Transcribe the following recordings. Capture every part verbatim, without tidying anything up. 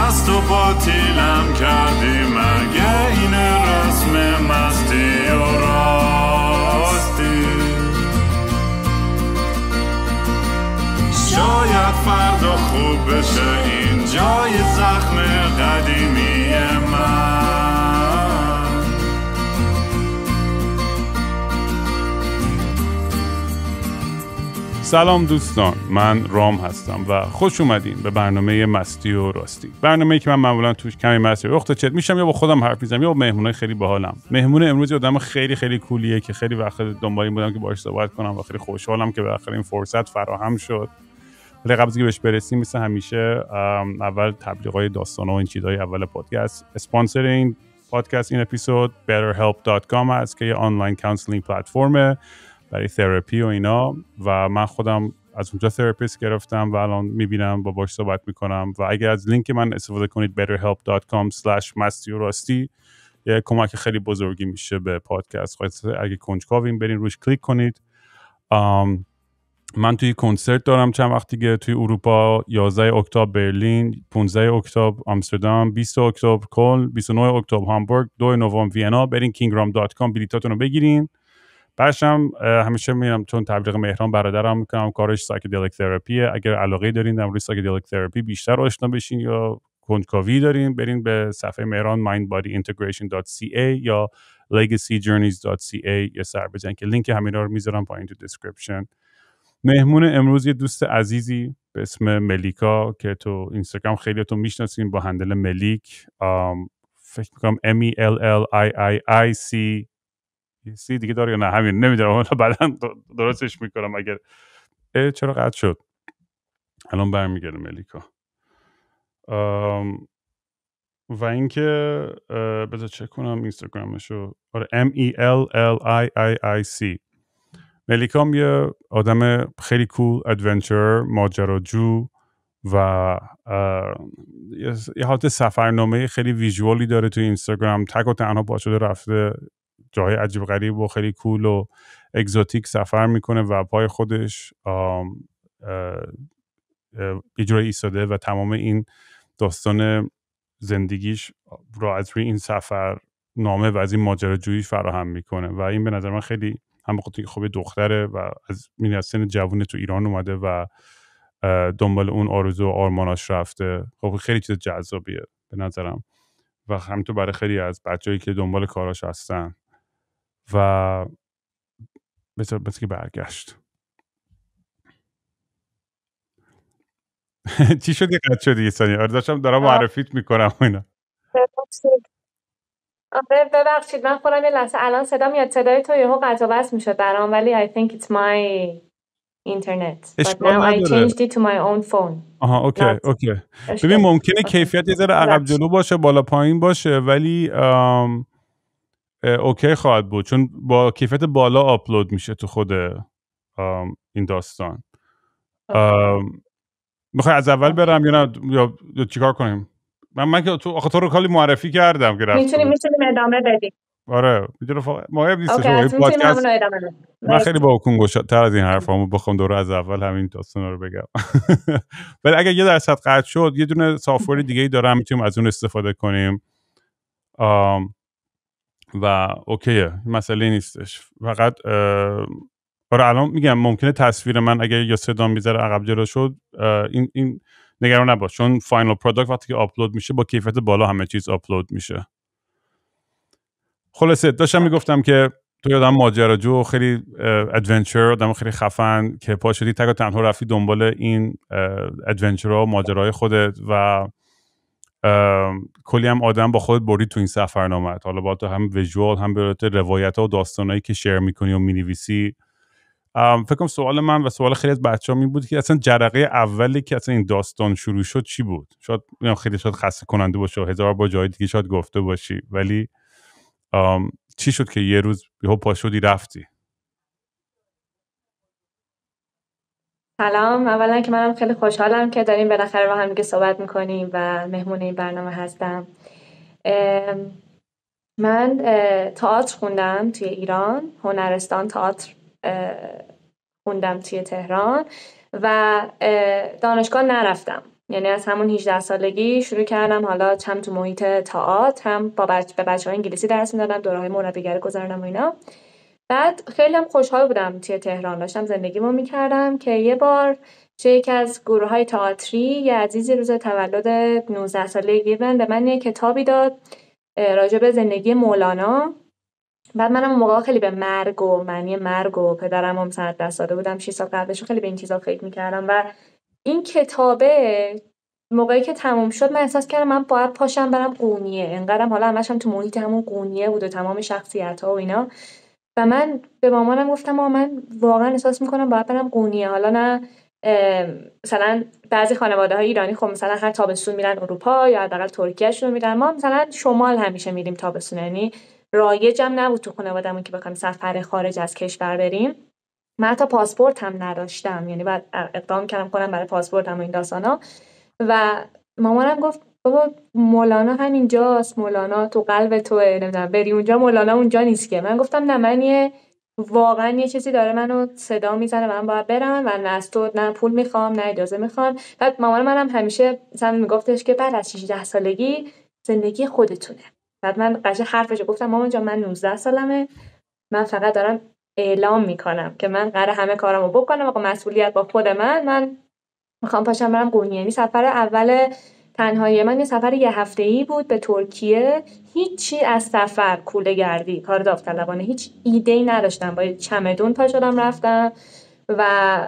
مست و باطیلم کردی مگه این رسم مستی و راستی شاید فردا خوب بشه این جای زخم قدیمی من. سلام دوستان، من رام هستم و خوش اومدین به برنامه مستی و راستی. برنامه‌ای که من معمولا توش کمی مستی و اخت چت میشم یا با خودم حرف میزنم یا با مهمونای خیلی باحالم. مهمون امروز آدم خیلی خیلی کولیه که خیلی وقت دنبال این بودم که باهاش صحبت کنم و خیلی خوشحالم که بالاخره این فرصت فراهم شد. ولی قبل از اینکه بهش برسیم مثل همیشه اول تبلیغای داستانا و این چیزای اول پادکست. اسپانسر این پادکست این اپیزود better help dot com هست که یه آنلاین کانسلینگ پلتفرمه برای تراپی و اینا و من خودم از اونجا تراپیست گرفتم و الان میبینم با باش صحبت میکنم و اگر از لینک من استفاده کنید better help dot com slash مستی و راستی یه کمک خیلی بزرگی میشه به پادکست. اگه کنجکاوین برین روش کلیک کنید. من توی کنسرت دارم چند وقت دیگه توی اروپا، یازده اکتبر برلین، پانزده اکتبر آمستردام، بیست اکتبر کلن، بیست و نه اکتبر هامبورگ، دو نوامبر وینا. برین kingram dot com بلیطاتون رو بگیرین. بعدشم همیشه میرم چون تبلیغ مهران برادرم میکنم، کارش سایکدلیک تراپیه. اگر علاقه دارین در مورد سایکدلیک تراپی بیشتر آشنا بشین یا کنجکاوی دارین برین به صفحه مهران mind body integration dot c a یا legacy journeys dot c a یه سر بزنین که لینک همینا رو میذارم پایین تو دیسکریپشن. مهمون امروز یه دوست عزیزی به اسم ملیکا که تو اینستاگرام خیلیاتون میشناسین با هندل ملیک، فکر میکنم M E L L I I I C سی دیگه داره یا نه همین نمیدونم بعداً درستش میکنم. اگر چرا قطع شد الان برمیگرده ملیکا. و اینکه بذار چک کنم اینستاگرامشو. آره M E L L I I I C. ملیکا هم یه آدم خیلی کول، ادونچر، ماجراجو و یه حالت سفرنامه خیلی ویژوالی داره تو اینستاگرام. تک و تنها پا شده رفته جای عجیب غریب و خیلی کول و اگزوتیک سفر میکنه و پای خودش یه جوری ایستاده و تمام این داستان زندگیش رو از روی این سفر نامه و از این ماجراجویی فراهم میکنه و این به نظر من خیلی هم بخاطر خوب دختره و از من سن جوون تو ایران اومده و دنبال اون آرزو و آرماناش رفته. خب خیلی چیز جذابیه به نظرم و همینطور برای خیلی از بچه‌ای که دنبال کاراش هستن. و بسیار بسیار برگشت چی شد یه قد شدی یه ثانیه؟ آره داشتم دارم معرفیت میکنم اینا. آره ببخشید من خودم یه لحظه الان صدا میاد، صدای تو یهو قطع و وصل میشد برام ولی I think it's my internet but now I changed it to my own phone. آها اوکی اوکی. ببین ممکنه کیفیت یه ذره عقب جلو باشه بالا پایین باشه ولی ام اوکی خواهد بود چون با کیفیت بالا آپلود میشه تو خود این داستان. میخوای از اول برم یا نه یا چیکار کنیم؟ من من که تو آخه تو رو کلی معرفی کردم که رفتم. میتونیم میتونیم ادامه بدیم. آره میتونه فقط مهم نیست این پادکست من خیلی با کنگوش‌تر از این حرفامو بخوام دوره از اول همین داستانا رو بگم. ولی اگه یه درصد قطع شد یه دونه سافت دیگه ای دارم میتونیم از اون استفاده کنیم و اوکیه مسئله نیستش. فقط آره الان میگم ممکنه تصویر من اگه یا صدا میذاره عقب جلو شد این این نگران نباش چون فاینال پروداکت وقتی که آپلود میشه با کیفیت بالا همه چیز آپلود میشه. خلاصه داشتم میگفتم که تو آدم ماجراجو خیلی ادونچر آدم خیلی خفن که پا شدی تک و تنها رفتی دنبال این ادونچرها و ماجراهای خودت و کلی هم آدم با خودت بردی تو این سفرنامه. حالا با تو هم ویژوال هم به صورت روایت‌ها و داستانایی که شیر میکنی و مینویسی. فکر کنم سوال من و سوال خیلی از بچه‌ها این بود که اصلا جرقه اولی که اصلا این داستان شروع شد چی بود؟ شاید خیلی شاید خسته کننده باشه هزار بار جای دیگه شاید گفته باشی ولی چی شد که یه روز یهو پا شدی رفتی؟ سلام، اولا که منم خیلی خوشحالم که داریم بالاخره با هم دیگه صحبت میکنیم و مهمون این برنامه هستم. من تئاتر خوندم توی ایران، هنرستان تئاتر خوندم توی تهران و دانشگاه نرفتم یعنی از همون هجده سالگی شروع کردم، حالا هم تو محیط تئاتر، هم با بچ... به بچه‌ها انگلیسی درس میدادم، دوره‌های مربیگری گذروندم و اینا. بعد خیلی هم خوشحال بودم توی تهران، داشتم زندگیمو میکردم که یه بار توی یکی از گروه‌های تئاتری یه عزیزی روز تولد نوزده سالگی من به من یه کتابی داد راجع به زندگی مولانا. بعد منم اون موقع خیلی به مرگ و معنی مرگ و پدرم هم مثلا دست داده بودم شش سال قبلش، خیلی به این چیزا فکر می‌کردم و این کتابه موقعی که تموم شد من احساس کردم من باید پاشم برم قونیه. انقدرم حالا همش هم تو محیط همون قونیه بود و تمام شخصیت‌ها و اینا. و من به مامانم گفتم مامان من واقعا احساس می‌کنم باید برم قونیه. حالا نه مثلا بعضی خانواده‌های ایرانی خب مثلا هر تابستون میرن اروپا یا حداقل ترکیه شون میرن، ما مثلا شمال همیشه میریم تابستون، یعنی رایجم نبود تو خانواده‌مون که بخوایم سفر خارج از کشور بریم. من حتی پاسپورت هم نداشتم، یعنی بعد اقدام کردم کنم برای پاسپورتم و این داستانا. و مامانم گفت بابا مولانا همینجاست، مولانا تو قلب توئه، نمیدونم بری اونجا مولانا اونجا نیست که. من گفتم نه، من یه واقعا یه چیزی داره منو صدا میزنه و من باید برم و نه از تو نه پول میخوام نه اجازه میخوام. بعد مامان منم همیشه مثلا میگفتش که بعد از هجده سالگی زندگی خودتونه. بعد من قشنگ حرفش گفتم مامان جان من نوزده سالمه، من فقط دارم اعلام میکنم که من قراره همه کارامو بکنم و مسئولیت با خود من من میخوام پاشم برم قونیه. یعنی سفر اول تنهایی من یه سفر یه هفته‌ای بود به ترکیه. هیچی از سفر کوله گردی کار داوطلبانه هیچ ایده‌ای نداشتم، با چمدون پا شدم رفتم و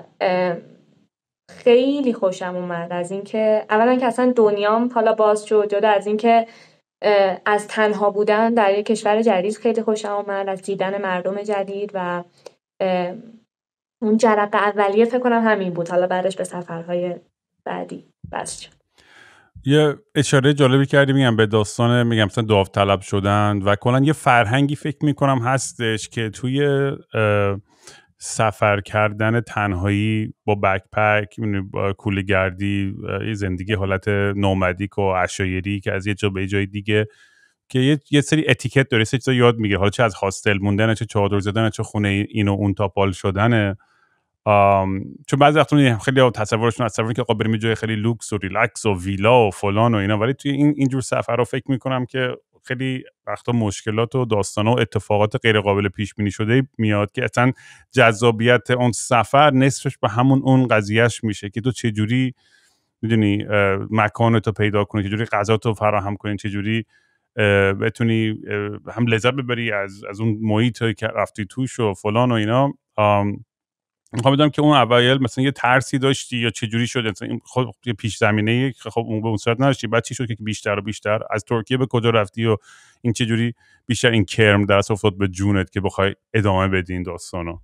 خیلی خوشم اومد از اینکه اولا که اصلا دنیام حالا باز شد، جدا از اینکه از تنها بودن در یک کشور جدید خیلی خوشم اومد، از دیدن مردم جدید و اون جرقه اولیه فکر کنم همین بود. حالا بعدش به سفرهای بعدی بس شد. یه اشاره جالبی کردی میگم به داستان میگم مثلا داوطلب شدن و کلا یه فرهنگی فکر میکنم هستش که توی سفر کردن تنهایی با بکپک با کوله گردی یه زندگی حالت نومدیک و عشایری که از یه جا به جای دیگه که یه, یه سری اتیکت داره، سری چیزا یاد میگیره، حالا چه از هاستل موندن، چه چادر زدن، چه خونه این و اون تاپال شدنه. چون بعضی وقتا خیلی تصورشون از سفری که خب بریم جای خیلی لوکس و ریلکس و ویلا و فلان و اینا، ولی توی این اینجور سفرها فکر میکنم که خیلی وقتا مشکلات و داستانا و اتفاقات غیر قابل پیش بینی شده میاد که اصلا جذابیت اون سفر نصفش به همون اون قضیهش میشه که تو چه جوری میدونی مکانتو پیدا کنی، چه جوری غذاتو فراهم کنی، چه جوری بتونی هم لذت ببری از از اون محیطی که رفتی توش و فلان و اینا. میخوام بدونم که اون اوایل مثلا یه ترسی داشتی یا چه جوری شد مثلا خب یه پیش زمینه خب اون به اون صورت نداشتی، بعد چی شد که بیشتر و بیشتر از ترکیه به کجا رفتی و این چه جوری بیشتر این کرم درس افتاد به جونت که بخوای ادامه بدی این داستانو؟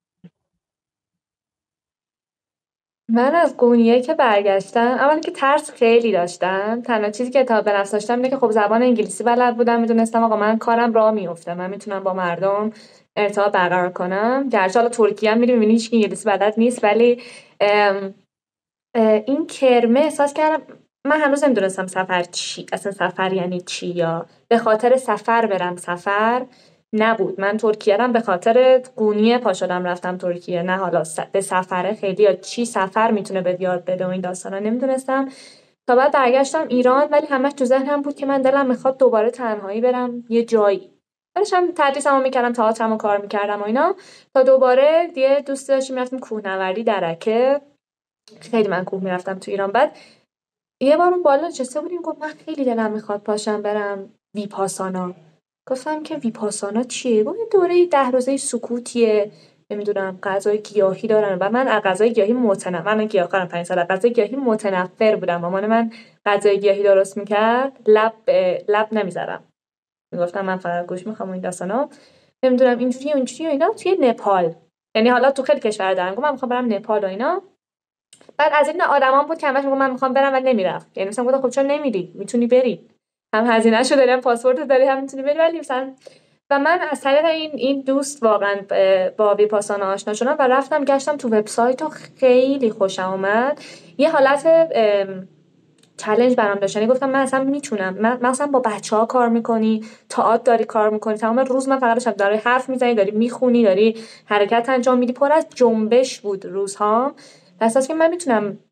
من از قونیه که برگشتم اولی که ترس خیلی داشتم. تنها چیزی که تا به نفس داشتم اینه که خب زبان انگلیسی بلد بودم، میدونستم آقا من کارم راه میفته، من میتونم با مردم ارتباط برقرار کنم. گرچه حالا ترکیه هم میری میبینی هیچ انگلیسی بلد نیست، ولی ام ام این کرمه احساس کردم من هنوز نمیدونستم سفر چی، اصلا سفر یعنی چی، یا به خاطر سفر برم سفر نبود. من ترکیه رم به خاطر قونیه پا شدم رفتم ترکیه، نه حالا به سفره خیلی یا چی سفر میتونه به یاد بده و این داستانا نمیدونستم تا بعد برگشتم ایران. ولی همش تو ذهنم بود که من دلم میخواد دوباره تنهایی برم یه جایی. داشتم تدریسمو میکردم، تئاترمو کار میکردم و اینا، تا دوباره دیگه دوست داشتیم رفتیم کوهنوردی درکه. خیلی من کوه میرفتم تو ایران. بعد یه بار اون بالا نشسته بودیم، گفت من خیلی دلم میخواد پاشم برم ویپاسانا. گفتم که ویپاسانا چیه؟ گفت دوره ده روزه سکوتیه، نمیدونم غذای گیاهی دارن و من از غذای گیاهی متنفر، من گیاهخوارم پنج سال، غذای گیاهی متنفر بودم. مامان من غذای گیاهی درست میکرد لب لب نمیذارم، میگفتم من فقط گوش میخوام این داستانا، نمیدونم اینجوریه اونجوریه اینا. توی نپال، یعنی حالا تو خیلی کشور دارن، گفتم من میخوام برم نپال و اینا. بعد از این آدمان بود که همش میگم من میخوام برم ولی نمیرفت. یعنی مثلا گفتم خب چرا نمیری؟ میتونی بری، هم هزینه‌شو داری هم پاسپورت داری هم میتونی بری. ولی مثلا و من از طریق این این دوست واقعا با ویپاسانا آشنا شدم و رفتم گشتم تو وبسایت و خیلی خوشم اومد. یه حالت چالش برام داشت، یعنی گفتم من اصلا میتونم، من مثلا با بچه‌ها کار میکنی، تئاتر داری کار میکنی، تمام روز من فقط داشتم داری حرف میزنی، داری میخونی، داری حرکت انجام میدی، پر از جنبش بود روزها. احساس که من میتونم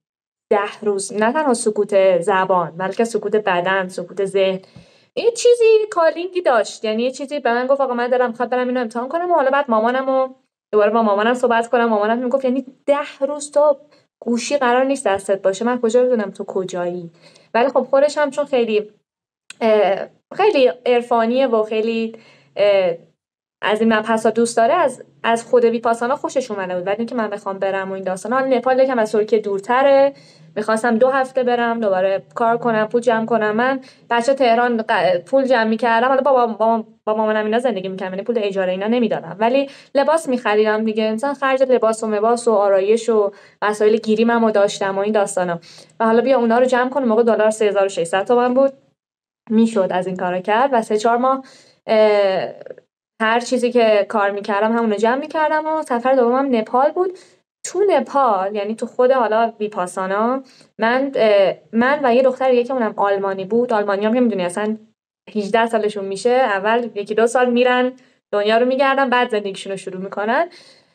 ده روز نه تنها سکوت زبان بلکه سکوت بدن، سکوت ذهن، یه چیزی کالینگی داشت. یعنی یه چیزی به من گفت آقا من دارم میخواد برم اینو امتحان کنم و حالا بعد مامانمو دوباره با مامانم صحبت کنم. مامانم میگفت یعنی ده روز تو گوشی قرار نیست دستت باشه، من کجا بدونم تو کجایی. ولی خب خودش هم چون خیلی خیلی عرفانیه و خیلی از این مبحثا دوست داره، از از خود ویپاسانا خوشش اومده بود. بعد اینکه من بخوام برم و این داستانا، حالا نپال یکم از ترکیه دورتره، میخواستم دو هفته برم دوباره کار کنم، پول جمع کنم. من بچه تهران پول جمع میکردم، حالا با با با مامانم اینا زندگی میکردم، یعنی پول اجاره اینا نمیدادم، ولی لباس میخریدم دیگه. مثلا خرج لباس و لباس و آرایش و وسایل گیریمو داشتم و این داستانا. و حالا بیا اونا رو جمع کنم، موقع دلار سه هزار و ششصد تومان بود، میشد از این کارا کرد. و سه چهار ماه هر چیزی که کار میکردم همون رو جمع میکردم. و سفر دومم نپال بود. تو نپال یعنی تو خود حالا ویپاسانا، من من و یه دختر دیگه که اونم آلمانی بود. آلمانی هم که میدونی اصلا هجده سالشون میشه، اول یکی دو سال میرن دنیا رو میگردن، بعد زندگیشون رو شروع میکنن.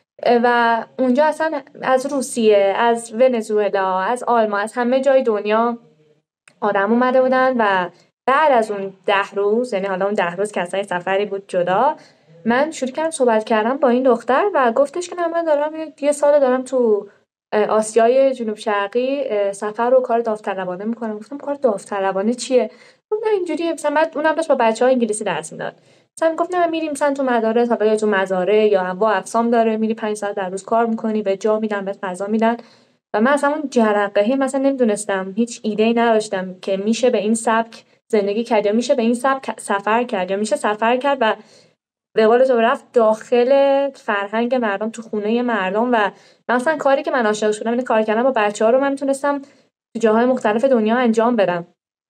و اونجا اصلا از روسیه، از ونزوئلا، از آلمان، از همه جای دنیا آدم اومده بودن. و بعد از اون ده روز، یعنی حالا اون ده روز که اصلا سفری بود جدا، من شروع کردم صحبت کردم با این دختر و گفتش که نه من دارم یه سال دارم تو آسیای جنوب شرقی سفر رو کار داوطلبانه میکنم. گفتم کار داوطلبانه چیه؟ گفت نه اینجوریه، مثلا بعد اونم داشت با بچه‌ها انگلیسی درس میداد. مثلا گفت نه میریم مثلا تو مدارس، حالا یا تو مزارع یا انواع اقسام داره، میری پنج ساعت در روز کار میکنی، به جا میدن، به غذا میدن. و من اصلا اون جرقه‌ای مثلا نمیدونستم، هیچ ایده‌ای نداشتم که میشه به این سبک زندگی کرد یا میشه به این سبک سفر کرد یا میشه سفر کرد و به قول تو رفت داخل فرهنگ مردم، تو خونه مردم. و مثلا کاری که من عاشق شدم، این کار کردن با بچه‌ها رو من میتونستم تو جاهای مختلف دنیا انجام بدم.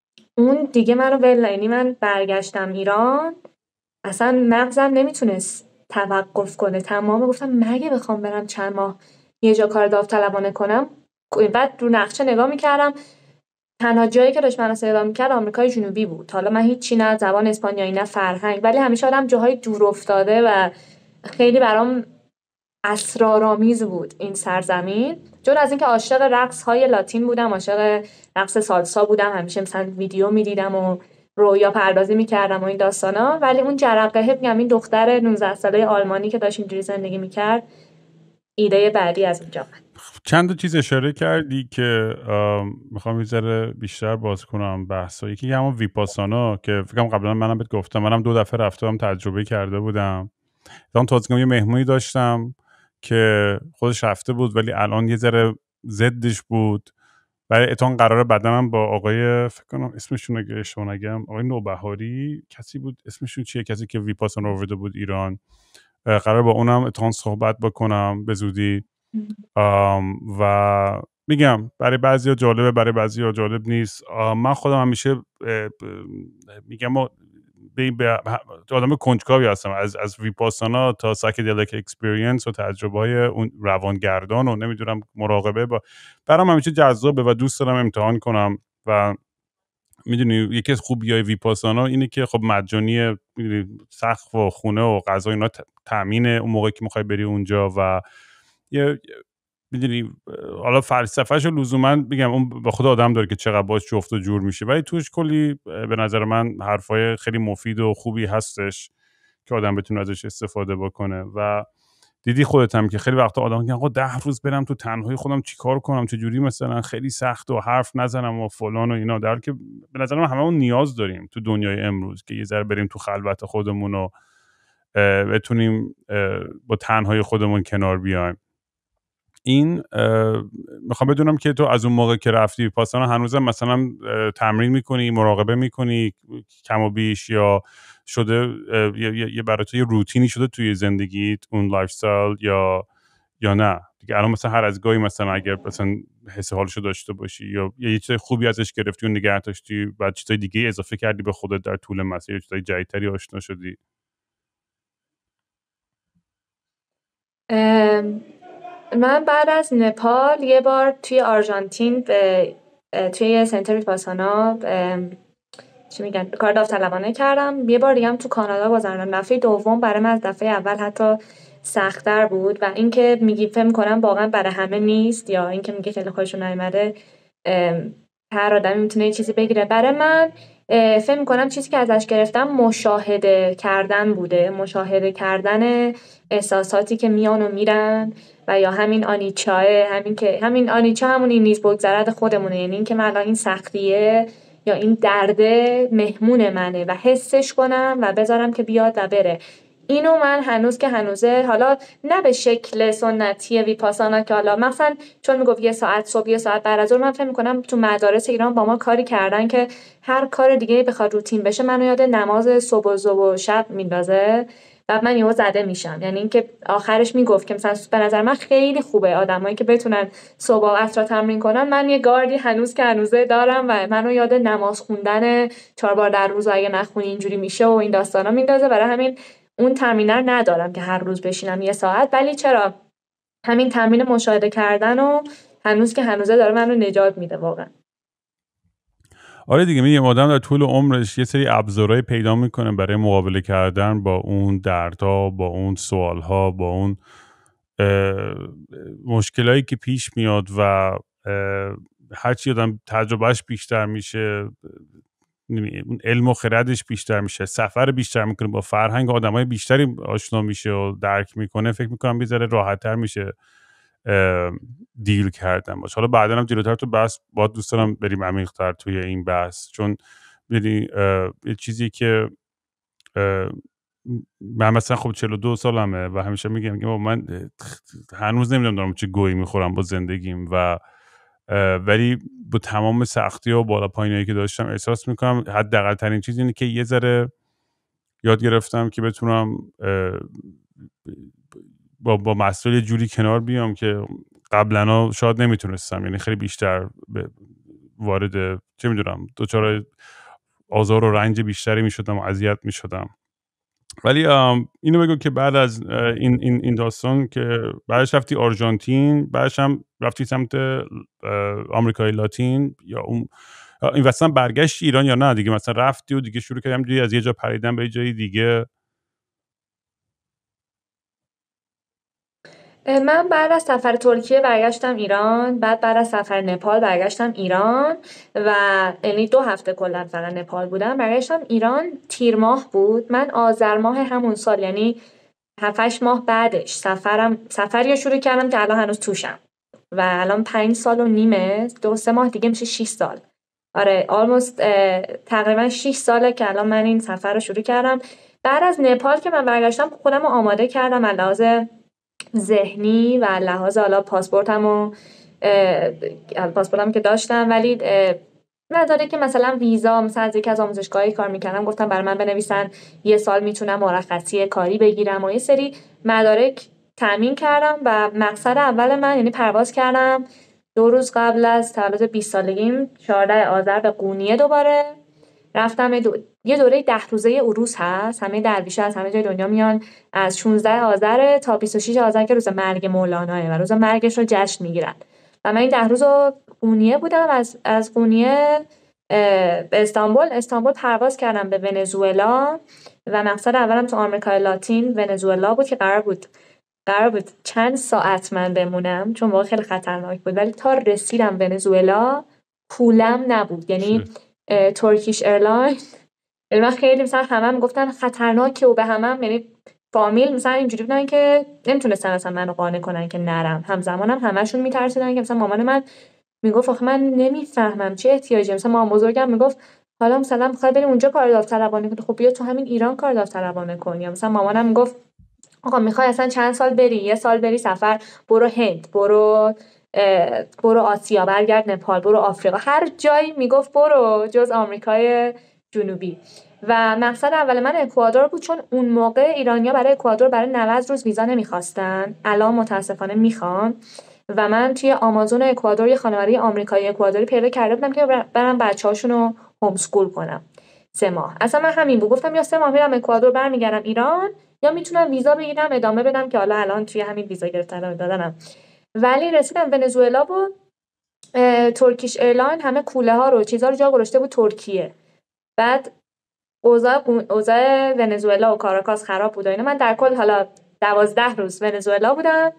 اون دیگه منو ول، یعنی من برگشتم ایران اصلا مغزم نمیتونست توقف کنه. تمام گفتم مگه بخوام برم چند ماه یه جا کار داوطلبانه کنم. بعد رو نقشه نگاه میکردم، تنها جایی که داشت منو صدا میکرد آمریکای جنوبی بود. حالا من هیچی، نه زبان اسپانیایی نه فرهنگ، ولی همیشه آدم جاهای دور افتاده و خیلی برام اسرارآمیز بود این سرزمین. چون از اینکه عاشق رقص های لاتین بودم، عاشق رقص سالسا بودم، همیشه مثلا ویدیو میدیدم و رویا پردازی میکردم و این داستانا. ولی اون جرقه، میگم این دختر نوزده ساله آلمانی که داشت اینجوری زندگی میکرد، ایده بعدی از اونجا. چند تا چیز اشاره کردی که میخوام یه ذره بیشتر باز کنم بحثا. یکی همون ویپاسانا که فکرم قبلا منم بهت گفتم، منم دو دفعه رفتم تجربه کرده بودم. الان تازگی یه مهمونی داشتم که خودش رفته بود ولی الان یه ذره ضدش بود. ولی اتون قراره بعدم با آقای فکر کنم اسمشون اگه اشتباه نگم آقای نوبهاری کسی بود، اسمشون چیه، کسی که ویپاسانا آورده بود ایران، قرار با اونم اتون صحبت بکنم به زودی. و میگم برای بعضیا جالبه، برای بعضیا جالب نیست. من خودم همیشه میگم به آدم کنجکاوی هستم، از از ویپاسانا تا سایکدلیک اکسپریانس و تجربه های اون روانگردان و نمیدونم مراقبه با برام همیشه جذابه و دوست دارم امتحان کنم. و میدونی یکی از خوبیای ویپاسانا اینه که خب مجانیه، سقف و خونه و غذا اینا تامینه اون موقعی که میخوای بری اونجا. و یه میدونی حالا فلسفه‌شو لزوما بگم اون به خود آدم داره که چقدر باش جفت و جور میشه، ولی توش کلی به نظر من حرفای خیلی مفید و خوبی هستش که آدم بتونه ازش استفاده بکنه. و دیدی خودت هم که خیلی وقتا آدم میگن آقا ده روز برم تو تنهایی خودم چیکار کنم، چه جوری مثلا خیلی سخت و حرف نزنم و فلان و اینا، در حالی که به نظر من هممون نیاز داریم تو دنیای امروز که یه ذره بریم تو خلوت خودمون و بتونیم با تنهایی خودمون کنار بیایم. این میخوام بدونم که تو از اون موقع که رفتی ویپاسانا هنوزم مثلا تمرین میکنی، مراقبه میکنی کم و بیش، یا شده یه برای تو یه روتینی شده توی زندگیت اون لایف استایل، یا یا نه دیگه الان مثلا هر از گاهی مثلا اگر مثلا حس حالشو داشته باشی یا یه چیز خوبی ازش گرفتی و نگه داشتی بعد چیزای دیگه اضافه کردی به خودت در طول مسیر، چیزای جدیدتری آشنا شدی؟ ام... من بعد از نپال یه بار توی آرژانتین به توی سنتر ویپاسانا چی میگن کار داوطلبانه کردم. یه بار دیگه هم تو کانادا گذروندم. دفعه دوم برای من از دفعه اول حتی سخت‌تر بود. و اینکه میگی فهم کنم واقعا برای همه نیست، یا اینکه میگه خیلی خوششون نیومده، هر آدمی میتونه یه چیزی بگیره. برای من فکر میکنم چیزی که ازش گرفتم مشاهده کردن بوده، مشاهده کردن احساساتی که میان و میرن و یا همین آنیچاه، همین که همین آنیچا همون این نیز بگذرد خودمونه، یعنی این که من الان این سختیه یا این درده مهمون منه و حسش کنم و بذارم که بیاد و بره. اینو من هنوز که هنوزه، حالا نه به شکل سنتی ویپاسانا که حالا مثلا چون میگفت یه ساعت صبح یه ساعت بعد از ظهر، من فکر می‌کنم تو مدارس ایران با ما کاری کردن که هر کار دیگه بخواد روتین بشه منو یاد نماز صبح و صبح و شب میندازه و من یهو زده میشم. یعنی اینکه آخرش میگفت که مثلا به نظر من خیلی خوبه آدمایی که بتونن صبح و عصر تمرین کنن. من یه گاردی هنوز که هنوزه دارم و منو یاد نماز خوندن چهار بار در روز و اگه نخونی اینجوری میشه و این داستانا میندازه. برای همین اون تمرین رو ندارم که هر روز بشینم یه ساعت، ولی چرا همین تمرین مشاهده کردن و هنوز که هنوزه داره منو نجات میده واقعا. آره دیگه، میگم آدم در طول عمرش یه سری ابزارهای پیدا میکنه برای مقابله کردن با اون دردها، با اون سوالها، با اون مشکلایی که پیش میاد و هرچی آدم تجربهش بیشتر میشه، اون علم و خردش بیشتر میشه، سفر بیشتر میکنه، با فرهنگ آدمای بیشتری آشنا میشه و درک میکنه، فکر میکنم یه ذره راحت‌تر میشه دیل کردن باشه. حالا بعدا هم جلوتر تو بحث با دوست دارم بریم عمیق‌تر توی این بحث، چون ببینی یه چیزی که من مثلا خب چهل و دو سالمه و همیشه میگم که من هنوز نمیدونم دارم چه گویی میخورم با زندگیم و ولی با تمام سختی و بالا پایینایی که داشتم احساس میکنم حداقل ترین چیز اینه که یه ذره یاد گرفتم که بتونم با با مسئله جوری کنار بیام که قبلا شاید نمیتونستم، یعنی خیلی بیشتر وارد چه میدونم دوچار آزار و رنج بیشتری میشدم و اذیت میشدم. ولی اینو بگو که بعد از این این این داستان که بعدش رفتی آرژانتین، بعدش هم رفتی سمت آمریکای لاتین، یا اون این وسط برگشتی ایران یا نه دیگه مثلا رفتی و دیگه شروع کردم دیگه از یه جا پریدن به یه جای دیگه؟ من بعد از سفر ترکیه برگشتم ایران، بعد بعد از سفر نپال برگشتم ایران و یعنی دو هفته کلا فقط نپال بودم. برگشتم ایران تیر ماه بود، من آذر ماه همون سال یعنی هفت هشت ماه بعدش سفرم سفری شروع کردم که الان هنوز توشم و الان پنج سال و نیمه، دو سه ماه دیگه میشه شش سال. آره آلموست تقریبا شش ساله که الان من این سفر رو شروع کردم. بعد از نپال که من برگشتم خودم رو آماده کردم از لحاظ ذهنی و لحاظ حالا پاسپورتم و پاسپورتم که داشتم ولی نداره که مثلا ویزا، مثلا از یکی از آموزشگاهی کار میکردم گفتم برای من بنویسن یه سال میتونم مرخصی کاری بگیرم و یه سری مدارک تامین کردم و مقصد اول من یعنی پرواز کردم دو روز قبل از تولد بیست سالگیم چهاردهم آذر به قونیه دوباره رفتم. دو... یه دوره ده روزه عروس هست، همه درویشه از همه جای دنیا میان از شانزده آذر تا بیست و شش آذر که روز مرگ مولاناه و روز مرگش رو جشن میگیرن و من این ده روز قونیه بودم. از از قونیه به استانبول استانبول پرواز کردم به ونزوئلا و مقصد اولم تو آمریکای لاتین ونزوئلا بود که قرار بود قرار بود چند ساعت من بمونم چون واقعا خیلی خطرناک بود، ولی تا رسیدم ونزوئلا پولم نبود. یعنی ترکیش ایرلاین من خیلی مثلا همه میگفتن خطرناکه و به همم یعنی فامیل مثلا اینجوری بودن که نمیتونستن مثلا منو قانع کنن که نرم. همزمانم هم همشون میترسیدن که مثلا مامان من میگفت آخه من نمیفهمم چه احتیاجی، مثلا مامان بزرگم میگفت حالا مثلا میخوای بریم اونجا کار داوطلبانه کنی، خب بیا تو همین ایران کار داوطلبانه کن. یا مثلا مامانم میگفت آقا میخوای اصلا چند سال بری، یه سال بری سفر، برو هند، برو برو آسیا، برگرد نپال، برو آفریقا، هر جایی میگفت برو جز آمریکای جنوبی. و مقصد اول من اکوادور بود چون اون موقع ایرانیا برای اکوادور برای نود روز ویزا نمیخواستن، الان متاسفانه میخوان و من توی آمازون اکوادور یه خانواده آمریکایی اکوادوری پیدا کرده بودم که برام بچه‌هاشونو هوم سکول کنم سه ماه. اصلا من همین بود، گفتم یا سه ماه میرم اکوادور برمیگردم ایران یا میتونم ویزا بگیرم ادامه بدم که حالا الان توی همین ویزا گرفتن دادنم. ولی رسیدم ونزوئلا بود، ترکیش ایرلاین همه کوله ها رو چیزا رو جا گذاشته بود ترکیه. بعد اوضاع اوضاع ونزوئلا و کاراکاس خراب بود و اینا. من در کل حالا دوازده روز ونزوئلا بودم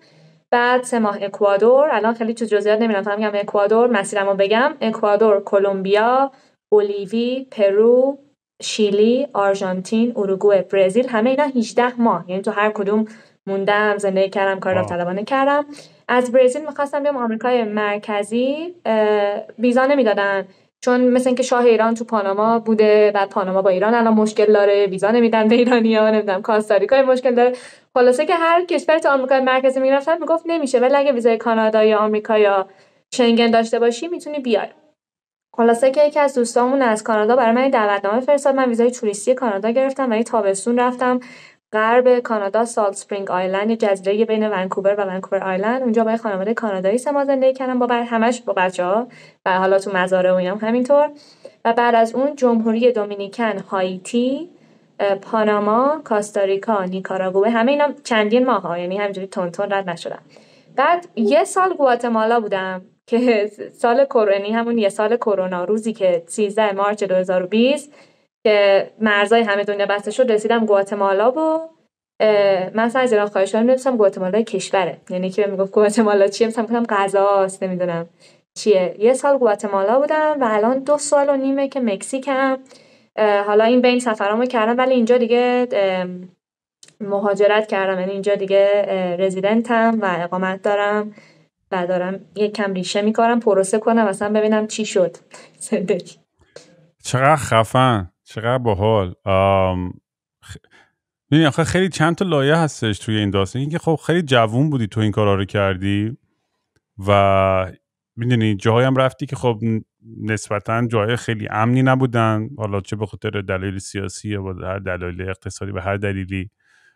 بعد سه ماه اکوادور. الان خیلی تو جزئیات نمیرم، فقط میگم اکوادور مسیرمو بگم: اکوادور، کلمبیا، بولیوی، پرو، شیلی، آرژانتین، اروگوئه، برزیل. همه اینا هجده ماه، یعنی تو هر کدوم موندم، زندگی کردم، کار داوطلبانه کردم. از برزیل میخواستم بیام آمریکای مرکزی، ویزا نمیدادن چون مثل اینکه شاه ایران تو پاناما بوده، بعد پاناما با ایران الان مشکل داره، ویزا نمیدن به ایرانی‌ها. نمیدونم کاستاریکا مشکل داره. خلاصه که هر کشور تو آمریکای مرکزی میرفتن میگفت نمیشه، ولی اگه ویزای کانادا یا آمریکا یا شنگن داشته باشی میتونی بیای. خلاصه که یکی از دوستامون از کانادا برای من دعوتنامه فرستاد. من ویزای توریستی کانادا گرفتم و یه تابستون رفتم غرب کانادا، سالت اسپرینگ آیلند، یه جزیره بین ونکوور و ونکوور آیلند. اونجا با خانواده کانادایی سه ماه زندگی کردم، با بر همش با بچه‌ها و حالا تو مزارع و اینام همینطور. و بعد از اون جمهوری دومینیکن، هایتی، پاناما، کاستاریکا، نیکاراگوئه، همه اینا چندین ماه، یعنی همینجوری تون تون رد نشدم. بعد یه سال گواتمالا بودم که سال کرونا، همون یه سال کرونا، روزی که سیزده مارس دو هزار و بیست که مرزای همه دنیا بسته شد، رسیدم گواتمالا و من از ایران خواهش کردم نمی‌دونم گواتمالا کشوره، یعنی که میگفت گواتمالا چیه، مثلا گفتم غذاست، نمیدونم چیه. یه سال گواتمالا بودم و الان دو سال و نیمه که مکزیکم. حالا این بین سفرامو کردم ولی اینجا دیگه مهاجرت کردم، یعنی اینجا دیگه رزیدنتم و اقامت دارم و دارم یک کم ریشه میکارم، پروسه کنم مثلا ببینم چی شد زندگی. چقدر خفن، چقدر باحال. خ... ببین آخه خیلی چند تا لایه هستش توی این داستان. اینکه خب خیلی جوون بودی تو این کارا رو کردی و میدونی جاهایی هم رفتی که خب نسبتاً جاهای خیلی امنی نبودن، حالا چه به خاطر دلایل سیاسی یا به هر دلایل اقتصادی، به هر دلیلی.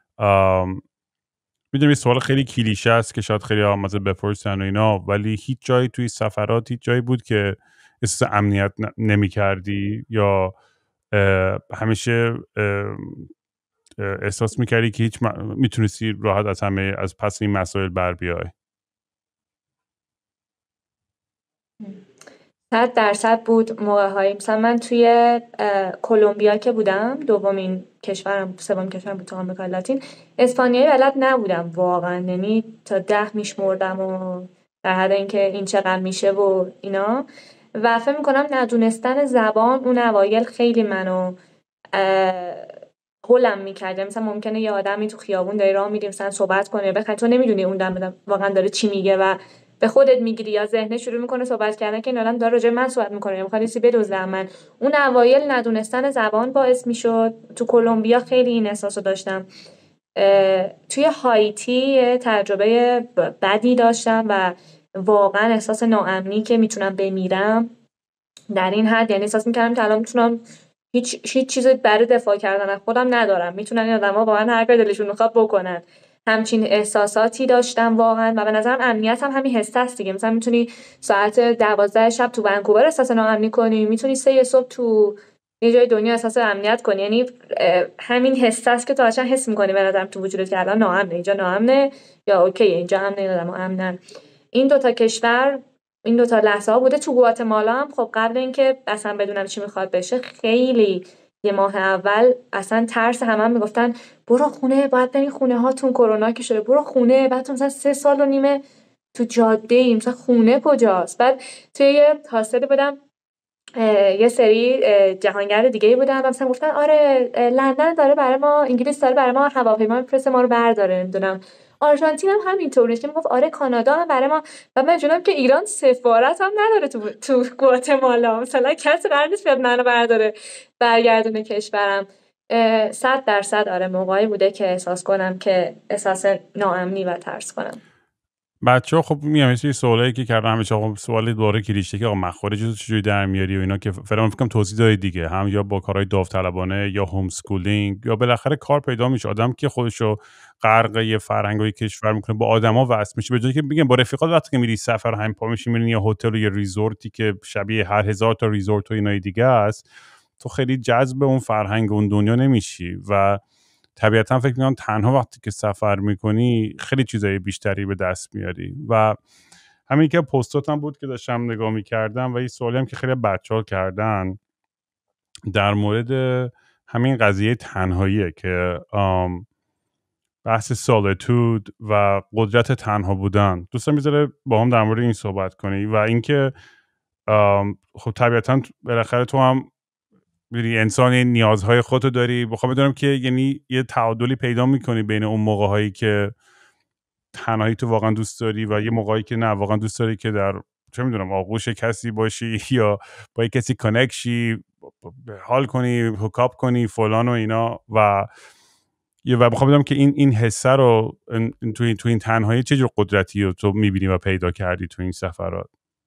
میدونم سوال خیلی کلیشه است که شاید خیلی هم مثلا بپرسن و اینا، ولی هیچ جایی توی سفرات هیچ جایی بود که احساس امنیت نمی کردی یا همیشه احساس میکردی که هیچ م... میتونستی راحت از همه از پس این مسائل بر بیای؟ صد درصد بود موقع‌هایی. مثلا من توی کلمبیا که بودم، دومین کشورم، سومین کشورم بود تو آمریکا لاتین، اسپانیایی بلد نبودم واقعا، یعنی تا ده میشمردم و در حد اینکه این چقدر میشه و اینا. و فکر میکنم ندونستن زبان اون اوایل خیلی منو هولم میکرد. مثلا ممکنه یه آدمی تو خیابون داره راه میره مثلا صحبت کنه، بخاطر تو نمیدونی اون دم واقعا داره چی میگه و به خودت میگیری یا ذهنت شروع میکنه صحبت کردن که این آدم داره راجع من صحبت میکنه یا میخواد چیزی بدزده من. اون اوایل ندونستن زبان باعث میشد. تو کلمبیا خیلی این احساسو داشتم. توی هایتی تجربه بدی داشتم و واقعا احساس ناامنی که میتونم بمیرم در این حد، یعنی احساس میکردم که الان میتونم هیچ هیچ چیزی برای دفاع کردن از خودم ندارم، میتونن این آدما واقعا هر کاری دلشون میخواد بکنن. همچین احساساتی داشتم واقعا و به نظرم امنیت هم همین حس است دیگه. مثلا میتونی ساعت دوازده شب تو ونکوور احساس ناامنی کنی، میتونی سه صبح تو یه جای دنیا احساس امنیت کنی. یعنی همین حس است که تو اصلا حس میکنی به نظرم تو وجودت که الان ناامنه، اینجا ناامنه یا اوکی اینجا امنه، آدم‌ها امنن. این دو تا کشور، این دو تا لحظه ها بوده. تو گواتمالا هم خب قبل اینکه اصلا بدونم چی میخواد بشه، خیلی یه ماه اول اصلا ترس، همه هم میگفتن برو خونه، باید برین خونه هاتون، کرونا که شده برو خونه. بعد تو مثلا سه سال و نیمه تو جاده ایم، مثلا خونه کجاست؟ بعد توی یه هاستل بودم، یه سری جهانگرد دیگه بودن و مثلا گفتن آره لندن داره برای ما، انگلیس داره برای ما هواپیما میفرسته ما رو برداره، نمیدونم آرژانتین هم همینطوره. میگفت آره کانادا هم برای ما. و من جونم که ایران سفارت هم نداره تو تو گواتمالا، مثلا کسی قرار نیست بیاد منو برداره برگردونه کشورم. صد درصد آره موقعی بوده که احساس کنم که احساس ناامنی و ترس کنم. بچه‌ها خب میام یه سوالایی که کردم همیشه خب سوال دوره کلیشه که آقا مخارج رو چجوری در میاری و اینا که فعلا فکر کنم توضیح دادید دیگه، هم یا با کارهای داوطلبانه یا هوم اسکولینگ یا بالاخره کار پیدا میشه. آدم که خودشو غرق یه فرهنگ و یه کشور میکنه با آدما وصل میشه، به جایی که میگم با رفیقات وقتی که میری سفر هم پا میشی میرین یه هتل و یه ریزورتی که شبیه هر هزار تا ریزورت و اینای دیگه است، تو خیلی جذب اون فرهنگ و اون دنیا نمیشی و طبیعتا فکر می‌کنم تنها وقتی که سفر میکنی خیلی چیزای بیشتری به دست میاری. و همین که پستاتم بود که داشتم نگاه میکردم و یه سوالی هم که خیلی بچه‌ها کردن در مورد همین قضیه تنهاییه که بحث سالتود و قدرت تنها بودن. دوستان میذاره با هم در مورد این صحبت کنی و اینکه خب طبیعتا بالاخره تو هم میری انسان نیازهای خودتو داری. بخوام بدونم که یعنی یه تعادلی پیدا میکنی بین اون موقع‌هایی که تنهایی تو واقعا دوست داری و یه موقعی که نه واقعا دوست داری که در چه میدونم آغوش کسی باشی یا با کسی کانکشی، حال کنی، هوکاپ کنی فلان و اینا. و یه و بخوام بدونم که این این حسه رو تو این تو این تنهایی چه جور قدرتی رو تو میبینی و پیدا کردی تو این سفرات؟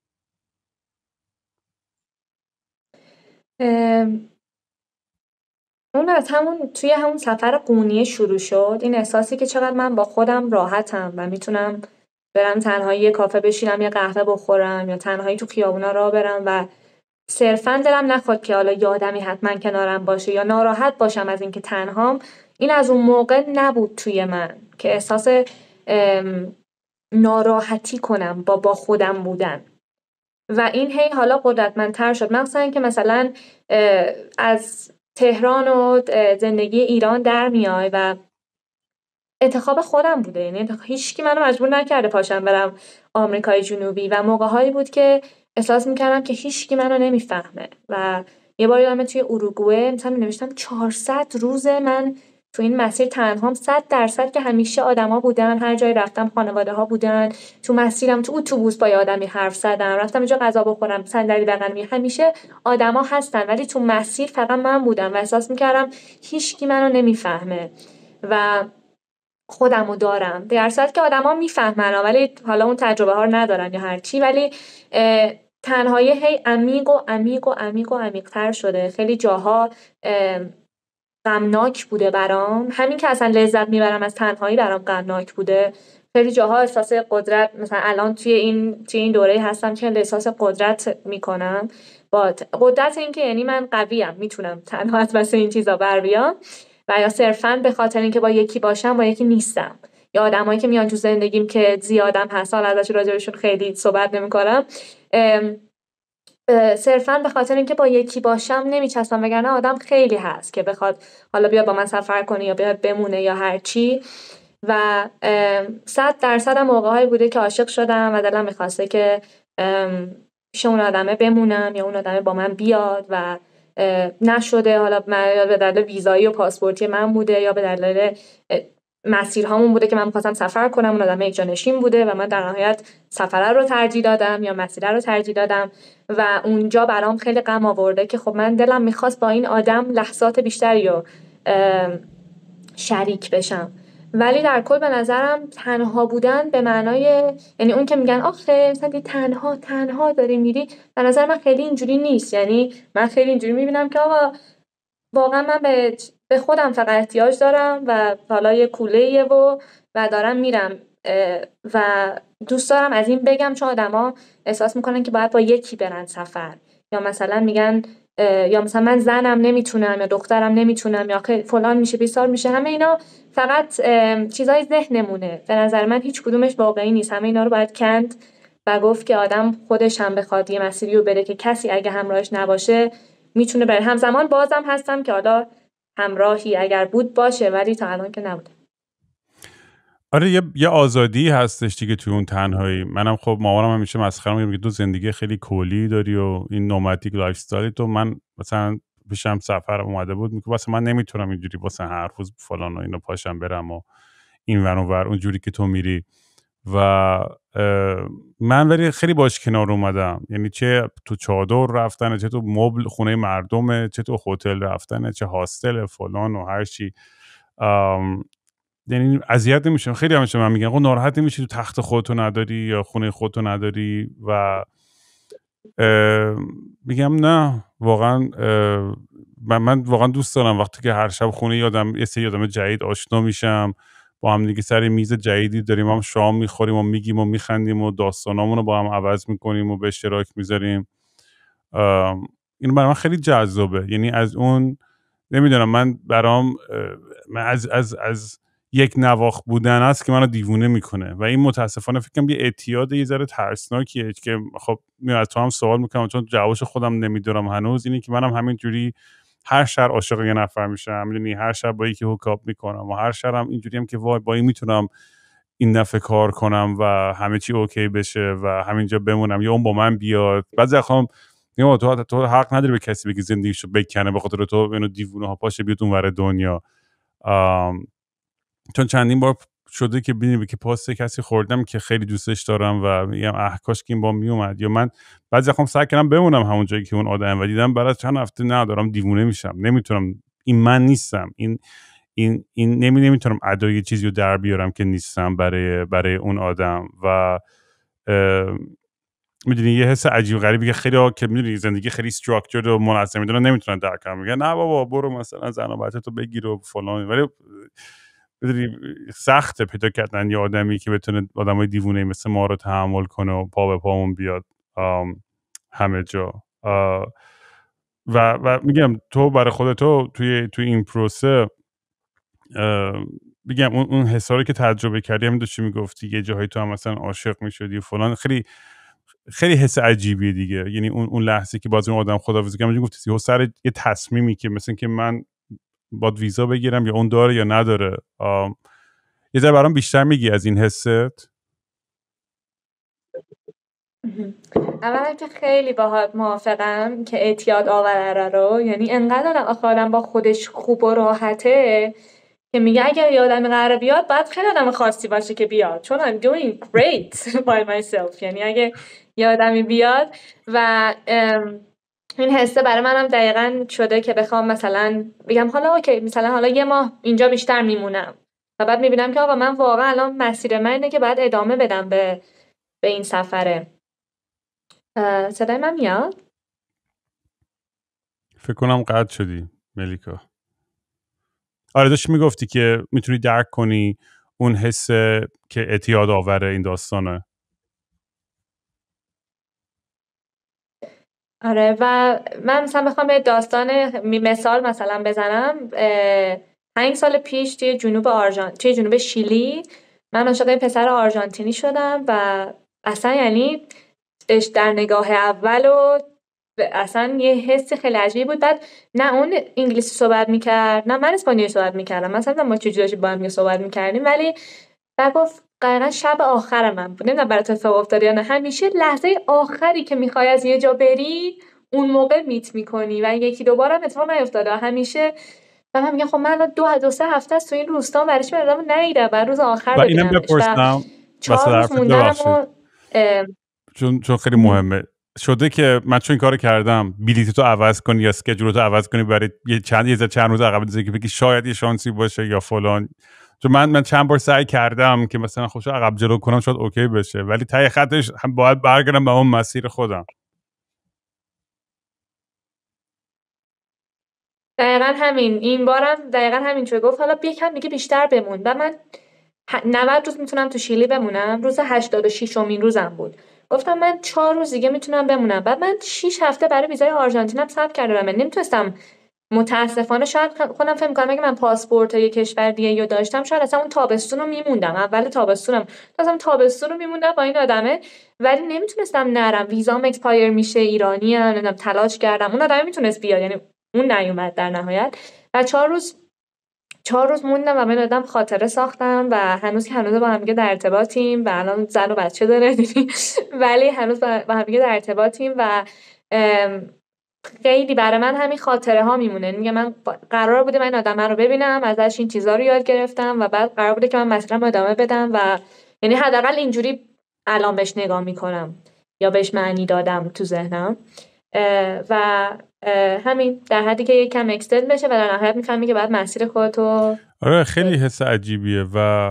اون از همون توی همون سفر قونیه شروع شد، این احساسی که چقدر من با خودم راحتم و میتونم برم تنهایی یه کافه بشینم یه قهوه بخورم یا تنهایی تو خیابونا راه برم و صرفاً دلم نخواد که حالا یه آدمی حتما کنارم باشه یا ناراحت باشم از اینکه تنهام. این از اون موقع نبود توی من که احساس ناراحتی کنم با با خودم بودن و این هی حالا قدرتمندتر شد. مخصوصا که مثلا از تهران و زندگی ایران در میای و انتخاب خودم بوده، یعنی هیچ کی منو مجبور نکرده پاشم برم آمریکای جنوبی و موقع‌هایی بود که احساس میکردم که هیچ کی منو نمیفهمه و یه بار یادمه توی اوروگوئه مثلا نوشتم چهارصد روز من تو این مسیر تنهام، صد درصد که همیشه آدما بودن، هر جای رفتم خانواده ها بودن، تو مسیرم تو اتوبوس با آدمی حرف زدم، رفتم اینجا غذا بخورم صندلی بغل می همیشه آدما هستن، ولی تو مسیر فقط من بودم و احساس میکردم هیچ کی منو نمیفهمه و خودمو دارم. درصد که آدما میفهمن ولی حالا اون تجربه ها رو ندارن یا هر چی، ولی تنهایی هی عمیق و عمیق و عمیق و عمیق‌تر شده. خیلی جاها غمناک بوده برام، همین که اصلا لذت میبرم از تنهایی برام غمناک بوده. خیلی جاها احساس قدرت، مثلا الان توی این توی این دوره هستم که احساس قدرت میکنم، با قدرت این که یعنی من قویم، میتونم تنها از واسه این چیزا بر بیام و یا صرفاً به خاطر اینکه با یکی باشم با یکی نیستم، یا آدمایی که میان تو زندگیم که زیادم هستن ازش راجعشون خیلی صحبت نمی‌کنم، صرفاً به خاطر اینکه با یکی باشم نمیچسبم، وگرنه آدم خیلی هست که بخواد حالا بیاد با من سفر کنه یا بیاد بمونه یا هر چی. و صد درصد موقع‌هایی بوده که عاشق شدم و دلم می‌خواسته که پیش اون آدمه بمونم یا اون آدمه با من بیاد و نشده، حالا به دلیل ویزایی و پاسپورتی من بوده یا به دلیل مسیرهامون بوده که من می‌خواستم سفر کنم، اون آدم یک جانشین بوده و من در نهایت سفر رو ترجیح دادم یا مسیر رو ترجیح دادم و اونجا برام خیلی غم آورده که خب من دلم می‌خواست با این آدم لحظات بیشتری رو شریک بشم. ولی در کل به نظرم تنها بودن به معنای، یعنی اون که میگن آخه مثلا تنها تنها داری میری، به نظر من خیلی اینجوری نیست. یعنی من خیلی اینجوری میبینم که آقا واقعا من به به خودم فقط احتیاج دارم و حالا یه کوله‌ایه و و دارم میرم و دوست دارم از این بگم، چون آدما احساس میکنن که باید با یکی برن سفر، یا مثلا میگن یا مثلا من زنم نمیتونم یا دخترم نمیتونم یا فلان میشه بیسار میشه. همه اینا فقط چیزای ذهنمونه، به نظر من هیچ کدومش واقعی نیست. همه اینا رو باید کند و گفت که آدم خودش هم بخواد یه مسیری رو بره که کسی اگه همراهش نباشه میتونه بره. همزمان بازم هستم که حالا همراهی اگر بود باشه، ولی تا الان که نبوده. آره یه, یه آزادی هستش دیگه توی اون تنهایی. منم خب مامانم همیشه مسخره میگه تو زندگی خیلی کلی داری و این نومادیک لایف استایل تو. من مثلا پیشم سفر اومده بود میگه واسه من نمیتونم اینجوری واسه هر روز فلان و اینو پاشم برم و این ور اون ور اونجوری که تو میری. و من ولی خیلی باش کنار اومدم، یعنی چه تو چادر رفتن، چه تو مبل خونه مردمه، چه تو هتل رفتن، چه هاستل فلان و هر چی. یعنی اذیت نمیشم. خیلی همیشه من میگن آقا ناراحت نمیشی تو تخت خودتو نداری یا خونه خودتو نداری؟ و میگم نه واقعا من, من واقعا دوست دارم وقتی که هر شب خونه یادم یه سری آدم جدید آشنا میشم، با هم دیگه سر میز جدیدی داریم، هم شام میخوریم و میگیم و میخندیم و داستانامون رو با هم عوض میکنیم و به اشتراک میذاریم. این برای من خیلی جذابه. یعنی از اون نمیدونم، من برام من از از از یک نواخ بودن است که منو دیوونه میکنه و این متاسفانه فکر کنم یه اعتیاد یه ذره ترسناکیه که خب میاد تو هم سوال میکنم چون جوابش خودم نمیدونم هنوز. اینه که منم همین جوری هر شب عاشق یه نفر میشم، میدونی، هر شب با یکی هوکاپ میکنم و هر شبم اینجوری هم که وای با این میتونم این دفعه کار کنم و همه چی اوکی بشه و همینجا بمونم یا اون با من بیاد. بعضی وقتا میگم تو تو حق نداری به کسی بگی زندگیشو بکنه به خاطر تو اینو دیوونه ها پاشه بیاد اونور دنیا. چون چندین بار شده که ببینی که پاست کسی خوردم که خیلی دوستش دارم و میگم اه کاش که این با میومد، یا من بعضی وقتا سعی کردم بمونم همون جایی که اون آدم و دیدم بعد از چند هفته نه دارم دیوونه میشم، نمیتونم، این من نیستم، این این این نمی نمیتونم ادای چیزی رو در بیارم که نیستم برای برای اون آدم. و میدونی یه حس عجیب غریبی که خیلی ها که میدونی زندگی خیلی استراکچرد و منظم میدونن نمیتونن درک کنن، میگن نه بابا برو مثلا زن و بچه تو بگیر و فلان، ولی میدونی سخته پیدا کردن یه آدمی که بتونه آدمای دیوونه مثل ما رو تحمل کنه و پا به پامون بیاد همه جا. و و میگم تو برای خودت توی توی این پروسه میگم اون اون حساری که تجربه کردی، همین داشتی میگفتی یه جاهایی تو هم مثلا عاشق میشدی فلان، خیلی خیلی حس عجیبیه دیگه. یعنی اون اون لحظه که باز اون آدم خداحافظی کنه، گفتی سی سر یه تصمیمی که مثلا که من باید ویزا بگیرم یا اون داره یا نداره. یه ذره برام بیشتر میگی از این حست؟ اولا که خیلی باهات موافقم که اعتیاد آوره رو، یعنی انقدر آدم با خودش خوب و راحته که میگه اگر یه آدمی قراره بیاد باید خیلی آدم خاصی باشه که بیاد، چون I'm doing great by myself. یعنی اگه یه آدمی بیاد و این حسه برای منم دقیقاً شده که بخوام مثلا بگم حالا اوکی مثلا حالا یه ماه اینجا بیشتر میمونم و بعد میبینم که آقا من واقعا الان مسیر من اینه که باید ادامه بدم به به این سفره. صدای من میاد؟ فکر کنم قطع شدی ملیکا. آره داشت میگفتی که میتونی درک کنی اون حس که اعتیاد آوره این داستانه. آره و من مثلا بخوام به داستان مثال مثلا بزنم، پنج سال پیش توی جنوب آرژانتین، توی جنوب شیلی من عاشق این پسر آرژانتینی شدم و اصلا یعنی در نگاه اول و اصلا یه حس خیلی عجیبی بود. بعد نه اون انگلیسی صحبت میکرد نه من اسپانیایی صحبت میکردم، مثلا ما چجوری داشتیم با هم صحبت میکردیم، ولی بعد گفت دقیقا شب آخر من بود، نمیدونم برات اتفاق افتاد یا نه، همیشه لحظه آخری که میخوای از یه جا بری اون موقع میت میکنی و یکی دو بارم اتفاق نیفتاده همیشه. و من میگم خب من دو دو سه هفته است تو این روستا برای چی برام نییدم بعد روز آخر ببینمش. و اینم بپرسم چهار روز موندنمو چون چون خیلی مهمه شده که من چون این کارو کردم بلیطتو عوض کنی یا اسکیجولتو عوض کنی برای یه چند یه چند روز عقب بذاری که بگی شاید یه شانسی باشه یا فلان. چون من من چند بار سعی کردم که مثلا خوشو عقب جلو کنم شاید اوکی بشه، ولی ته خطش هم باید برگردم به اون مسیر خودم. دقیقاً همین این بارم دقیقاً همین چه گفت حالا بیا کم میگه بیشتر بمون و من نود روز میتونم تو شیلی بمونم، روز هشتاد و شش امین روزم بود گفتم من چهار روز دیگه میتونم بمونم. بعد من شش هفته برای ویزای آرژانتینم ثبت کردم، من نمیتونستم متاسفانه شاید خودم فکر می‌کنم اگه من پاسپورت یه کشور دیگه یا داشتم شاید اصلا اون تابستون رو میموندم، اول تابستونم اصلا تابستون رو میموندم با این آدمه، ولی نمیتونستم نرم، ویزام اکسپایر میشه، ایرانی ام، نمیدونم تلاش کردم اون آدم میتونست بیاد یعنی اون نیومد در نهایت. و چهار روز چهار روز موندم و من آدم خاطره ساختم و هنوز که هنوز با هم دیگه در ارتباطیم و الان زن و بچه داره ولی هنوز با هم دیگه در ارتباطیم و خیلی برای من همین خاطره ها میمونه. میگه من قرار بوده من این آدم رو ببینم، ازش این چیزا رو یاد گرفتم و بعد قرار بوده که من مسیرم ادامه بدم و یعنی حداقل اینجوری الان بهش نگاه میکنم یا بهش معنی دادم تو ذهنم و همین در حدی که یکم اکستند بشه و در نهایت میفهمی که بعد مسیر خودتو. آره خیلی حس عجیبیه و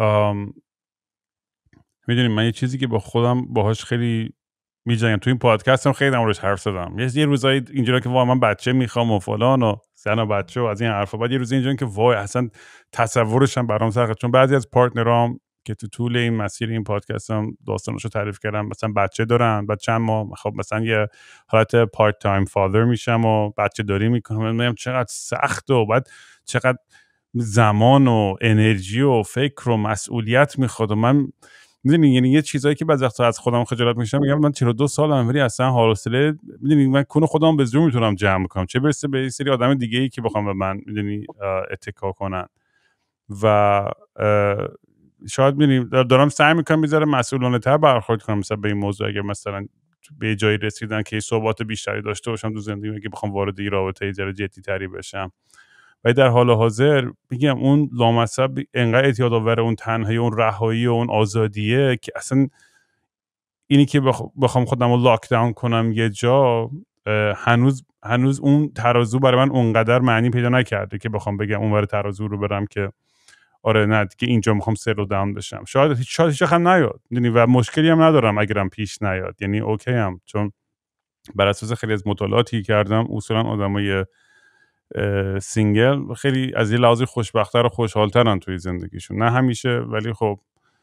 میدونیم من یه چیزی که با خودم باهاش خیلی میجنگم تو این پادکستم خیلی در موردش حرف زدم. یه یه روزایی اینجوری که وای من بچه میخوام و فلان و زن و بچه و از این حرفا، بعد یه روز اینجوری که وای اصلا تصورش هم برام سخته، چون بعضی از پارتنرام که تو طول این مسیر این پادکستم داستانشو تعریف کردم مثلا بچه دارن، بعد چند ماه خب مثلا یه حالت پارت تایم فادر میشم و بچه داری میکنم، میگم چقدر سخته و بعد چقدر زمان و انرژی و فکر و مسئولیت میخواد و من میدونی یعنی یه چیزایی که بعضی وقتا از خودم خجالت میشم، میگم من چهل و دو سالم ولی اصلا حال و حوصله، میدونی من کون خودم به زور میتونم جمع کنم، چه برسه به یه سری آدم دیگه ای که بخوام به من میدونی اتکا کنن. و شاید میدونی دارم سعی میکنم بذاره مسئولانه تر برخورد کنم مثلا به این موضوع. اگر مثلا به جایی رسیدن که صحبت بیشتری داشته باشم تو زندگی، که بخوام وارد این رابطه یه ذره جدی تری بشم، و در حال حاضر میگم اون لامصب انقدر اعتیاد آور اون تنهایی، اون رهایی و اون آزادیه که اصلا اینی که بخوام خودم رو لاک داون کنم یه جا، هنوز هنوز اون ترازو برای من اونقدر معنی پیدا نکرده که بخوام بگم اونور ترازو رو برم که آره نه دیگه اینجا میخوام سلو داون بشم. شاید هیچ شاید هیچ هم نیاد، یعنی و مشکلی هم ندارم اگرم پیش نیاد، یعنی اوکی هم، چون بر اساس خیلی از مطالعاتی کردم اصولا آدمای سینگل خیلی از یه لحاظی خوشبخت‌تر و خوشحال‌ترن توی زندگیشون. نه همیشه، ولی خب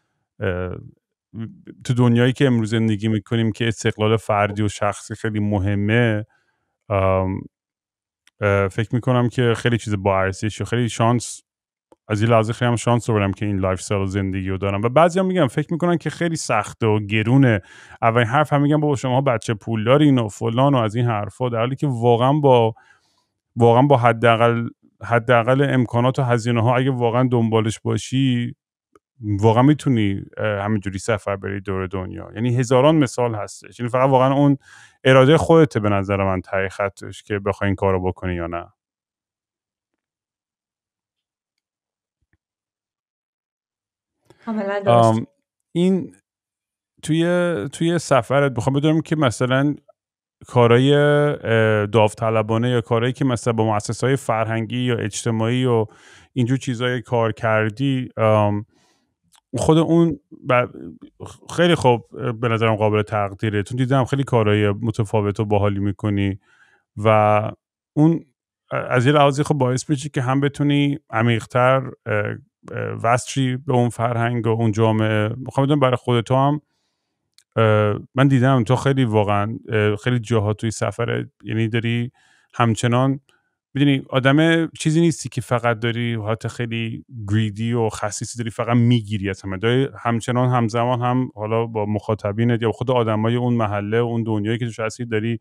تو دنیایی که امروز زندگی میکنیم که استقلال فردی و شخصی خیلی مهمه، فکر میکنم که خیلی چیز با ارزشه، خیلی شانس از این لحاظه خیلی هم شانس آوردم که این لایف استایل زندگی رو دارم. و بعضیا میگم فکر میکنن که خیلی سخته و گرونه، اولین حرف هم میگم بابا شما بچه پولدارین و فلان و از این حرفا، در حالی که واقعا با واقعا با حداقل حداقل امکانات و هزینه ها اگه واقعا دنبالش باشی، واقعا میتونی همینجوری سفر بری دور دنیا. یعنی هزاران مثال هستش، یعنی فقط واقعا اون اراده خودته به نظر من ته خطش که بخوای این کارو بکنی یا نه. کاملا درست. این توی توی سفرت بخوام بدونم که مثلا کارهای داوطلبانه یا کارهایی که مثلا با مؤسسه‌های فرهنگی یا اجتماعی و اینجور چیزای کار کردی، خود اون خیلی خوب به نظرم قابل تقدیره، چون دیدم خیلی کارهای متفاوت و باحالی میکنی و اون از یه لحاظی خب باعث میشه که هم بتونی عمیق‌تر وصلی به اون فرهنگ و اون جامعه. میخوام بدونم برای خودت هم، من دیدم تو خیلی واقعا خیلی جاها توی سفر، یعنی داری همچنان میدونی آدم چیزی نیستی که فقط داری حالت خیلی گریدی و خسیسی داری فقط میگیری از همه، داری همچنان همزمان هم حالا با مخاطبینت یا خود آدمای اون محله اون دنیایی که توش هستی داری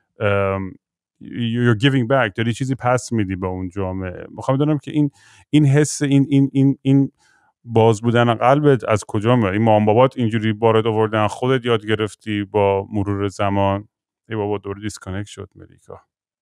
you're giving back، داری چیزی پس میدی به اون جامعه. میخوام بدونم که این این حس این این این این باز بودن قلبت از کجا میاد؟ این مام بابات اینجوری وارد آوردن، خودت یاد گرفتی با مرور زمان؟ ای بابا دور دیسکانکت شد ملیکا،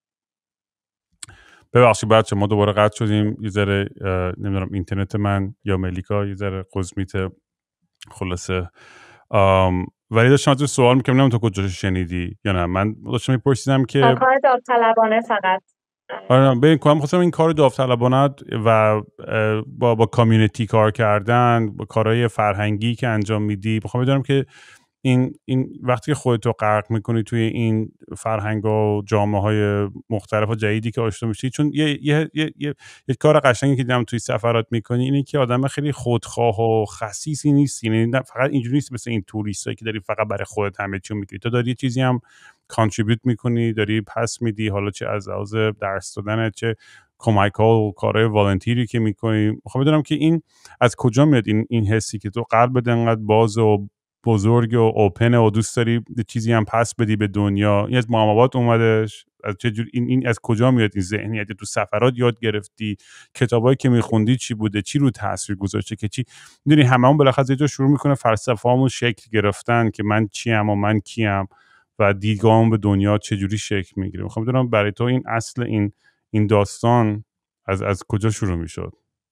ببخشید بچه ما دوباره قطع شدیم، یه ذره نمیدونم اینترنت من یا ملیکا یه ذره قزمیت خلاصه. ولی داشتم ازش سوال میکنم نمیدونم تو کجا شنیدی یا نه. من داشتم میپرسیدم که کار داوطلبانه فقط آره ببین کنم خواستم این کار داوطلبانه و با با کامیونیتی کار کردن، با کارهای فرهنگی که انجام میدی، میخوام بدونم که این این وقتی که خودت رو غرق میکنی توی این فرهنگ و جامعه های مختلف و جدیدی که آشنا میشی، چون یه یه یه یه, یه کار قشنگی که دیدم توی سفرات میکنی اینه که آدم خیلی خودخواه و خسیسی نیست، یعنی فقط اینجوری نیست مثل این توریستایی که داری فقط برای خودت همه چی میگیری، تو داری چیزی هم کانتریبیوت میکنی، داری پس میدی، حالا چه از لحاظ درس دادن چه کمک‌ها و کارهای والنتیری که میکنی. میخوام بدونم که این از کجا میاد این این حسی که تو قلبت انقدر باز و بزرگ و اوپن و دوست داری چیزی هم پس بدی به دنیا؟ این از مامابات اومدش؟ از چه جور این این از کجا میاد این ذهنیت؟ تو سفرات یاد گرفتی؟ کتابایی که میخوندی چی بوده؟ چی رو تاثیر گذاشته که چی میدونی هممون بالاخره یه جا شروع میکنه فلسفه‌مون شکل گرفتن که من چیم و من کیم و دیدگاهمون به دنیا چه جوری شکل میگیره. میخوام بدونم برای تو این اصل این این داستان از از کجا شروع میشد؟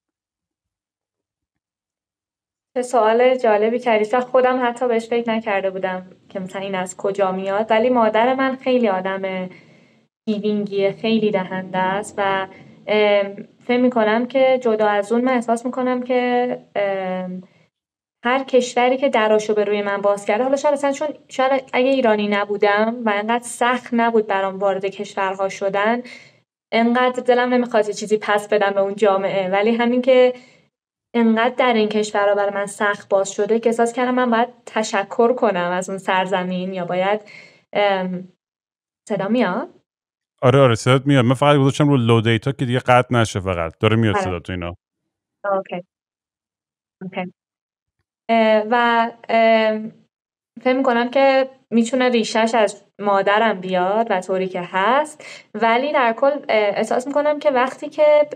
چه سوال جالبی کردی، چون خودم حتی بهش فکر نکرده بودم که مثلا این از کجا میاد. ولی مادر من خیلی آدم گیوینگیه، خیلی دهنده است و فکر میکنم که جدا از اون من احساس میکنم که هر کشوری که دراشو به روی من باز کرده، حالا شاید اصلا چون شاید اگه ایرانی نبودم و انقدر سخت نبود برام وارد کشورها شدن، انقدر دلم نمیخواد چیزی پس بدم به اون جامعه، ولی همین که انقدر در این کشورها برای من سخت باز شده که احساس کردم من باید تشکر کنم از اون سرزمین، یا باید صدا میاد؟ آره آره صدات میاد. من فقط گذاشتم رو لو دیتا که دیگه قطع نشه، فقط داره میاد صدا تو اینا. اوکی اوکی و فکر می‌کنم که میتونه ریشش از مادرم بیاد و طوری که هست، ولی در کل احساس میکنم که وقتی که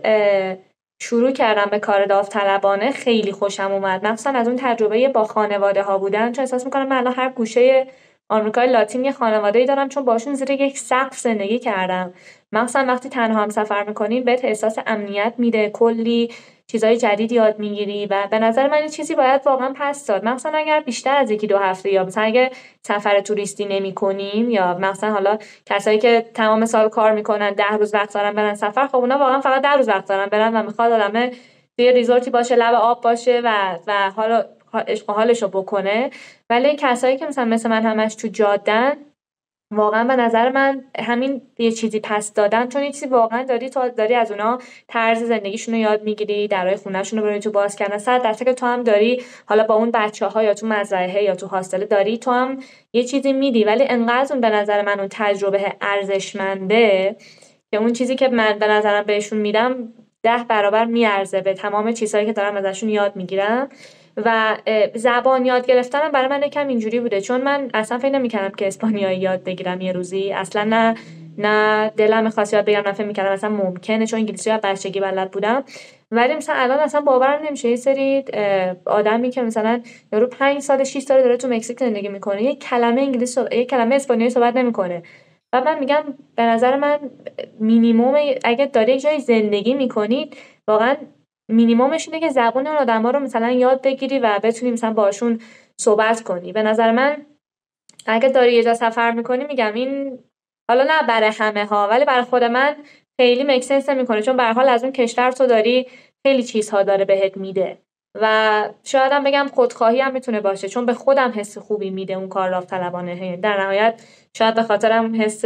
شروع کردم به کار داوطلبانه خیلی خوشم اومد، مخصوصا از اون تجربه با خانواده ها بودن، چون احساس میکنم من الان هر گوشه آمریکای لاتین یه خانواده‌ای دارم چون باشون زیر یک سقف زندگی کردم. مثلا وقتی تنها هم سفر میکنی بهت احساس امنیت میده، کلی چیزای جدید یاد میگیری و به نظر من این چیزی باید واقعا پس داد. مثلا اگر بیشتر از یکی دو هفته یا مثلا اگه سفر توریستی نمی‌کنیم یا مثلا حالا کسایی که تمام سال کار میکنن ده روز وقت دارن برن سفر، خب اونا واقعا فقط ده روز وقت دارن برن و میخواد آدمه توی ریزورتی باشه، لب آب باشه و و حالا عشق و حالشو بکنه. ولی کسایی که مثلا مثل من همش تو جادن، واقعا به نظر من همین یه چیزی پس دادن، چون یه چیزی واقعا داری تو داری از اونا طرز زندگیشون رو یاد میگیری، درای خونه‌شون رو برای تو باز کردن، صد درصد که تو هم داری حالا با اون بچه‌ها یا تو مزرعه یا تو هاستل داری تو هم یه چیزی میدی، ولی انقدر اون به نظر من اون تجربه ارزشمنده که اون چیزی که من به نظرم بهشون میدم ده برابر میارزه به تمام چیزهایی که دارم ازشون یاد میگیرم. و زبان یاد گرفتنم برای من یکم اینجوری بوده، چون من اصلا فکر نمی‌کردم که اسپانیایی یاد بگیرم یه روزی، اصلا نه نه دلم می‌خواست یاد بگیرم، نه فکر می‌کردم اصلا ممکنه، چون انگلیسی از بچگی بلد بودم. ولی مثلا الان اصلا باورم نمیشه یه سری آدمی که مثلا یارو پنج سال شش سال داره تو مکزیک زندگی میکنه یک کلمه انگلیسی یک کلمه اسپانیایی صحبت نمیکنه. و من میگم به نظر من مینیمم اگه داره یک جای زندگی میکنید واقعا مینیممش اینه که زبان اون آدما رو مثلا یاد بگیری و بتونی مثلا باشون صحبت کنی. به نظر من اگه داری یه جا سفر میکنی، میگم این حالا نه برای همه ها ولی برای خود من خیلی میک سنس نمیکنه، چون به هر حال از اون کشور تو داری خیلی چیزها داره بهت میده و شاید هم بگم خودخواهی هم میتونه باشه، چون به خودم حس خوبی میده اون کار داوطلبانه. در نهایت شاید به خاطرم حس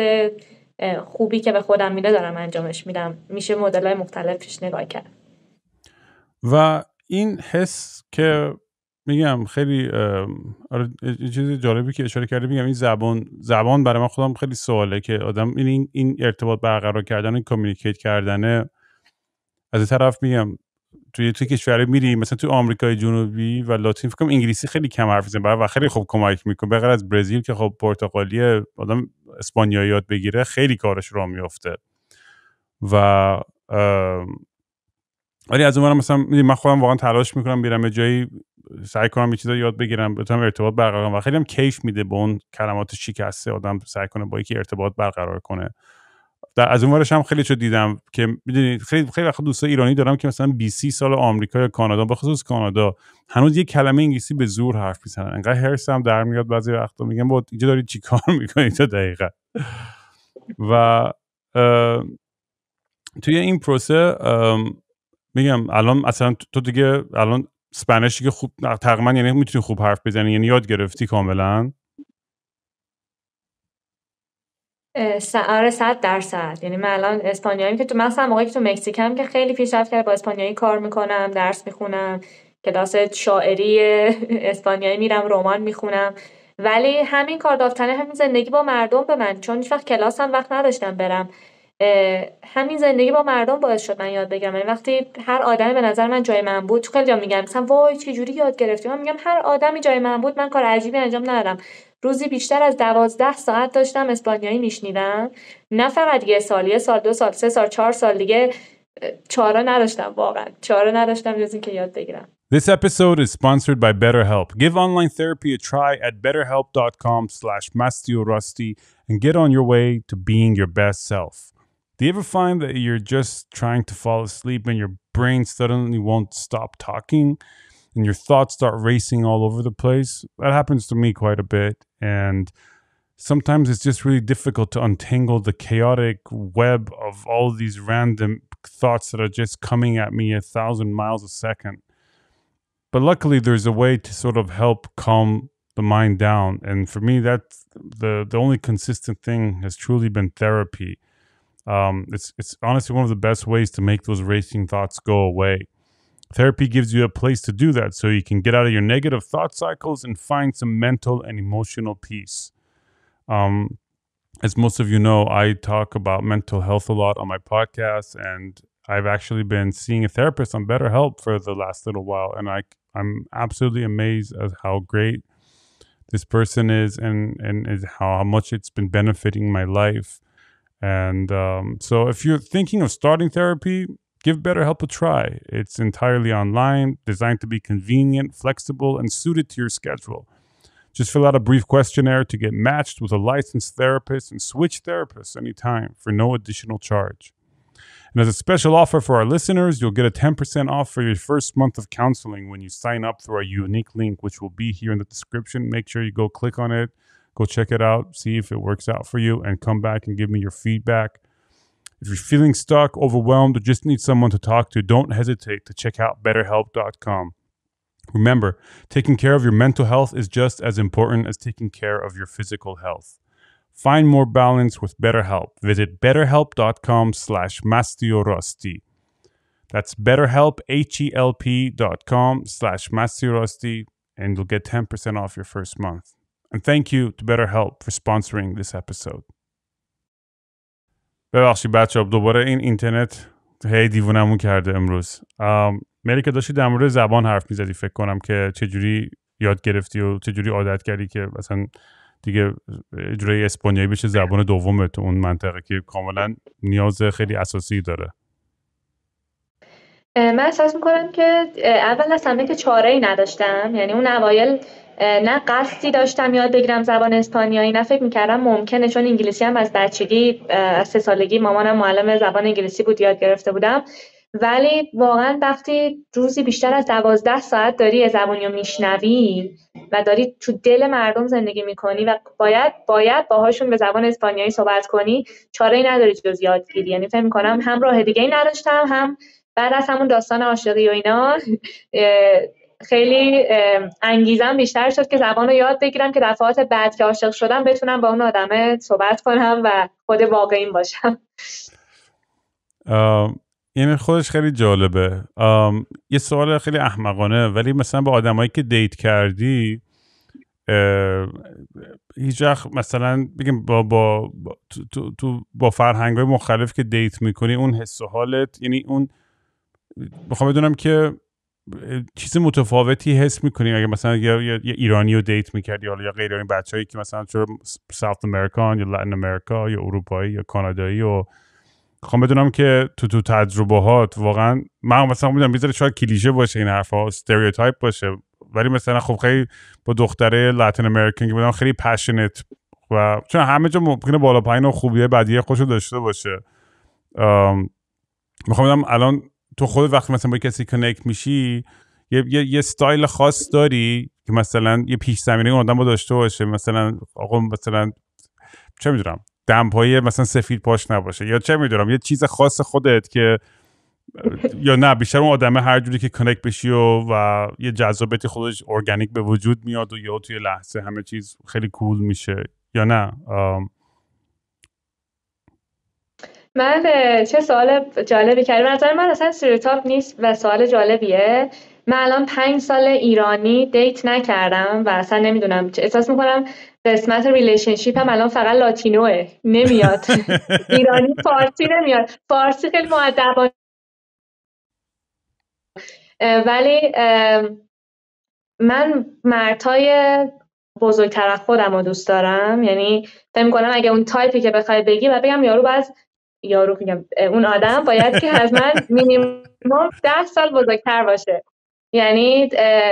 خوبی که به خودم میده دارم انجامش میدم. میشه مدل‌های مختلفش نگاه کرد. و این حس که میگم خیلی چیز جالبی که اشاره کردی، میگم این زبان زبان برای من خودم خیلی سواله که آدم این این ارتباط برقرار کردن، این کامیونیکیت کردنه. از این طرف میگم توی توی کشوری میری مثلا توی آمریکای جنوبی و لاتین، فکر کنم انگلیسی خیلی کم حرف میزنن و خیلی خوب کمک میکنه، به غیر از برزیل که خب پرتغالی آدم اسپانیایی یاد بگیره خیلی کارش راه میفته. و ولی از اونورم مثلا من خودم واقعا تلاش میکنم بیرم یه جایی سعی کنم یه چیزا یاد بگیرم، بتونم ارتباط برقرار کنم و خیلی هم کیف میده با اون کلمات شکسته آدم سعی کنه با یکی ارتباط برقرار کنه. در از اونورش هم خیلی چو دیدم که میدونید خیلی خیلی وقت دوستای ایرانی دارم که مثلا بیست سال آمریکا یا کانادا، به خصوص کانادا، هنوز یک کلمه انگلیسی به زور حرف میزنن. انقدر هرس هم در میاد بعضی وقتا، میگم با اینجا دارید چیکار میکنید تو دقیقاً. و توی این پروسه میگم الان اصلا تو دیگه الان اسپانیشی که خوب تقریبا یعنی میتونی خوب حرف بزنی، یعنی یاد گرفتی کاملا؟ آره صد درصد. یعنی من الان اسپانیایی که تو مثلا موقعی که تو مکزیکم که خیلی پیشرفت کردم، با اسپانیایی کار میکنم، درس میخونم، کلاس شاعری اسپانیایی میرم، رمان میخونم. ولی همین کار داوطلبانه، همین زندگی با مردم به من، چون هیچ وقت کلاس هم وقت نداشتم برم، همین زندگی با مردم باعث شد من یاد بگیرم. یعنی وقتی هر آدمی به نظر من جای من بود، خیلی جا میگم مثلا وای چه جوری یاد گرفتی، من میگم هر آدمی جای من بود من کار عجیبی انجام ندادم. روزی بیشتر از دوازده ساعت داشتم اسپانیایی میشنیدم، نه فقط یه سال، یه سال، دو سال، سه سال، چهار سال دیگه چاره نداشتم، واقعا چاره نداشتم جز اینکه یاد بگیرم. This episode is sponsored by BetterHelp. Give online therapy a try at betterhelp.com slash mastiorusty and get on your way to being your best self. Do you ever find that you're just trying to fall asleep and your brain suddenly won't stop talking and your thoughts start racing all over the place? That happens to me quite a bit, and sometimes it's just really difficult to untangle the chaotic web of all these random thoughts that are just coming at me a thousand miles a second. But luckily there's a way to sort of help calm the mind down, and for me that's the the only consistent thing has truly been therapy. Um, it's it's honestly one of the best ways to make those racing thoughts go away. Therapy gives you a place to do that, so you can get out of your negative thought cycles and find some mental and emotional peace. Um, as most of you know, I talk about mental health a lot on my podcast, and I've actually been seeing a therapist on BetterHelp for the last little while, and I I'm absolutely amazed at how great this person is and, and is how, how much it's been benefiting my life. And um, so if you're thinking of starting therapy, give BetterHelp a try. It's entirely online, designed to be convenient, flexible, and suited to your schedule. Just fill out a brief questionnaire to get matched with a licensed therapist and switch therapists anytime for no additional charge. And as a special offer for our listeners, you'll get a ten percent off for your first month of counseling when you sign up through our unique link, which will be here in the description. Make sure you go click on it, go check it out, see if it works out for you, and come back and give me your feedback. If you're feeling stuck, overwhelmed, or just need someone to talk to, don't hesitate to check out better help dot com. Remember, taking care of your mental health is just as important as taking care of your physical health. Find more balance with BetterHelp. Visit betterhelp.com slash mastiorosti. That's betterhelp, H-E-L-P dot com slash mastiorosti, and you'll get ten percent off your first month. And thank you to BetterHelp for sponsoring this episode. ببخشید بچه‌ها دوباره این اینترنت هی دیوونمون کرده امروز. ملیکا داشتی در مورد زبان حرف میزدی فکر کنم که چجوری یاد گرفتی و چجوری عادت کردی که مثلا دیگه اجرای اسپانیایی بشه زبان دومه تو اون منطقه که کاملا نیاز خیلی اساسی داره. من احساس میکنم که اول از همه که چاره‌ای نداشتم، یعنی اون اوایل نه قصدی داشتم یاد بگیرم زبان اسپانیایی، نه فکر میکردم ممکنه، چون انگلیسی هم از بچگی از سه سالگی مامانم معلم زبان انگلیسی بود یاد گرفته بودم. ولی واقعا وقتی روزی بیشتر از دوازده ساعت داری یه زبانی رو میشنوی و داری تو دل مردم زندگی میکنی و باید باید باهاشون به زبان اسپانیایی صحبت کنی، چاره‌ای نداری جز یادگیری. یعنی فکر میکنم هم راه دیگه‌ای نداشتم، هم بعد از همون داستان عاشقی و اینا خیلی انگیزم بیشتر شد که زبان رو یاد بگیرم که دفعات بعد که عاشق شدم بتونم با اون آدمه صحبت کنم و خود واقعیم باشم. این خودش خیلی جالبه. یه سوال خیلی احمقانه، ولی مثلا با آدمایی که دیت کردی هیچ وقت مثلا بگیم با با تو تو, تو با فرهنگ‌های مختلف که دیت میکنی اون حس و حالت، یعنی اون میخوام بدونم که چیز متفاوتی حس میکنی اگه مثلا یه, یه ایرانی رو دیت میکردی یا غیر ایرانی، بچه‌ای که مثلا چرا ساوت امریکان یا لاتین امریکا یا اروپایی یا کانادایی، و میخوام بدونم که تو تو تجربهات واقعا من مثلا میدونم میذاره شاید کلیشه باشه این حرفا، استریوتایپ باشه، ولی مثلا خب خیلی با دختره لاتین امریکن که بودم خیلی پشنت و چون همه جا ممکنه بالا پایین و خوبیه بدیه خوشو داشته باشه. میخوام بدونم الان تو خود وقتی مثلا با کسی کانکت میشی یه یه یه استایل خاص داری که مثلا یه پیش زمینه اون آدم رو داشته باشه، مثلا آقا مثلا چه میدونم دمپایی مثلا سفید پاش نباشه، یا چه میدونم یه چیز خاص خودت که یا نه بیشتر اون آدمه هر جوری که کانکت بشی و, و یه جذابیت خودش ارگانیک به وجود میاد و یا توی لحظه همه چیز خیلی کول میشه یا نه؟ من چه سوال جالبی کردی. نظر من اصلا استریوتایپ نیست و سوال جالبیه. من الان پنج سال ایرانی دیت نکردم و اصلا نمیدونم، احساس میکنم قسمت ریلیشنشیپ هم الان فقط لاتینوه، نمیاد ایرانی فارسی نمیاد. فارسی خیلی مؤدبانه، ولی من مردهای بزرگتر از خودم رو دوست دارم. یعنی فکر میکنم اگه اون تایپی که بخوای بگی و بگم یارو باید یارو میگم اون آدم باید که از من مینیمم ده سال بزرگتر باشه. یعنی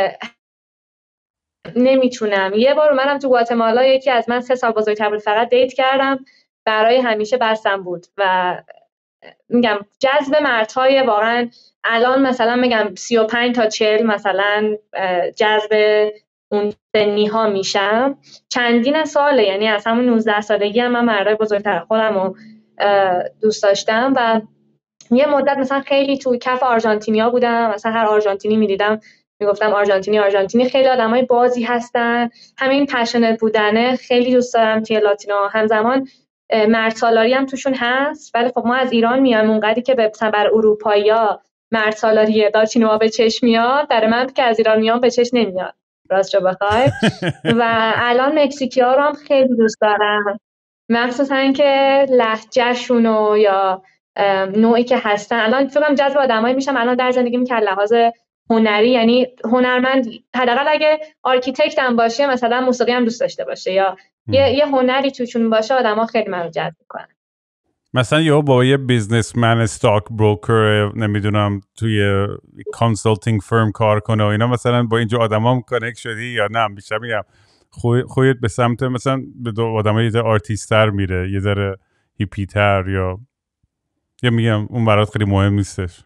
نمیتونم. یه بار منم تو گواتمالا یکی از من سه سال بزرگتر بود، فقط دیت کردم، برای همیشه بستم بود. و میگم جذب مردهای واقعا الان مثلا میگم سی و پنج تا چهل مثلا جذب اون سنی ها میشم. چندین ساله، یعنی از همون نوزده سالگی هم من مردای بزرگتر خودم رو دوست داشتم و یه مدت مثلا خیلی تو کف آرژانتینیا بودم، مثلا هر آرژانتینی میدیدم میگفتم آرژانتینی آرژانتینی. خیلی آدمای بازی هستن، همین پشنت بودنه خیلی دوست دارم توی لاتینا. همزمان مرد سالاری هم توشون هست، ولی خب ما از ایران میایم اونقدری که مثلا بر اروپایی‌ها مرد سالاری لاتینوها به چشم میاد، برای من که از ایران میام به چشم نمیاد راستش بخوای. و الان مکزیکی‌ها رو هم خیلی دوست دارم، مخصوصا اینکه لهجه‌شون و یا نوعی که هستن. الان فکر کنم جذب آدمایی میشم الان در زندگیم که لحاظ هنری، یعنی هنرمند حداقل اگه آرکیتکت هم باشه مثلا موسیقی هم دوست داشته باشه یا یه یه هنری توشون باشه، آدما خیلی منو جذب میکنن. مثلا یا با یه بیزنسمن استاک بروکر نمیدونم توی کانسالتینگ فرم کار کنه و اینا، مثلا با اینجا آدما هم کانکت شدی یا نه؟ بیشتر میگم خودت به سمت مثلا به دو آدمای یه ذره آرتیستر میره، یه ذره هیپیتر، یا یا میگم اون برات خیلی مهم نیستش؟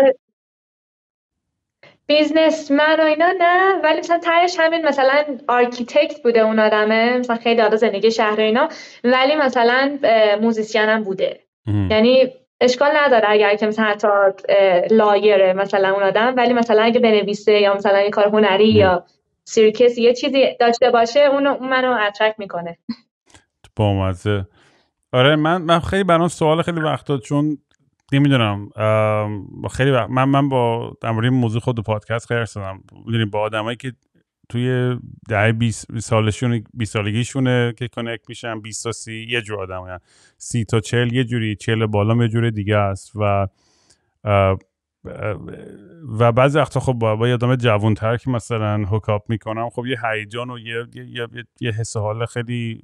بیزنسمن و اینا نه، ولی مثلا تهش همین مثلا آرکیتکت بوده اون آدمه، مثلا خیلی عادت زندگی شهر اینا، ولی مثلا موزیسین هم بوده. یعنی اشکال نداره اگر که مثلا حتی لایره مثلا اون آدم، ولی مثلا اگه بنویسه یا مثلا یه کار هنری ام. یا سیرکس یه چیزی داشته باشه، اونو منو اترکت میکنه. با مزه. آره من من خیلی برام سوال خیلی وقتا، چون نمیدونم خیلی وقت من من با در مورد موضوع خود پادکست خیلی رسیدم، میدونیم با آدمایی که توی دهه بیست سالشون بیست سالگیشونه که کانکت میشن، بیست تا سی یه جور آدمن، سی تا چهل یه جوری، چهل بالا یه جور دیگه است و و بعضی وقتا خب با, با یه آدم جوان‌تر که مثلا هوکاپ میکنم، خب یه هیجان و یه یه یه, یه حس و حال خیلی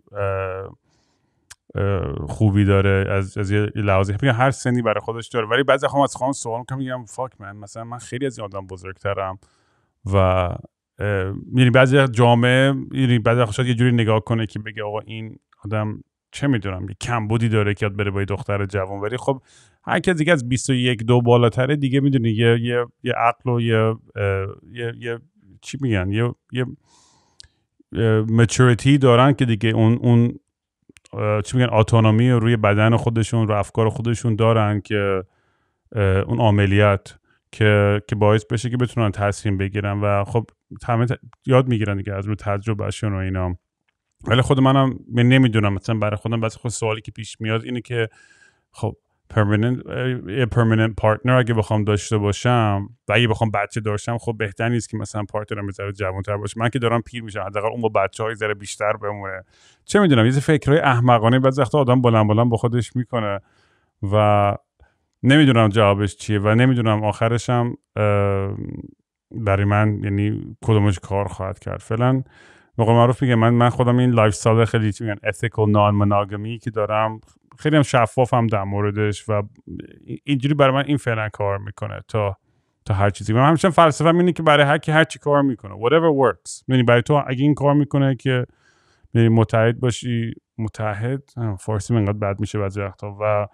خوبی داره از از یه لحاظی، میگم هر سنی برای خودش داره، ولی بعضی وقتا از خودم سوال میکنم میگم فاک من، مثلا من خیلی از این آدم بزرگترم و یعنی بعضی جامعه، یعنی بعضی وقتا شاید یه جوری نگاه کنه که بگه آقا این آدم چه میدونم یه کمبودی داره که یاد بره با یه دختر جوان، ولی خب هر کی دیگه از بیست و یک دو بالاتره دیگه میدونی یه یه یه عقل و یه یه, یه چی میگن یه یه مچوریتی دارن که دیگه اون اون چی میگن اتونومی روی بدن خودشون، رو افکار خودشون دارن که اون عملیات که که باعث بشه که بتونن تصمیم بگیرن و خب همه یاد میگیرن دیگه از رو تجربهشون و اینا. ولی خود منم من نمیدونم، مثلا برای خودم بعضی خود سوالی که پیش میاد اینه که خب پرمننت یه پرمننت پارتنر اگه بخوام داشته باشم و اگه بخوام بچه داشتم، خب بهتر نیست که مثلا پارتنرم بذاره جوان‌تر باشه؟ من که دارم پیر میشم، حداقل اون با بچه‌های ذره بیشتر بمونه. چه میدونم، یه فکرای احمقانه بعضی وقتا آدم بلند بلند با خودش میکنه و نمیدونم جوابش چیه و نمیدونم آخرش هم برای من یعنی کدومش کار خواهد کرد. فعلا موقع معروف میگه من من خودم این لایف استایل خیلی چی میگن ethical non monogamy که دارم خیلی هم شفافم در موردش و اینجوری برای من این فعلا کار میکنه تا تا هر چیزی. من همیشه فلسفه‌م اینه که برای هر کی هر چی کار میکنه whatever works، یعنی برای تو اگه این کار میکنه که یعنی متحد باشی، متحد فارسی من انقدر بد میشه بعضی وقتا، و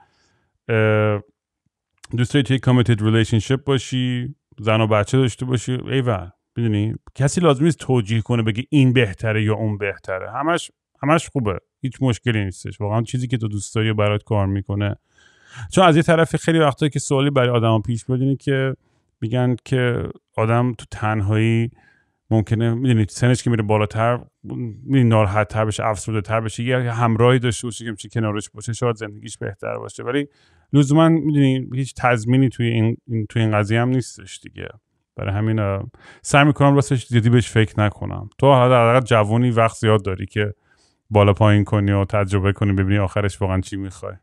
دوست داری توی committed relationship باشی، زن و بچه داشته باشی، ایول میدونی کسی لازم نیست توجیه کنه بگه این بهتره یا اون بهتره، همش همش خوبه، هیچ مشکلی نیستش. واقعا چیزی که تو دوست داری و برات کار میکنه. چون از یه طرف خیلی وقتا که سوالی برای آدما پیش میاد اینه که میگن که آدم تو تنهایی ممکنه میدونی سنش که میره بالاتر میدونی ناراحت‌تر بشه، افسرده‌تر بشه، یه همراهی داشته باشه که میشه کنارش باشه، شاید زندگیش بهتر باشه، ولی لزوما میدونی هیچ تضمینی توی این, این توی این قضیه هم نیستش دیگه. برای همین سعی میکنم راستش زیادی بهش فکر نکنم. تو حالا در جوانی وقت زیاد داری که بالا پایین کنی و تجربه کنی ببینی آخرش واقعا چی میخوای.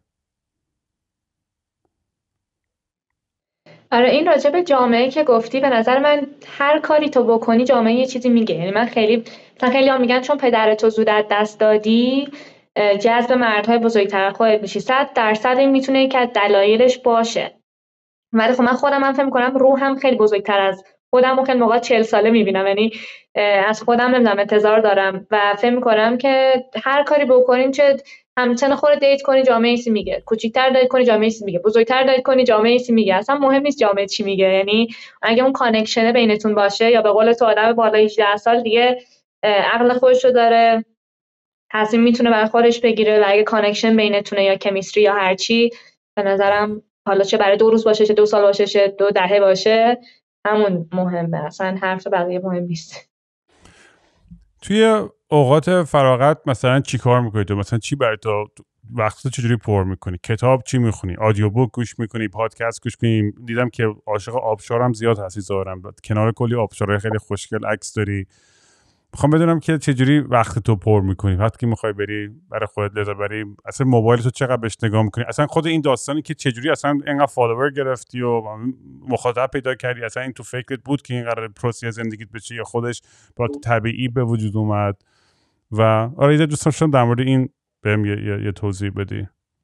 آره این راجع به جامعه که گفتی، به نظر من هر کاری تو بکنی جامعه یه چیزی میگه. یعنی من خیلی مثلا خیلی ها میگن چون پدرتو زود از دست دادی جذب مردهای بزرگتر خودت میشی. صد درصد این میتونه یکی از دلایلش باشه، ولی خب من خودم هم فکر میکنم روحم خیلی بزرگتر از خودم و خیلی موقع چهل ساله میبینم، یعنی از خودم نمیدونم انتظار دارم و فکر میکنم که هر کاری بکنیم، چه همچنان خودت دیت کنی جامعه ایسی میگه، کوچیک‌تر دیت کنی جامعه ایسی میگه، بزرگتر دیت کنی جامعه ایسی میگه، اصلا مهم نیست جامعه چی میگه. یعنی اگه اون کانکشن بینتون باشه، یا به قول تو آدم بالا هجده سال دیگه عقل خودشو داره، تصمیم میتونه برای خودش بگیره، و اگه کانکشن بینتونه یا کمیستری یا هر چی، به نظرم حالا چه برای دو روز باشه، چه دو سال باشه، چه دو دهه باشه، همون مهمه. اصلا حرف بقیه مهم نیست. توی اوقات فراغت مثلا چی کار میکنی تو؟ مثلا چی برای تو وقت چجوری پر میکنی؟ کتاب چی میخونی؟ آدیو بوک گوش میکنی؟ پادکست گوش میکنی؟ دیدم که عاشق آبشار هم زیاد هستی ظاهرا، کنار کلی آبشارهای خیلی خوشگل عکس داری. میخوام بدونم که چجوری وقت تو پر میکنی وقتی که میخوای بری برای خودت لذت بری، اصلا موبایل تو چقدر بهش نگاه میکنی، اصلا خود این داستانی که چجوری اصلا اینقدر فالوور گرفتی و مخاطب پیدا کردی، اصلا این تو فکرت بود که این قرار پروسه زندگیت بشه یا خودش با طبیعی به وجود اومد؟ و آره یه دوست داشتم در مورد این بهم یه, یه،, یه توضیح بدی.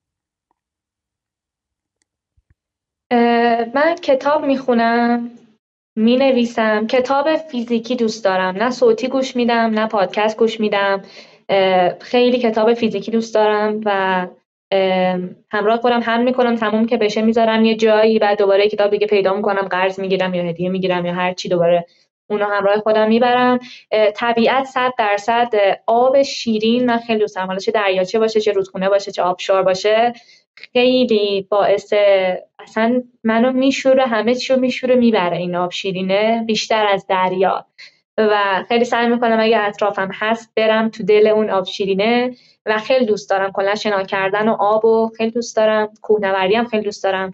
من کتاب میخونم، مینویسم. کتاب فیزیکی دوست دارم، نه صوتی گوش میدم نه پادکست گوش میدم. خیلی کتاب فیزیکی دوست دارم و همراه خودم حمل میکنم، تموم که بشه میذارم یه جایی، بعد دوباره کتاب دیگه پیدا میکنم، قرض میگیرم یا هدیه میگیرم یا هر چی، دوباره اونو همراه خودم میبرم. طبیعت صد درصد، آب شیرین من خیلی دوست دارم، حالا چه دریاچه باشه چه رودخونه باشه چه آبشار باشه، خیلی باعث اصلا منو میشوره، همه چیو میشوره میبره این آب شیرینه بیشتر از دریا. و خیلی سعی میکنم اگه اطرافم هست برم تو دل اون آب شیرینه و خیلی دوست دارم کلا شنا کردن و آب و خیلی دوست دارم، کوهنوردی هم خیلی دوست دارم.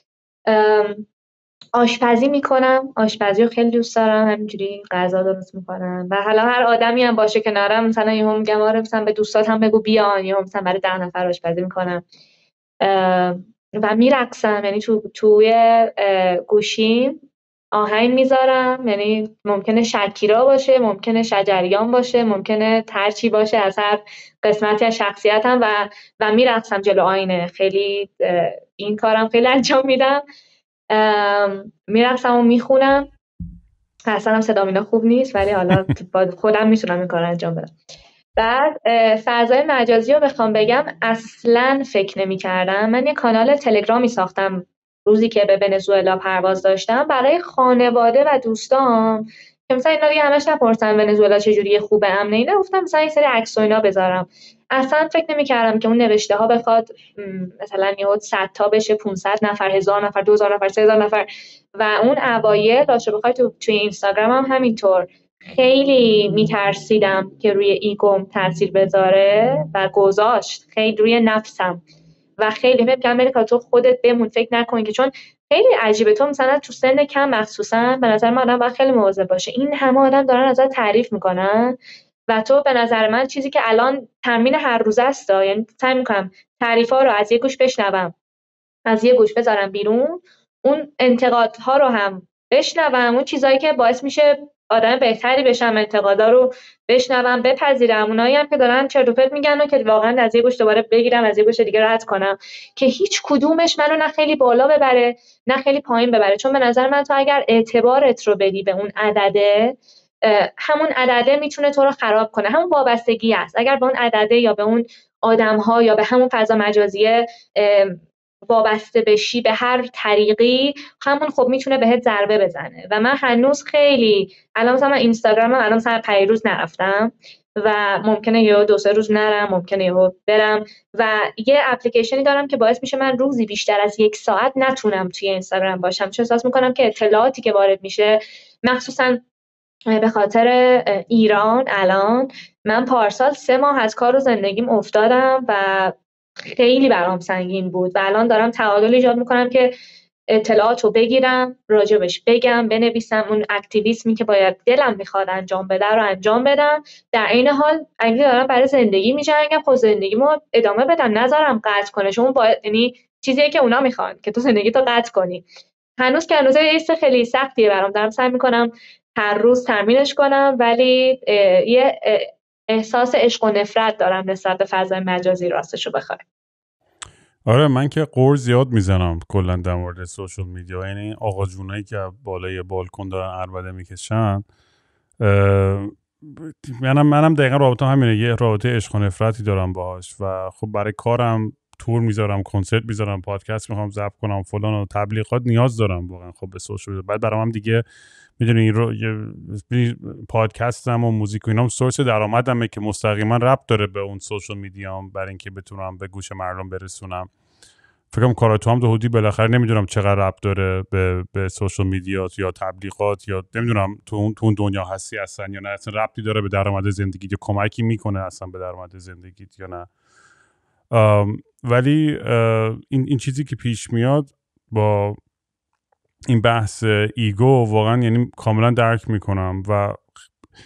آشپزی میکنم، آشپزی رو خیلی دوست دارم، همینجوری غذا درست میکنم و حالا هر آدمی هم باشه کنارم، مثلا یهو میگم آره مثلا به دوستات هم بگو بیان، یا مثلا برای ده نفر آشپزی میکنم و میرقصم. یعنی تو توی گوشیم آهنگ میذارم، یعنی ممکنه شکیرا باشه، ممکنه شجریان باشه، ممکنه هرچی باشه از هر قسمتی از شخصیتم و و میرقصم جلو آینه. خیلی این کارم خیلی انجام میدم، میرقصم و میخونم. اصلا هم صدام اینا خوب نیست ولی حالا خودم میتونم این کار انجام بدم. بعد فضای مجازی رو بخوام بگم اصلاً فکر نمی کردم. من یه کانال تلگرامی ساختم روزی که به ونزوئلا پرواز داشتم برای خانواده و دوستام که مثلا اینا دیگه همش نپرسن ونزوئلا چجوریه، خوبه امنه، اینا گفتم مثلا یه سری عکس و اینا بذارم. اصلا فکر نمی کردم که اون نوشته ها بخواد مثلا یهو صد تا بشه، پانصد نفر، هزار نفر، دو هزار نفر، سه هزار نفر. و اون اوایل راستش بخوای تو توی اینستاگرام هم همینطور خیلی میترسیدم که روی ایگوم تاثیر بذاره و گذاشت خیلی روی نفسم و خیلی میگم ملیکا تو خودت بمون، فکر نکن که، چون خیلی عجیبه تو مثلا تو سن کم مخصوصا به نظر من آدم باید خیلی مواظب باشه، این همه آدم دارن ازت تعریف میکنن و تو به نظر من چیزی که الان تمرین هر روزه است، یعنی سعی میکنم تعریفا رو از یه گوش بشنوم، از یه گوش بذارم بیرون، اون انتقادها رو هم بشنوم، اون چیزایی که باعث میشه آدم بهتری بشم انتقادا رو بشنوم بپذیرم، اونایی هم که دارن چرت و پرت میگن و که واقعا از یه گوش دوباره بگیرم از یه گوش دیگه رد کنم که هیچ کدومش منو نه خیلی بالا ببره نه خیلی پایین ببره. چون به نظر من تو اگر اعتبارت رو بدی به اون عدده، همون عدده میتونه تو رو خراب کنه، همون وابستگی است. اگر به اون عدده یا به اون آدم‌ها یا به همون فضا مجازی وابسته بشی به هر طریقی، همون خب میتونه بهت ضربه بزنه. و من هنوز خیلی الان مثلا اینستاگرامم الان مثلا پنج روز نرفتم و ممکنه یه دو سه روز نرم، ممکنه یه برم و یه اپلیکیشنی دارم که باعث میشه من روزی بیشتر از یک ساعت نتونم توی اینستاگرام باشم، چون احساس میکنم که اطلاعاتی که وارد میشه، مخصوصا به خاطر ایران، الان من پارسال سه ماه از کار و زندگیم افتادم و خیلی برام سنگین بود و الان دارم تعادل ایجاد میکنم که اطلاعاتو بگیرم، راجبش بگم، بنویسم، اون اکتیویسمی که باید دلم میخواد انجام بده رو انجام بدم. در این حال اگه دارم برای زندگی میجنگم، خب زندگیمو ادامه بدم، نذارم قطع کنه، چون باید، یعنی چیزیه که اونا میخوان که تو زندگیتو قطع کنی. هنوز که هنوز یه خیلی سختیه برام، دارم سعی میکنم هر روز تمرینش کنم، ولی یه احساس عشق و نفرت دارم نسبت به فضای مجازی راستشو بخوای. آره من که قور زیاد میزنم کلا در مورد سوشال میدیا، یعنی آقا جونایی که بالای بالکن دارن عربده میکشن، منم منم دقیقا رابطه همینه، یه رابطه عشق و نفرتی دارم باهاش و خب برای کارم تور میذارم، کنسرت میذارم، پادکست میخوام ضبط کنم، فلان و تبلیغات نیاز دارم واقعا خب به سوشال. بعد برام هم دیگه میدونی رو پادکستم و موزیک و اینام سورس درآمدمه که مستقیما ربط داره به اون سوشال میدیام، برای اینکه بتونم به گوش مردم برسونم. فکر کنم کارا تو هم تو حدودی بالاخره نمیدونم چقدر ربط داره به به سوشال میدیات یا تبلیغات، یا نمیدونم تو اون تو اون دنیا هستی اصلا یا نه، اصلا ربطی داره به درآمد زندگیت یا کمکی میکنه اصلا به درآمد زندگیت یا نه. ولی این این چیزی که پیش میاد با این بحث ایگو واقعا یعنی کاملا درک میکنم و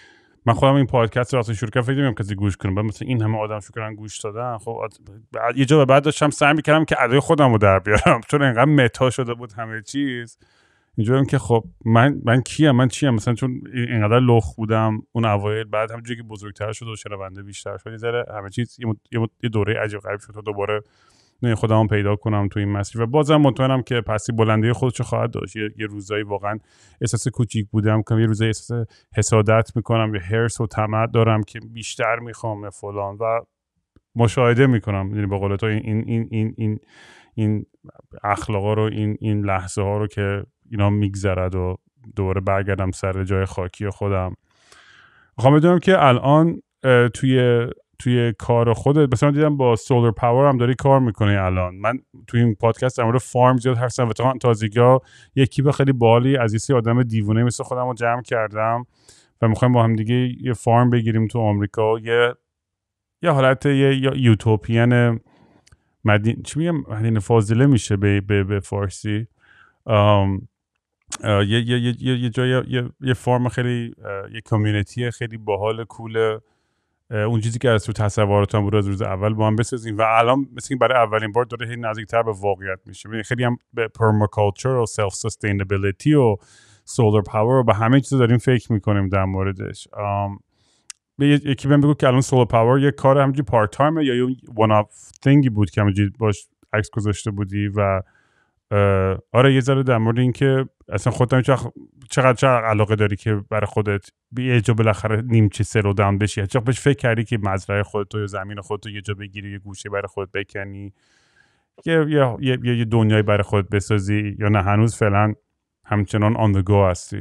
من خودم این پادکست رو وقتی شروع کردم فکر نمی‌کردم کسی گوش کنه، بعد مثلا این همه آدم شروع کردن گوش دادن. خب بعد یه جا به بعد داشتم سعی می‌کردم که ادای خودم رو در بیارم چون اینقدر متا شده بود همه چیز. اینجوریه که خب من من کیم، من چیم، مثلا چون اینقدر لخ بودم اون اوایل، بعد همونجوری که بزرگتر شد و شنونده بیشتر شد، یه ذره همه چیز یه, مد... یه دوره عجیب غریب شد تا دوباره نه خودمو پیدا کنم تو این مسیر. و بازم مطمئنم که پسی بلندی خودشو خواهد داشت. یه, یه روزایی واقعا احساس کوچیک بودم که یه روزایی احساس حسادت میکنم، یه هرس و طمع دارم که بیشتر میخوام فلان و مشاهده میکنم، یعنی به قول تو این این این این این, این اخلاقا رو، این این لحظه ها رو که اینا میگذرد و دوباره برگردم سر جای خاکی خودم. میخوام بدونم که الان توی توی کار خودت مثلا دیدم با سولار پاور هم داری کار میکنی الان. من توی این پادکست در مورد فارم زیاد حرف زدم و تا تازگی‌ها یک کیپ خیلی بالی از یه آدم دیوونه مثل خودم رو جمع کردم و میخوایم با هم دیگه یه فارم بگیریم تو آمریکا، یه یه حالت یه یوتوپیان مدین چی میگم مدینه فاضله میشه به به, به فارسی، ام یه یه یه یه جای یه یه فارم خیلی یه کامیونیتی خیلی باحال کوله، اون چیزی که از تو تصوراتم بود از روز اول با هم بسازیم و الان مثل این برای اولین بار داره هی نزدیکتر به واقعیت میشه. خیلی هم به پرماکالچر و سلف سستینبیلیتی و سولار پاور و به همه چیز داریم فکر میکنیم در موردش. به یکی بهم بگو که الان سولار پاور یه کار همینجوری پارت تایمه یا یه وان اف تینگی بود که همینجوری باش عکس گذاشته بودی؟ و آره یه ذره در مورد این که اصلا خودت چقدر چقدر علاقه داری که برای خودت یه جا بالاخره نیمچه سلو داون بشی، چقدر بهش فکر کردی که مزرعه خودت یا زمین خودت یه جا بگیری، یه گوشه برای خودت بکنی، یه یه یه, یه دنیایی برای خودت بسازی، یا نه هنوز فعلا همچنان on the go هستی؟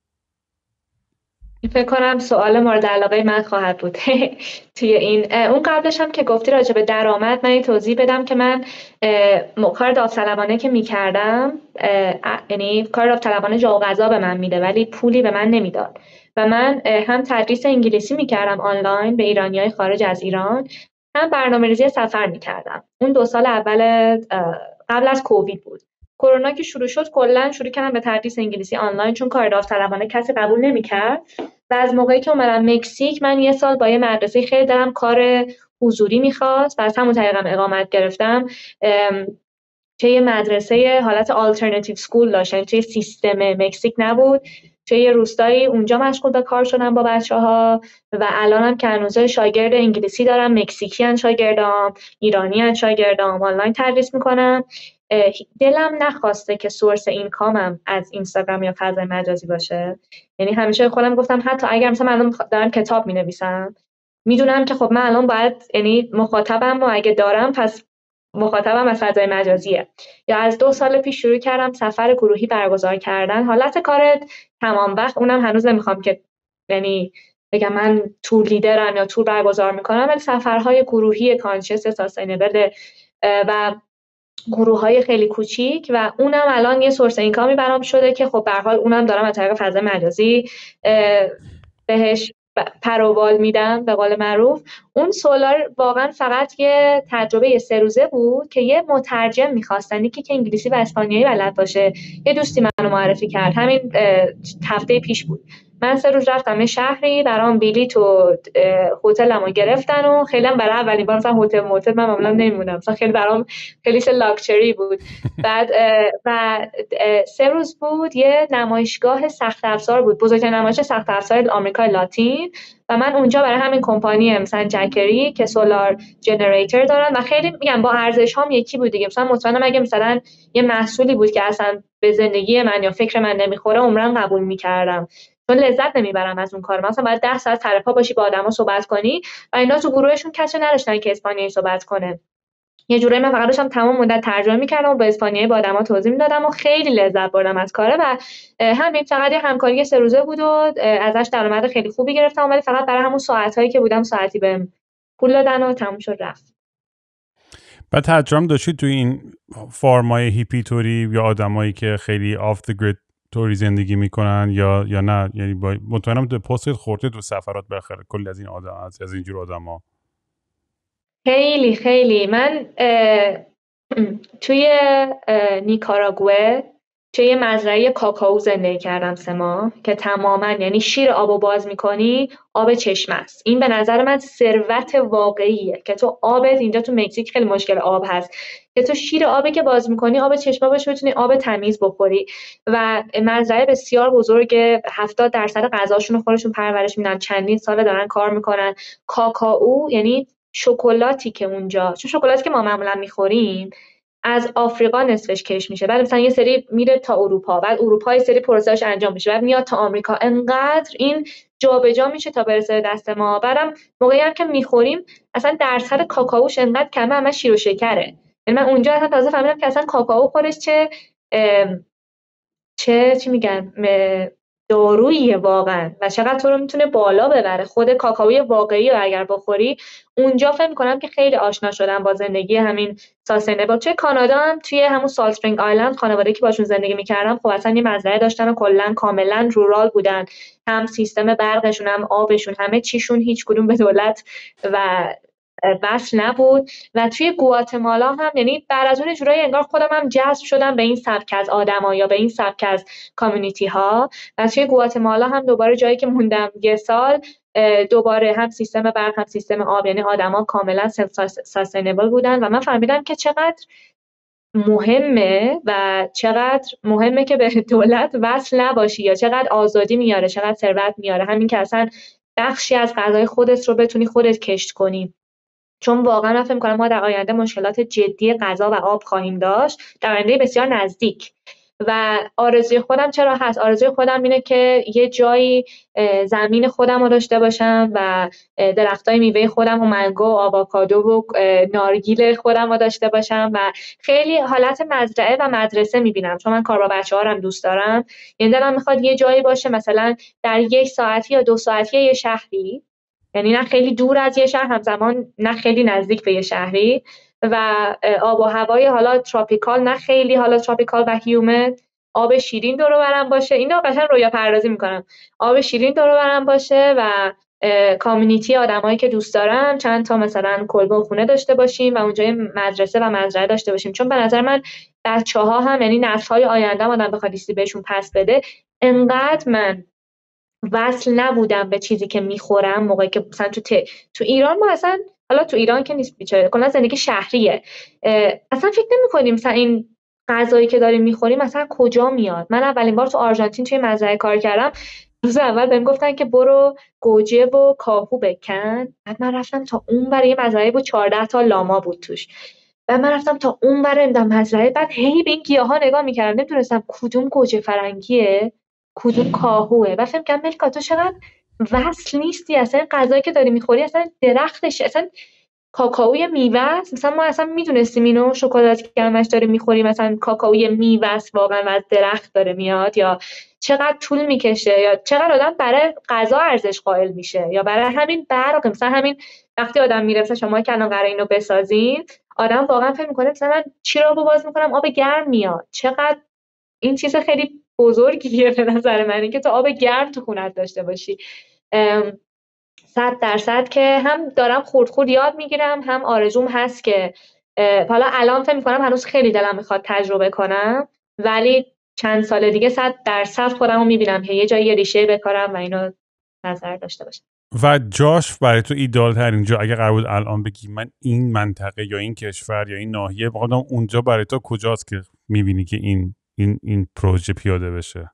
فکر کنم سوال مورد علاقه من خواهد بود توی این. اون قبلش هم که گفتی راجع به درآمد، من یه توضیح بدم که من کار داوطلبانه که می‌کردم، یعنی کار داوطلبانه جا و غذا به من میده ولی پولی به من نمیداد و من هم تدریس انگلیسی می‌کردم آنلاین به ایرانیای خارج از ایران، هم برنامه‌ریزی سفر می‌کردم. اون دو سال اول قبل از کووید بود. کرونا که شروع شد کلا شروع کردم به تدریس انگلیسی آنلاین چون کار داوطلبانه کسی قبول نمی‌کرد. و از موقعی که اومدم مکزیک من یه سال با یه مدرسه خیلی دارم کار حضوری می‌خواست و از همون طریقم اقامت گرفتم که یه مدرسه حالت آلترناتیو سکول داشتن، توی سیستم مکزیک نبود، توی یه روستایی اونجا مشغول به کار شدم با بچه‌ها و الانم که هنوز شاگرد انگلیسی دارم، مکزیکی ان شاگردام، ایرانی ان شاگردام، آنلاین تدریس میکنم. دلم نخواسته که سورس اینکامم از اینستاگرام یا فضای مجازی باشه، یعنی همیشه خودم گفتم حتی اگر مثلا من الان دارم کتاب مینویسم میدونم که خب من الان باید، یعنی مخاطبم و اگه دارم پس مخاطبم از فضای مجازیه. یا از دو سال پیش شروع کردم سفر گروهی برگزار کردن، حالت کار تمام وقت، اونم هنوز نمیخوام که یعنی بگم من تور لیدرم یا تور برگزار میکنم، ولی سفرهای گروهی کانشس ساستینبل و گروه‌های خیلی کوچیک و اونم الان یه سورس اینکامی برام شده که خب به هر حال اونم دارم از طریق فضای مجازی بهش پروبال میدم به قول معروف. اون سولار واقعا فقط یه تجربه سه روزه بود که یه مترجم می‌خواستن که که انگلیسی و اسپانیایی بلد باشه. یه دوستی منو معرفی کرد، همین هفته پیش بود. من سه روز رفتم یه شهری، برام بلیط و هتلمو گرفتن و خیلی هم برای اولین بار مثلا هتل موتل من معمولا نمیمونم، مثلا خیلی برام خیلی لاکچری بود. بعد و سه روز بود، یه نمایشگاه سخت افزار بود، بزرگترین نمایش سخت افزار آمریکای لاتین و من اونجا برای همین کمپانی مثلا جکری که سولار جنریتور دارن و خیلی میگم با ارزش هام یکی بود دیگه. مثلا مطمئنم اگه مثلا یه محصولی بود که اصلا به زندگی من یا فکر من نمیخوره عمرن قبول میکردم، چون لذت نمیبرم از اون کار. مثلا باید ده ساعت طرفا باشی با آدما صحبت کنی و اینا تو گروهشون کسی نداشتن که اسپانیایی صحبت کنه. یه جورایی من فقط داشتم تمام مدت ترجمه میکردم و با اسپانیایی با آدما توضیح میدادم و خیلی لذت بردم از کاره و همین فقط یه همکاری سه روزه بود و ازش درآمد خیلی خوبی گرفتم، ولی فقط برای همون ساعتایی که بودم ساعتی بهم پول دادن و تموم شد رفت. بعد تجربه داشتید توی این فارمای هیپی توری یا آدمایی که خیلی آف دی گرید توری زندگی میکنن یا یا نه؟ یعنی با مطمئنم تو پست خورده تو سفرات بالاخره کلی از این آدم از, از اینجور آدما. خیلی خیلی من توی نیکاراگوئه توی یه مزرعه کاکائو زندگی کردم سه ماه که تماما یعنی شیر آبو باز میکنی آب چشمه است. این به نظر من ثروت واقعیه که تو آبت اینجا تو مکزیک خیلی مشکل آب هست که تو شیر آبی که باز میکنی آب چشمه باشه بتونی آب تمیز بخوری. و مزرعه بسیار بزرگه، هفتاد درصد غذاشون رو خودشون پرورش میدن، چندین ساله دارن کار میکنن. کاکائو یعنی شکلاتی که اونجا، چون شکلاتی که ما معمولا میخوریم از آفریقا نصفش کش میشه، بعد مثلا یه سری میره تا اروپا، بعد اروپا یه سری پروسه‌اش انجام میشه، بعد میاد تا آمریکا. انقدر این جابجا میشه تا برسه دست ما. بعدم موقعی هم که میخوریم اصلا درصد کاکائوش انقدر کمه، همش شیر و شکره. یعنی من اونجا اصلا تازه فهمیدم که اصلا کاکائو خودش چه چه چی میگن داروییه واقعا و چقدر تو رو میتونه بالا ببره. خود کاکائوی واقعی رو اگر بخوری اونجا فکر میکنم که خیلی آشنا شدم با زندگی همین ساستینبل. توی کانادا هم توی همون سالت اسپرینگ آیلند خانواده‌ای که باشون زندگی میکردم خب اصلا یه مزرعه داشتن و کلا کاملا رورال بودن، هم سیستم برقشون هم آبشون همه چیشون هیچ کدوم به دولت و وصل نبود. و توی گواتمالا هم یعنی بعد از اون جورایی انگار خودم هم جذب شدم به این سبک از آدما یا به این سبک از کامیونیتی ها. و توی گواتمالا هم دوباره جایی که موندم یه سال دوباره هم سیستم برق هم سیستم آب، یعنی آدما کاملا سستینبل بودن و من فهمیدم که چقدر مهمه و چقدر مهمه که به دولت وصل نباشی یا چقدر آزادی میاره، چقدر ثروت میاره. همین که اصلا بخشی از غذای خودت رو بتونی خودت کشت کنی. چون واقعا من فکر می‌کنم ما در آینده مشکلات جدی غذا و آب خواهیم داشت، در آینده بسیار نزدیک. و آرزوی خودم چرا هست؟ آرزوی خودم اینه که یه جایی زمین خودم رو داشته باشم و درختای میوه خودم و منگو و آووکادو و نارگیل خودم رو داشته باشم و خیلی حالت مزرعه و مدرسه میبینم، چون من کار با بچه‌ها هم دوست دارم. یعنی دلم میخواد یه جایی باشه مثلا در یک ساعتی یا دو ساعتی یه شهری، یعنی نه خیلی دور از یه شهر همزمان نه خیلی نزدیک به یه شهری، و آب و هوای حالا تروپیکال نه خیلی حالا تروپیکال و هیومد، آب شیرین دور و برم باشه. اینو قشنگ رویا پردازی میکنم، آب شیرین دور و برم باشه و کامیونیتی آدمایی که دوست دارم، چند تا مثلا کلبه و خونه داشته باشیم و اونجا مدرسه و مزرعه داشته باشیم. چون به نظر من بچه‌ها هم یعنی نسل‌های آینده آدم بخواد چیزی بهشون پس بده، انقدر من وصل نبودم به چیزی که میخورم موقعی که مثلا تو ت... تو ایران ما اصلا، حالا تو ایران که نیست بیچاره، کلا زندگی شهریه، اصلا فکر نمی‌کنیم مثلا این غذایی که داریم میخوریم مثلا کجا میاد. من اولین بار تو آرژانتین توی مزرعه کار کردم، روز اول بهم گفتن که برو گوجه و کاهو بکن. بعد من رفتم تا اون برای یه مزرعه بود چهارده تا لاما بود توش، بعد من رفتم تا اون برای مزرعه، بعد هی به این گیاها نگاه میکردم نمیدونستم کدوم گوجه فرنگیه کدوم کاهوه. و فهم کردم ملکا تو چقدر وصل نیستی، اصلا غذایی که داری میخوری اصلا درختش اصلا کاکائوی میوه است. مثلا ما اصلا میدونستیم اینو شکلاتی که همش داره میخوریم مثلا کاکائوی میوه است واقعا و از درخت داره میاد، یا چقدر طول میکشه، یا چقدر آدم برای غذا ارزش قائل میشه، یا برای همین برق. مثلا همین وقتی آدم میره مثلا شما که الان قراره اینو بسازین، آدم واقعا فکر میکنه مثلا من چی رو باز میکنم آب گرم میاد. چقدر این چیز خیلی بزرگیه به نظر من که تو آب گرم تو خونت داشته باشی. صد درصد که هم دارم خورد خورد یاد میگیرم، هم آرزوم هست که حالا الان فکر میکنم هنوز خیلی دلم میخواد تجربه کنم، ولی چند سال دیگه صد درصد خودم رو میبینم که یه جایی یه ریشه بکارم و اینو نظر داشته باشم. و جاش برای تو ایدئال ترین جا اگه قرار بود الان بگی من این منطقه یا این کشور یا این ناحیه بخوام اونجا برای تو کجاست که میبینی که این این این پروژه پیاده بشه؟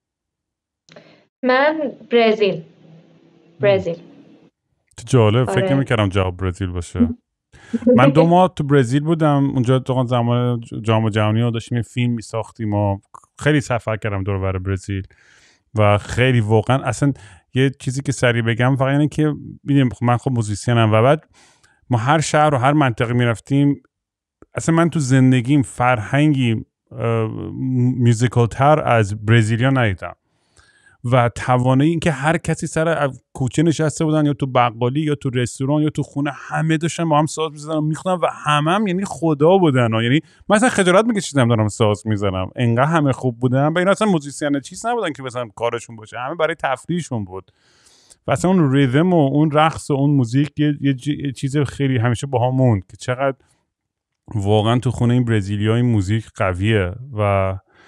من برزیل. برزیل تو جالب. آره. فکر نمی‌کردم جواب برزیل باشه. من دو ماه تو برزیل بودم، اونجا تو زمان جام جهانی رو داشتیم فیلم می‌ساختیم و خیلی سفر کردم دور و بر برزیل و خیلی واقعا اصلا یه چیزی که سریع بگم فقط اینه که می‌دونم من خب موزیسینم و بعد ما هر شهر و هر منطقه می‌رفتیم، اصلا من تو زندگیم فرهنگی میوزیکال تر از برزیلیا ندیدم و توانایی این که هر کسی سر کوچه نشسته بودن یا تو بقالی یا تو رستوران یا تو خونه همه داشتن با هم ساز می‌زدن و می‌خوندن و همم هم یعنی خدا بودن و یعنی من اصلا خجالت می‌کشیدم دارم ساز می‌زنم، انقدر همه خوب بودن. و اینا اصلا موزیسین چیز نبودن که مثلا کارشون باشه، همه برای تفریحشون بود و اصلا اون ریتم و اون رقص و اون موزیک یه, یه, یه چیز خیلی همیشه باهامون که چقدر واقعا تو خونه این برزیلی‌ها این موزیک قویه و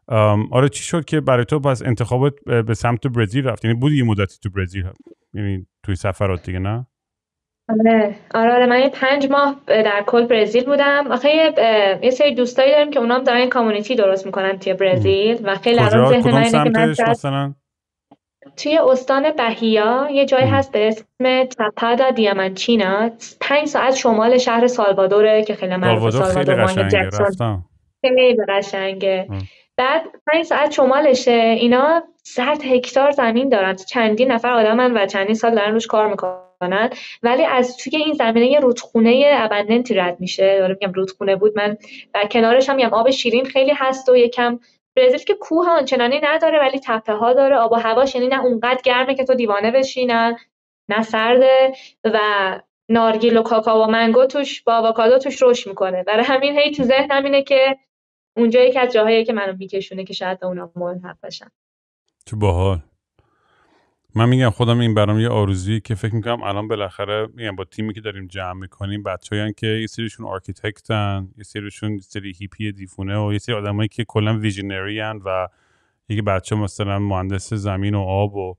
آره چی شد که برای تو پس انتخابات به سمت برزیل رفت؟ یعنی بودی یه مدتی تو برزیل، یعنی توی سفرات دیگه نه؟ آره آره آره من یه پنج ماه در کل برزیل بودم. آخه یه, یه سری دوستایی داریم که اونام دارن کامیونیتی درست میکنن توی برزیل و خیلی الان کجا؟ ذهن من کدوم اینه که من سمتش مثلا؟ توی استان بهیا یه جایی هست به اسم چاپادا دیامانچینا، پنج ساعت شمال شهر سالوادوره که خیلی معروفه. سالوادور خیلی سالوادور مایکل قشنگه، جکسون رفتم. خیلی قشنگه. ام. بعد پنج ساعت شمالشه. اینا صد هکتار زمین دارن، چندین نفر آدمن و چندین سال دارن روش کار میکنن، ولی از توی این زمینه یه رودخونه ابندنتی رد میشه. دارم میگم رودخونه بود، من در کنارش هم آب شیرین خیلی هست و یکم برزیل که کوه آنچنانی نداره ولی تپه ها داره. آب و هواش یعنی نه اونقدر گرمه که تو دیوانه بشی، نه نه سرده، و نارگیل و کاکائو و منگو توش با آووکادو توش رشد میکنه. برای همین هی تو ذهنم اینه که اونجا یکی از جاهایی که منو میکشونه که شاید به اونا ملحق بشم. تو باحال. من میگم خودم این برام یه آرزویی که فکر میکنم الان بالاخره میگم با تیمی که داریم جمع میکنیم بچه‌هایی که یه سریشون آرکیتکتن، یه سریشون یه سری هیپی دیفونه و یه سری آدمایی که کلا ویژنری ان و یکی بچه مثلا مهندس زمین و آب و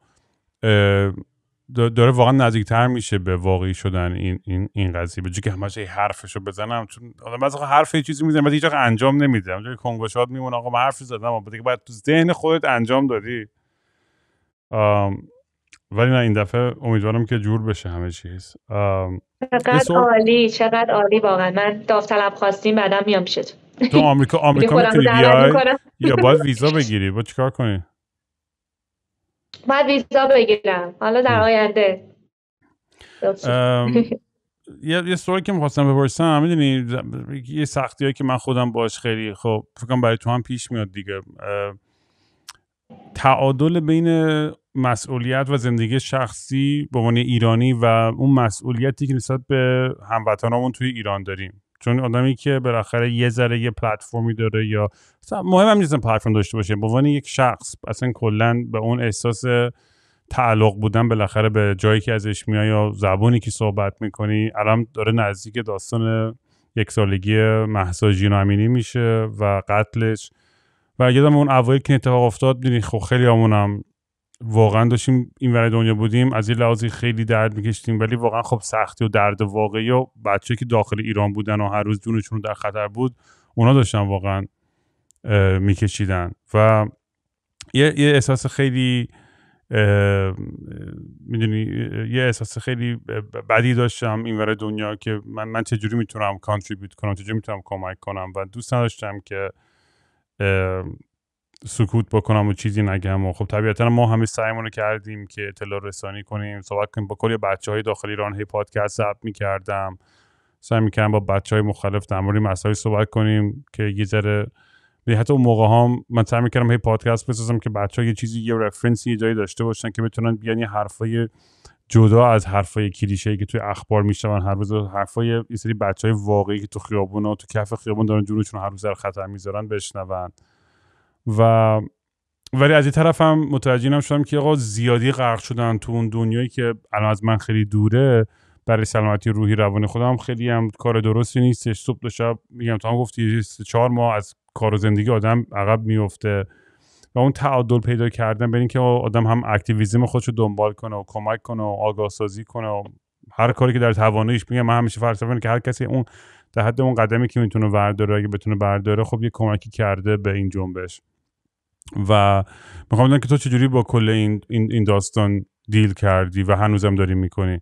داره واقعا نزدیکتر میشه به واقعی شدن این این این قضیه، به جای که همش حرفشو بزنم، چون آدم مثلا حرف یه چیزی میزنه ولی هیچ وقت انجام نمیده، اونجوری کنگوشات میمونه آقا من حرفی زدم اما دیگه بعد تو ذهن خودت انجام دادی. ولی نه این دفعه امیدوارم که جور بشه همه چیز. چقدر عالی، چقدر عالی واقعا. من داوطلب خواستیم بعدم میام پیشتون. تو آمریکا آمریکا میتونی بیای یا باید ویزا بگیری؟ با چیکار کنی؟ باید ویزا بگیرم حالا در آینده. یه یه سوالی که می‌خواستم بپرسم، میدونی یه سختیایی که من خودم باش خیلی خب فکر کنم برای تو هم پیش میاد دیگه، تعادل بین مسئولیت و زندگی شخصی به عنوان ایرانی و اون مسئولیتی که نسبت به هموطنامون توی ایران داریم. چون آدمی که بالاخره یه ذره یه پلتفرمی داره یا مهم هم نیست پلتفرم داشته باشه، به عنوان یک شخص اصلا کلا به اون احساس تعلق بودن بالاخره به جایی که ازش میای یا زبانی که صحبت میکنی، الان داره نزدیک داستان یک سالگی مهسا ژینا امینی میشه و قتلش و یادم اون اوایل که اتفاق افتاد دیدین خب خیلی همونم واقعا داشتیم این ور دنیا بودیم از این لحاظی خیلی درد میکشتیم، ولی واقعا خب سختی و درد واقعی و بچه‌ای که داخل ایران بودن و هر روز جونشون در خطر بود اونا داشتن واقعا میکشیدن و یه, یه احساس خیلی میدونی یه احساس خیلی بدی داشتم این ور دنیا که من من چجوری میتونم کانتریبیوت کنم، چجوری میتونم کمک کنم و دوست نداشتم که سکوت بکنم و چیزی نگم و خب طبیعتا ما همه سعیمون رو کردیم که اطلاع رسانی کنیم، صحبت کنیم با کلی بچهای داخل ایران. هی پادکست ضبط می‌کردم، سعی می‌کردم با بچهای مختلف در مورد مسائل صحبت کنیم که یه ذره حتی اون موقع هم من سعی می‌کردم هی پادکست بسازم که بچه‌ها یه چیزی یه رفرنسی یه جایی داشته باشن که بتونن بیان یه حرفای جدا از حرفای کلیشه‌ای که توی اخبار میشنون هر روز، حرفای یه سری بچهای واقعی که تو خیابونا تو کف خیابون دارن جونشون هر روز در خطر میذارن بشنون. و ولی از این طرف هم متوجه نم شدم که آقا زیادی غرق شدن تو اون دنیایی که الان از من خیلی دوره، برای سلامتی روحی روانی خودم خیلی هم کار درستی نیستش. صبح تا شب میگم تو هم گفتی چهار ماه از کار و زندگی آدم عقب میفته و اون تعادل پیدا کردن بین که آدم هم اکتیویسم خودشو دنبال کنه و کمک کنه و آگاه سازی کنه و هر کاری که در تواناییش، میگم من همیشه فلسفه اینه که هر کسی اون در حد اون قدمی که میتونه برداره اگه بتونه برداره خب یه کمکی کرده به این جنبش. و میخوام بدونم که تو چجوری با کل این این داستان دیل کردی و هنوزم داری میکنی؟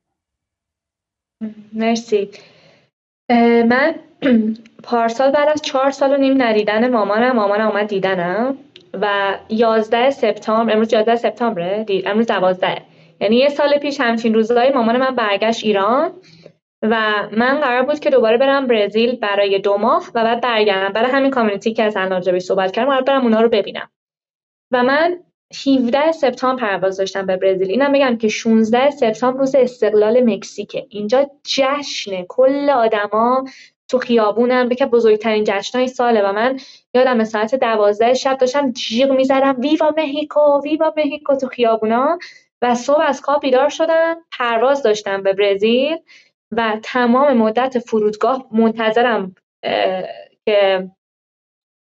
مرسی. من پارسال بعد از چهار سال و نیم ندیدن مامانم مامانم اومد دیدنم و یازده سپتامبر، امروز یازده سپتامبره دید، امروز دوازده، یعنی یه سال پیش همچین روزایی مامان من برگشت ایران و من قرار بود که دوباره برم برزیل برای دو ماه و بعد برگردم. برای همین کامیونیتی که از راجعش صحبت کردم قرار برم اونا رو ببینم و من هفدهم سپتامبر پرواز داشتم به برزیل. اینم بگم که شانزدهم سپتامبر روز استقلال مکزیکه. اینجا جشنه، کل آدما تو خیابونن، که بزرگترین جشنای ساله و من یادم ساعت دوازده شب داشتم جیغ میزدم ویوا مهیکو ویوا مهیکو تو خیابونا و صبح از خواب بیدار شدم، پرواز داشتم به برزیل و تمام مدت فرودگاه منتظرم که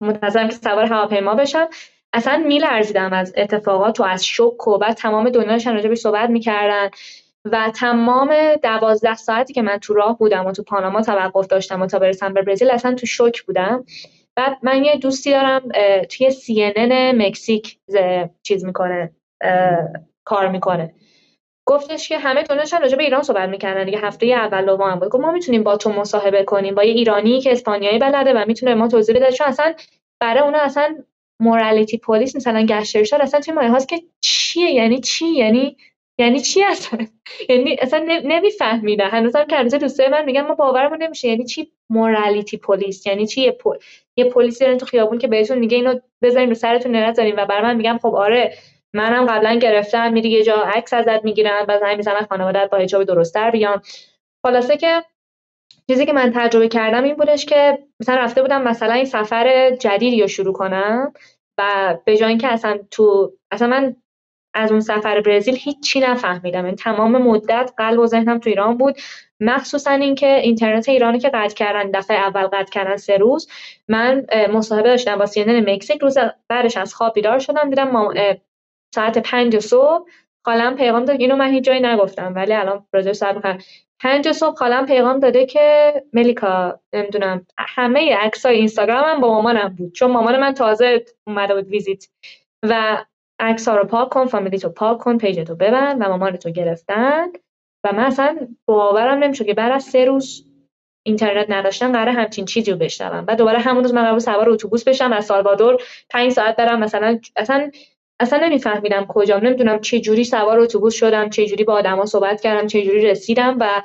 منتظرم که سوار هواپیما بشم. اصلا میلرزیدم از اتفاقات و از شوک و بعد تمام دنیا داشتن راجع بهش صحبت میکردن و تمام دوازده ساعتی که من تو راه بودم و تو پاناما توقف داشتم و تا برسم به برزیل اصلا تو شوک بودم. بعد من یه دوستی دارم توی سی ان ان مکزیک چیز میکنه کار میکنه، گفتش که همه دنیاشون راجع به ایران صحبت میکنن دیگه. هفته اول دوم بود گفت ما میتونیم با تو مصاحبه کنیم با یه ایرانی که اسپانیایی بلده و میتونه ما توضیح بده، چون اصلا برای اونا اصلا مورالیتی پلیس مثلا گشت ارشاد اصلا توی مایه هاست که چیه، یعنی چی، یعنی یعنی چی اصلا یعنی اصلا نمیفهمیدن. هنوزم که هنوز دوستای من میگن ما باورمون نمیشه یعنی چی مورالیتی پلیس، یعنی چی یه پل... یه پلیسی دارن تو خیابون که بهتون میگه اینو بذارین رو سرتون نذارین و برای من میگم خب آره منم قبلا گرفتم، میری یه جا عکس ازت میگیرن بعد همین میذارن خانواده‌ات با حجاب درست‌تر بیان. خلاصه که چیزی که من تجربه کردم این بودش که مثلا رفته بودم مثلا این سفر جدیدی رو شروع کنم و به جای اینکه اصلا تو اصلا من از اون سفر برزیل هیچی نفهمیدم، این تمام مدت قلب و ذهنم تو ایران بود، مخصوصا اینکه اینترنت ایرانی که قطع کردن دفعه اول قطع کردن سه روز. من مصاحبه داشتم با سی ان ان مکزیک، روز بعدش از خواب بیدار شدم دیدم ساعت پنج صبح خالم پیغام داد، اینو من هیچ جایی نگفتم ولی الان راجعش صحبت می‌کنم. پنج صبح خالم پیغام داده که ملیکا نمیدونم همه عکسای اینستاگرامم با مامانم بود، چون مامان من تازه اومده بود ویزیت و عکس‌ها رو پاک کن، فامیلیتو پاک کن، پیجتو ببند و مامانتو گرفتن. و من اصلا باورم نمیشه که بعد از سه روز اینترنت نداشتن قراره همچین چیزی رو بشنوم. بعد دوباره همون روز من قراره سوار اتوبوس بشم از سالوادور پنج ساعت برم مثلا، اصلا اصلا نمیفهمیدم کجام، نمیدونم چه جوری سوار اتوبوس شدم، چه جوری با آدما صحبت کردم، چه جوری رسیدم. و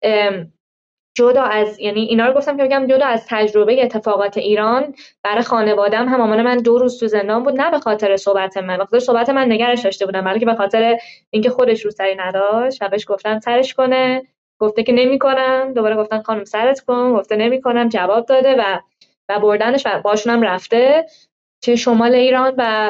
جدا از یعنی اینا رو گفتم که بگم جدا از تجربه اتفاقات ایران برای خانواده‌ام هم مامان من دو روز تو زندان بود، نه به خاطر صحبت من، به خاطر صحبت من نگرش داشته بودم، بلکه به خاطر اینکه خودش رو سری نداشت و بهش گفتم سرش کنه، گفته که نمی‌کنم، دوباره گفتن خانم سرت کن، گفته نمی‌کنم، جواب داده و و بردنش و باشون هم رفته چه شمال ایران. و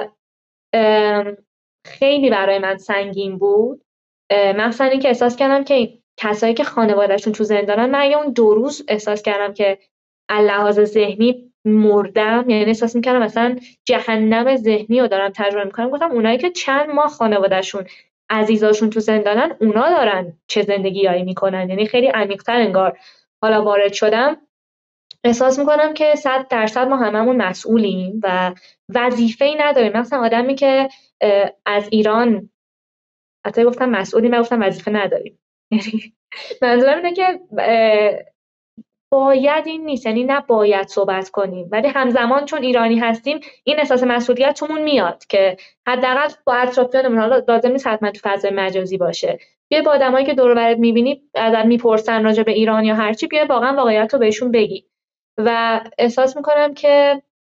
خیلی برای من سنگین بود، مثلا اینکه احساس کردم که کسایی که خانواده‌شون تو زندانن، من اون دو روز احساس کردم که لحاظ ذهنی مردم، یعنی احساس می‌کردم مثلا جهنم ذهنی رو دارم تجربه می‌کنم. گفتم اونایی که چند ماه خانواده‌شون عزیزاشون تو زندانن اونا دارن چه زندگیایی می‌کنن، یعنی خیلی عمیق‌تر انگار حالا وارد شدم. احساس می‌کنم که صد درصد ما هممون مسئولیم و وظیفه‌ای نداریم. مثلا آدمی که از ایران حتی گفتم مسئولی، من گفتم وظیفه نداریم. یعنی منظورم اینه که باید این نیست، یعنی نه باید صحبت کنیم ولی همزمان چون ایرانی هستیم این احساس مسئولیت تومون میاد که حداقل با اطرافیانمون، حالا لازم نیست حتما تو فضای مجازی باشه، بیا با آدمایی که دور و برت می‌بینی ازت میپرسن راجع به ایران یا هر چی، بیا واقعا واقعیت رو بهشون بگی. و احساس میکنم که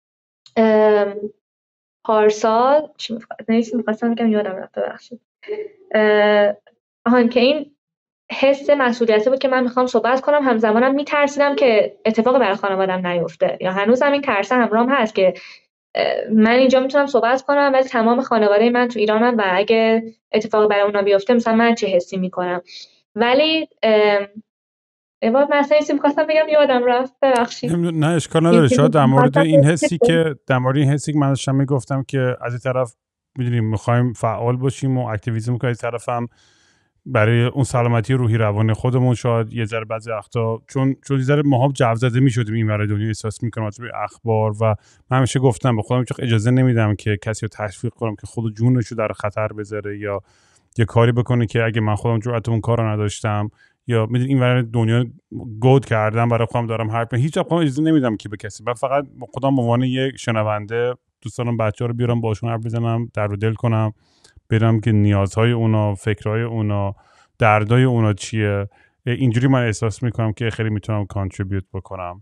پارسال چی می‌خواستم می‌خواستم بگم یادم رفت، ببخشید. آهان که این حس مسئولیتی بود که من میخوام صحبت کنم، همزمانم میترسیدم که اتفاق برای خانوادم نیفته، یا هنوزم این ترس همراهم هست که من اینجا میتونم صحبت کنم ولی تمام خانواده من تو ایرانن و اگه اتفاق برای اونا بیفته مثلا من چه حسی میکنم. ولی ایواد مثلا چیزی میخواستم بگم یادم رفت، ببخشید. نه اشکال نداره. شاید در مورد این حسی که در مورد این حسی که من داشتم میگفتم که از این طرف میدونیم میخوایم فعال باشیم و اکتیویسم کنیم، از این طرف هم برای اون سلامتی روحی روانی خودمون شاید یه ذره بعضی وقتا چون چون یه ذره ماها جو زده میشدیم این برای دنیا احساس میکنم از روی اخبار، و من همیشه گفتم به خودم هیچ اجازه نمیدم که کسی رو تشویق کنم که خود جونش رو در خطر بذاره یا یه کاری بکنه که اگه من خودم جرأت اون کارو نداشتم یا میدونی این برای دنیا گود کردم برای خودم دارم حرف میزنم، هیچ وقت اجازه نمیدم که به کسی. من فقط خودم به عنوان یک شنونده دوست دارم بچه‌ها رو بیارم باشون حرف بزنم، در و دل کنم، ببینم که نیازهای اونا، فکرهای اونا، دردای اونا چیه. اینجوری من احساس میکنم که خیلی میتونم کانتریبیوت بکنم.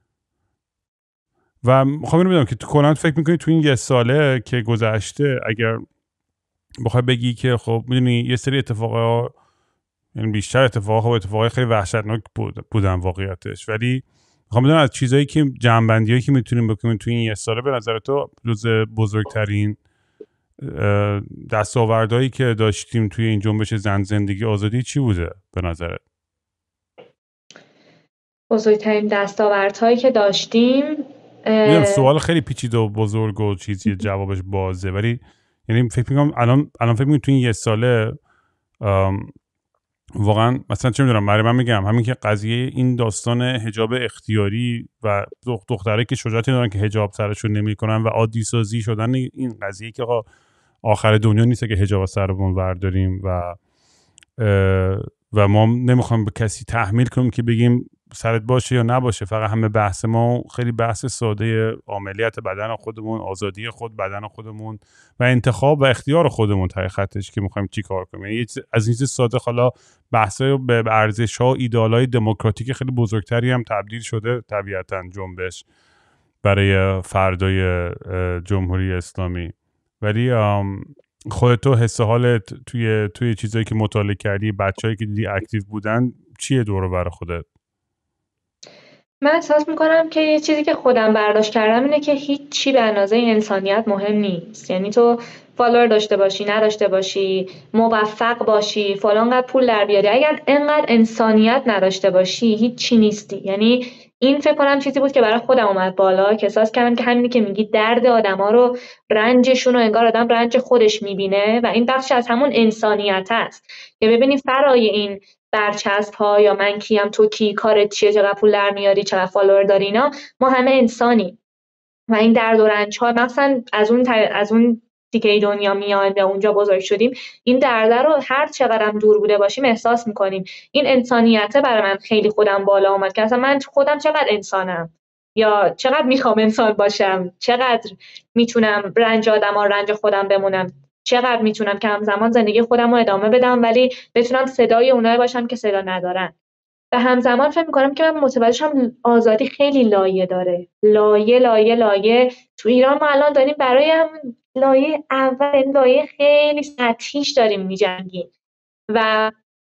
و میخوام اینو بدونم که تو کلا فکر میکنی تو این یه ساله که گذشته اگر بخوای بگی که خب میدونی یه سری اتفاقا، یعنی بیشتر اتفاقا و اتفاقای خیلی وحشتناک بود بودن واقعیتش، ولی میخوام بدونم از چیزایی که جمع‌بندیایی که میتونیم بکنیم تو این یه ساله به نظر تو جز بزرگترین دستاوردهایی که داشتیم توی این جنبش زن زندگی آزادی چی بوده به نظرت؟ بزرگترین دستاوردهایی که داشتیم میدونم سوال خیلی پیچیده و بزرگ و چیزی جوابش بازه، ولی یعنی فکر میکنم الان الان فکر میکنم تو این یه ساله واقعا مثلا چه میدونم، برای من میگم همین که قضیه این داستان حجاب اختیاری و دخترایی که شجاعتی دارن که حجاب سرشون نمیکنن و عادی سازی شدن این قضیه که آقا آخر دنیا نیست که حجاب سرمون برداریم و و ما نمیخوایم به کسی تحمیل کنیم که بگیم سرت باشه یا نباشه. فقط همه بحث ما خیلی بحث ساده عملیات بدن خودمون، آزادی خود بدن خودمون و انتخاب و اختیار خودمون ته خطش که میخوایم چی کار کنیم. یعنی از این چیز ساده حالا بحثای به ارزش‌ها و ایدئالای دموکراتیک خیلی بزرگتری هم تبدیل شده طبیعتاً جنبش برای فردای جمهوری اسلامی. ولی خودت حس حالت توی توی چیزایی که مطالعه کردی، بچه‌ای که دیدی اکتیو بودن، چیه دور و بر خودت؟ من احساس میکنم که یه چیزی که خودم برداشت کردم اینه که هیچ چی به اندازه انسانیت مهم نیست. یعنی تو فالوور داشته باشی نداشته باشی، موفق باشی، فلانقدر پول در بیاری، اگر انقدر انسانیت نداشته باشی هیچ چی نیستی. یعنی این فکر کنم چیزی بود که برای خودم اومد بالا، که احساس کردم که همینی که میگی درد آدما رو، رنجشون رو انگار آدم رنج خودش میبینه و این بخش از همون انسانیت است که ببینی فرای این برچسب ها یا من کیم تو کی، کارت چیه، چقدر پول در میاری، چقدر فالوور داری، اینا ما همه انسانیم و این درد و رنج ها مثلا از اون تر... از اون دیگه دنیا میایم و اونجا بزرگ شدیم، این درد رو هر چقدرم دور بوده باشیم احساس میکنیم. این انسانیته برای من خیلی خودم بالا اومد که اصلا من خودم چقدر انسانم یا چقدر میخوام انسان باشم، چقدر میتونم رنج آدما رنج خودم بمونم، چقدر میتونم که همزمان زندگی خودم رو ادامه بدم ولی بتونم صدای اونایی باشم که صدا ندارن. و همزمان فکر میکنم که من متوجه شدم آزادی خیلی لایه داره، لایه لایه لایه. تو ایران ما الان داریم برای هم لایه اول، لایه خیلی سطحیش داریم میجنگیم و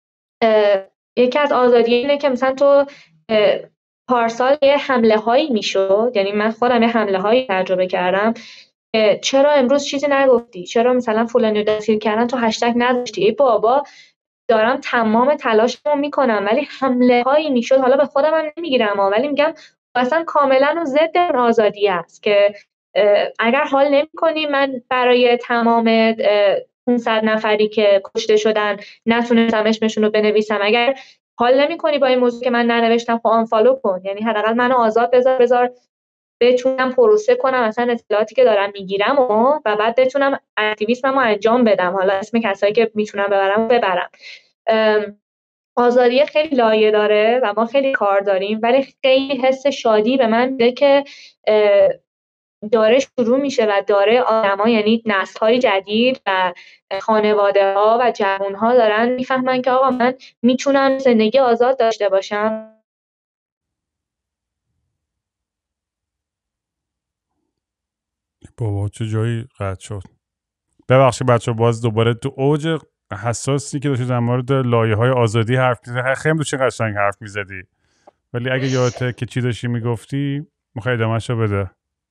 یکی از آزادی اینه که مثلا تو پارسال یه حمله هایی میشد، یعنی من خودم یه حمله هایی تجربه کردم، چرا امروز چیزی نگفتی، چرا مثلا فلانی دستگیر کردن تو هشتگ نذاشتی. ای بابا دارم تمام تلاشمو میکنم ولی حمله هایی میشد، حالا به خودم هم نمیگیرم ولی میگم اصلا کاملا و ضد آزادی است که اگر حال نمیکنی من برای تمام پانصد نفری که کشته شدن نتونستم اسمشون رو بنویسم، اگر حال نمیکنی با این موضوع که من ننوشتم خب آنفالو کن، یعنی حداقل منو آزاد بذار بذار بتونم پروسه کنم مثلا اطلاعاتی که دارم میگیرم و, و بعد بتونم اکتیویسممو انجام بدم، حالا اسم کسایی که میتونم ببرم ببرم. آزادی خیلی لایه داره و ما خیلی کار داریم ولی خیلی حس شادی به من میده که داره شروع میشه و داره آدما، یعنی نسل‌های جدید و خانواده‌ها و جوان‌ها دارن میفهمن که آقا من میتونم زندگی آزاد داشته باشم. بابا چه جایی قطع شد. ببخشید بچه، باز دوباره تو اوج حساسی که داشتی در مورد لایه‌های آزادی حرف می‌زدی، خیلی تو چه قشنگ حرف می‌زدی، ولی اگه یادته که چی داشتی میگفتی میخوای ادامه‌شو بده.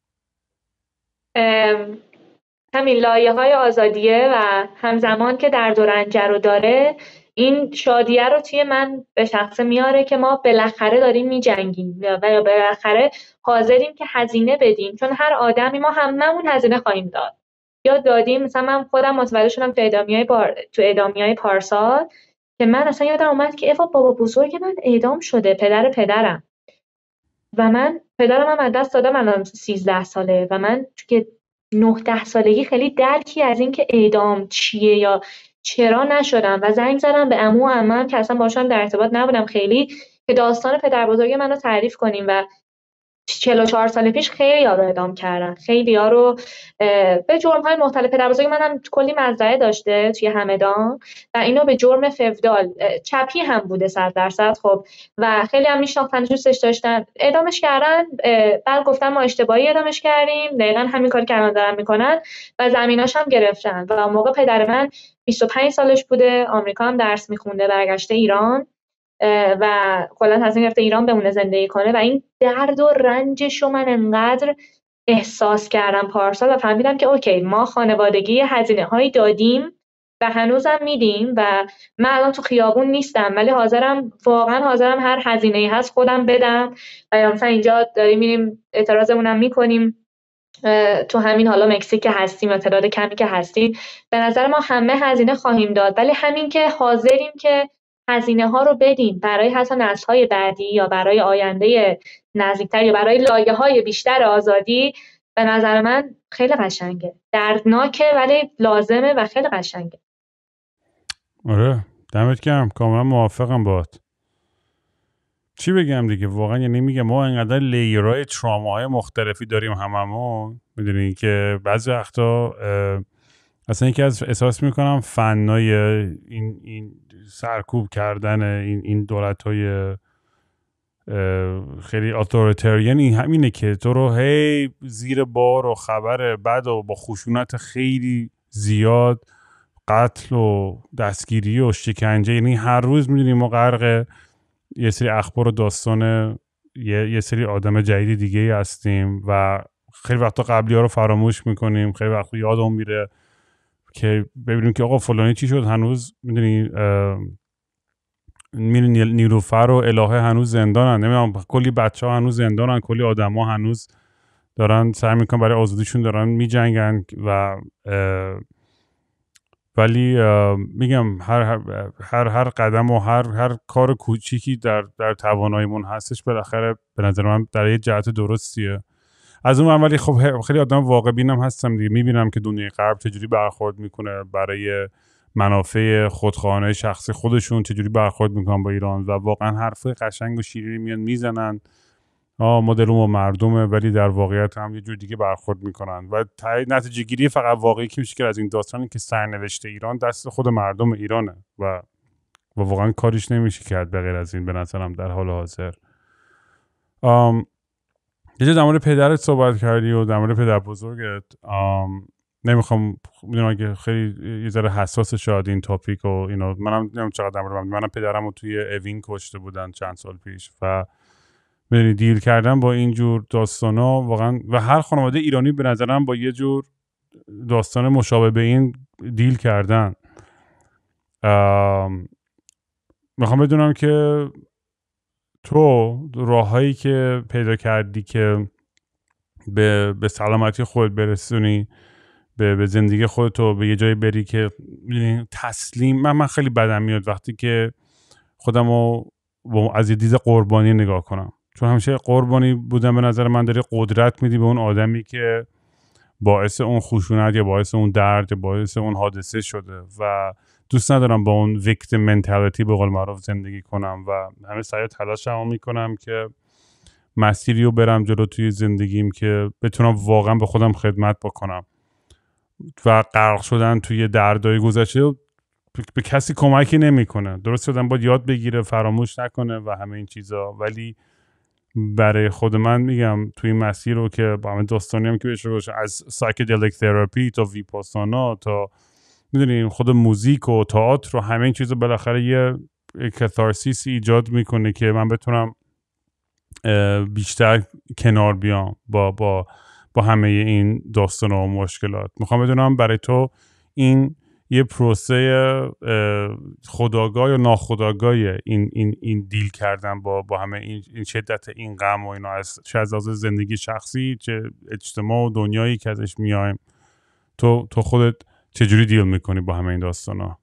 همین لایه‌های آزادیه و همزمان که درد و رنج رو داره، این شادیه رو توی من به شخص میاره که ما بالاخره داریم میجنگیم و بالاخره حاضریم که هزینه بدیم، چون هر آدمی ما هممون هزینه خواهیم داد یا دادیم. مثلا من خودم متوجه شدم تو اعدامیه‌های بار... تو اعدامیه‌های پارسال که من اصلا یادم اومد که ایوا بابا بزرگ من اعدام شده، پدر پدرم، و من پدرم هم از دست دادم الان سیزده ساله و من که نه ده سالگی خیلی درکی از این که اعدام چیه یا چرا نشدم و زنگ زدم به عمو و عمم که اصلا باشون در ارتباط نبودم خیلی، که داستان پدر بزرگ منو تعریف کنیم. و چهل و چهار سال پیش خیلی ها رو اعدام کردن، خیلی ها رو به جرم های مختلف. پدر بزرگ منم کلی مزرعه داشته توی همدان و اینو به جرم فودال چپی هم بوده صد درصد، خب و خیلی هم میشناختن دوستش داشتن، اعدامش کردن. بعد گفتن ما اشتباهی اعدامش کردیم، دقیقاً همین کاری که الان دارن میکنن و زمیناش هم گرفتن. و اون موقع پدر من بیست و پنج سالش بوده، آمریکا هم درس میخونده، برگشته ایران و کلا تصمیم گرفته ایران بمونه زندگی کنه و این درد و رنجشو من انقدر احساس کردم پارسال و فهمیدم که اوکی ما خانوادگی هزینه هایی دادیم و هنوزم میدیم و من الان تو خیابون نیستم ولی حاضرم واقعا حاضرم هر هزینه‌ای هست خودم بدم و یا مثلا اینجا داریم میریم اعتراضمونم میکنیم تو همین حالا مکزیک که هستیم یا تعداد کمی که هستیم به نظر ما همه هزینه خواهیم داد ولی همین که حاضریم که هزینه ها رو بدیم برای حتی نسل‌های بعدی یا برای آینده نزدیکتر یا برای لایه‌های بیشتر آزادی به نظر من خیلی قشنگه. دردناکه ولی لازمه و خیلی قشنگه. آره دمت گرم، کاملا موافقم باهات. چی بگم دیگه، واقعا یعنی میگم ما انقدر لیرهای تراماهای مختلفی داریم هممون، میدونی که بعضی وقتا اصلا یکی از احساس میکنم فنای این این سرکوب کردن این این دولت‌های خیلی اتوریتریان این همینه که تو رو هی زیر بار و خبر بد و با خشونت خیلی زیاد، قتل و دستگیری و شکنجه، یعنی هر روز میدونیم ما غرق یه سری اخبار و داستان یه, یه سری آدم جدید دیگه هستیم و خیلی وقتا قبلی ها رو فراموش میکنیم، خیلی وقتا یادمون میره که ببینیم که آقا فلانی چی شد، هنوز میدونی نیلوفر و الهه هنوز زندانن، نمیدونم کلی بچه ها هنوز زندانن، کلی آدم ها هنوز دارن سعی میکنن برای آزادیشون دارن میجنگن و ولی میگم هر هر هر, هر قدم و هر هر کار کوچیکی در در تواناییمون هستش بالاخره به نظر من در یه جهت درستیه. از اون ولی خب خیلی آدم واقع بینم هستم دیگه، میبینم که دنیای غرب چجوری برخورد میکنه برای منافع خودخواهانه شخصی خودشون، چجوری برخورد میکنن با ایران و واقعا حرفای قشنگ و شیرینی میان میزنن، آه مدلم و مردمه، ولی در واقعیت هم یه جور دیگه برخورد میکنن و نتیجه گیری فقط واقعی که میشه که از این داستانی که سرنوشت ایران دست خود مردم ایرانه و و واقعا کاریش نمیشه کرد به غیر از این به نظرم در حال حاضر. ام یه جا در مورد پدرت صحبت کردی و در مورد پدر بزرگت، ام نمیخوام میدونم اگه خیلی یه ذره حساس شاید این تاپیک و اینا، منم نمیدونم چقدر در مورد منم پدرمو توی اوین کشته بودن چند سال پیش و میدونی دیل کردن با این جور داستانا واقعا و هر خانواده ایرانی به نظرم با یه جور داستان مشابه به این دیل کردن. میخوام بدونم که تو راهایی که پیدا کردی که به به سلامتی خودت برسونی، به به زندگی خودت و به یه جایی بری که تسلیم، من من خیلی بدم میاد وقتی که خودمو از یه دید قربانی نگاه کنم، چون همیشه قربانی بودن به نظر من داری قدرت میدی به اون آدمی که باعث اون خشونت یا باعث اون درد یا باعث اون حادثه شده و دوست ندارم با اون ویکتیم منتالیتی به قول معروف زندگی کنم و همه سعی تلاشمو میکنم که مسیری رو برم جلو توی زندگیم که بتونم واقعا به خودم خدمت بکنم و غرق شدن توی دردای گذشته به کسی کمکی نمیکنه. درست شدن باید یاد بگیره فراموش نکنه و همه این چیزا، ولی برای خود من میگم توی این مسیر رو که با همه داستانی هم که بهش رو از سایکدلیک تراپی تا ویپاسانا تا میدونین خود موزیک و تئاتر و همه این چیزا بالاخره یه کاتارسیس ایجاد میکنه که من بتونم بیشتر کنار بیام با با با همه این داستانا و مشکلات. میخوام بدونم برای تو این یه پروسه خودآگاه یا ناخودآگاه این این این دیل کردن با با همه این این شدت این غم و اینا، از چه از لحاظ زندگی شخصی چه اجتماع و دنیایی که ازش میایم، تو تو خودت چجوری دیل میکنی با همه این داستانا؟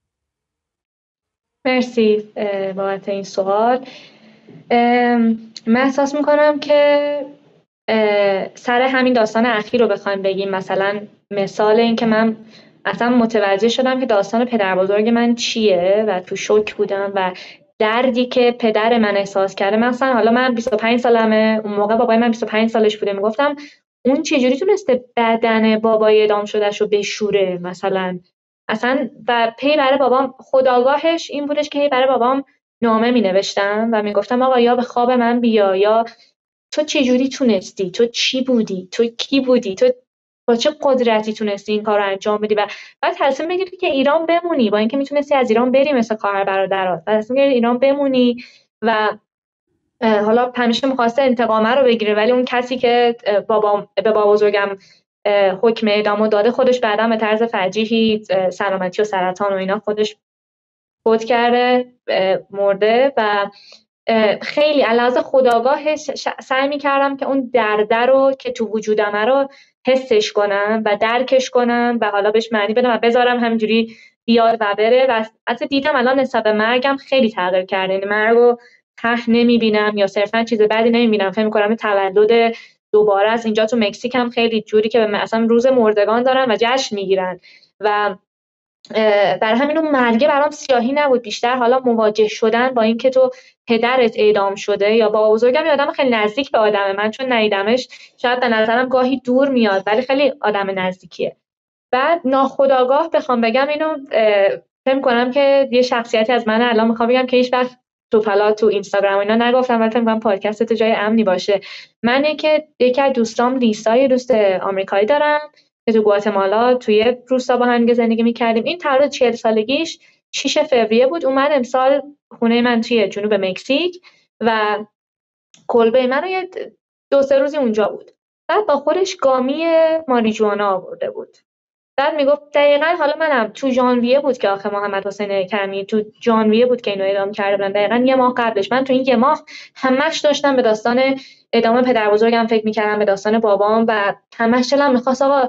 مرسی بابت این سوال. من احساس میکنم که سر همین داستان اخیر رو بخوایم بگیم، مثلا مثال این که من اصلا متوجه شدم که داستان پدر بزرگ من چیه و تو شوک بودم و دردی که پدر من احساس کرده. مثلا حالا من بیست و پنج سالمه، اون موقع بابای من بیست و پنج سالش بوده، میگفتم اون چجوری تونسته بدن بابای اعدام شدهش رو بشوره مثلا. اصلا و پی برای بابام خودآگاهش این بودش که برای بابام نامه می نوشتم و میگفتم آقا یا به خواب من بیا، یا تو چجوری تونستی، تو چی بودی، تو کی بودی، تو با چه قدرتی تونستی این کار رو انجام بدی و بعد تصمیم بگیری که ایران بمونی، با اینکه میتونستی از ایران بری مثل خواهر برادرات، بعد تصمیم بگیری ایران بمونی و حالا همیشه می‌خواسته انتقامه رو بگیره، ولی اون کسی که بابام به بابا بزرگم حکم اعدامو داده، خودش بعدا به طرز فجیحی سلامتی و سرطان و اینا خودش فوت کرده، مرده. و خیلی علاوه خودآگاهش سعی می‌کردم که اون درد رو که تو وجودم رو حسش کنم و درکش کنم و حالا بهش معنی بدم و بذارم همینجوری بیاد و بره. و حتی دیدم الان نسبت به مرگم خیلی تغییر کرده، یعنی مرگو ته نمیبینم یا صرفا چیز بدی نمیبینم، فکر می‌کنم تولد دوباره از اینجا تو مکزیک هم خیلی جوری که مثلا روز مردگان دارن و جشن میگیرن و برای همین اون مرگه برام سیاهی نبود، بیشتر حالا مواجه شدن با اینکه تو پدرت اعدام شده یا بابا بزرگم، آدم خیلی نزدیک به آدمه، من چون ندیدمش شاید به نظرم گاهی دور میاد ولی خیلی آدم نزدیکیه. بعد ناخودآگاه بخوام بگم اینو فکر کنم که یه شخصیتی از من الان میخوام بگم که هیچ وقت تو فلا تو اینستاگرام اینا نگفتم، ولی فکر کنم پادکست تو جای امنی باشه. منه که یکی از دوستام لیسای دوست آمریکایی دارم که تو گواتمالا توی روستا با هم زندگی می‌کردیم. این تولد چهل سالگیش شش فوریه بود، اومد امسال خونه من توی جنوب مکزیک و کلبه منو یه دو سه روزی اونجا بود. بعد با خودش گامی ماریجوانا آورده بود. بعد میگفت دقیقاً حالا منم تو ژانویه بود که آخه محمد حسین کمی تو ژانویه بود که اینو اعدام کرده بودن، دقیقاً یه ماه قبلش. من تو این یه ماه همش داشتم به داستان اعدام پدر بزرگم فکر می‌کردم، به داستان بابام و همش دلم می‌خواست آقا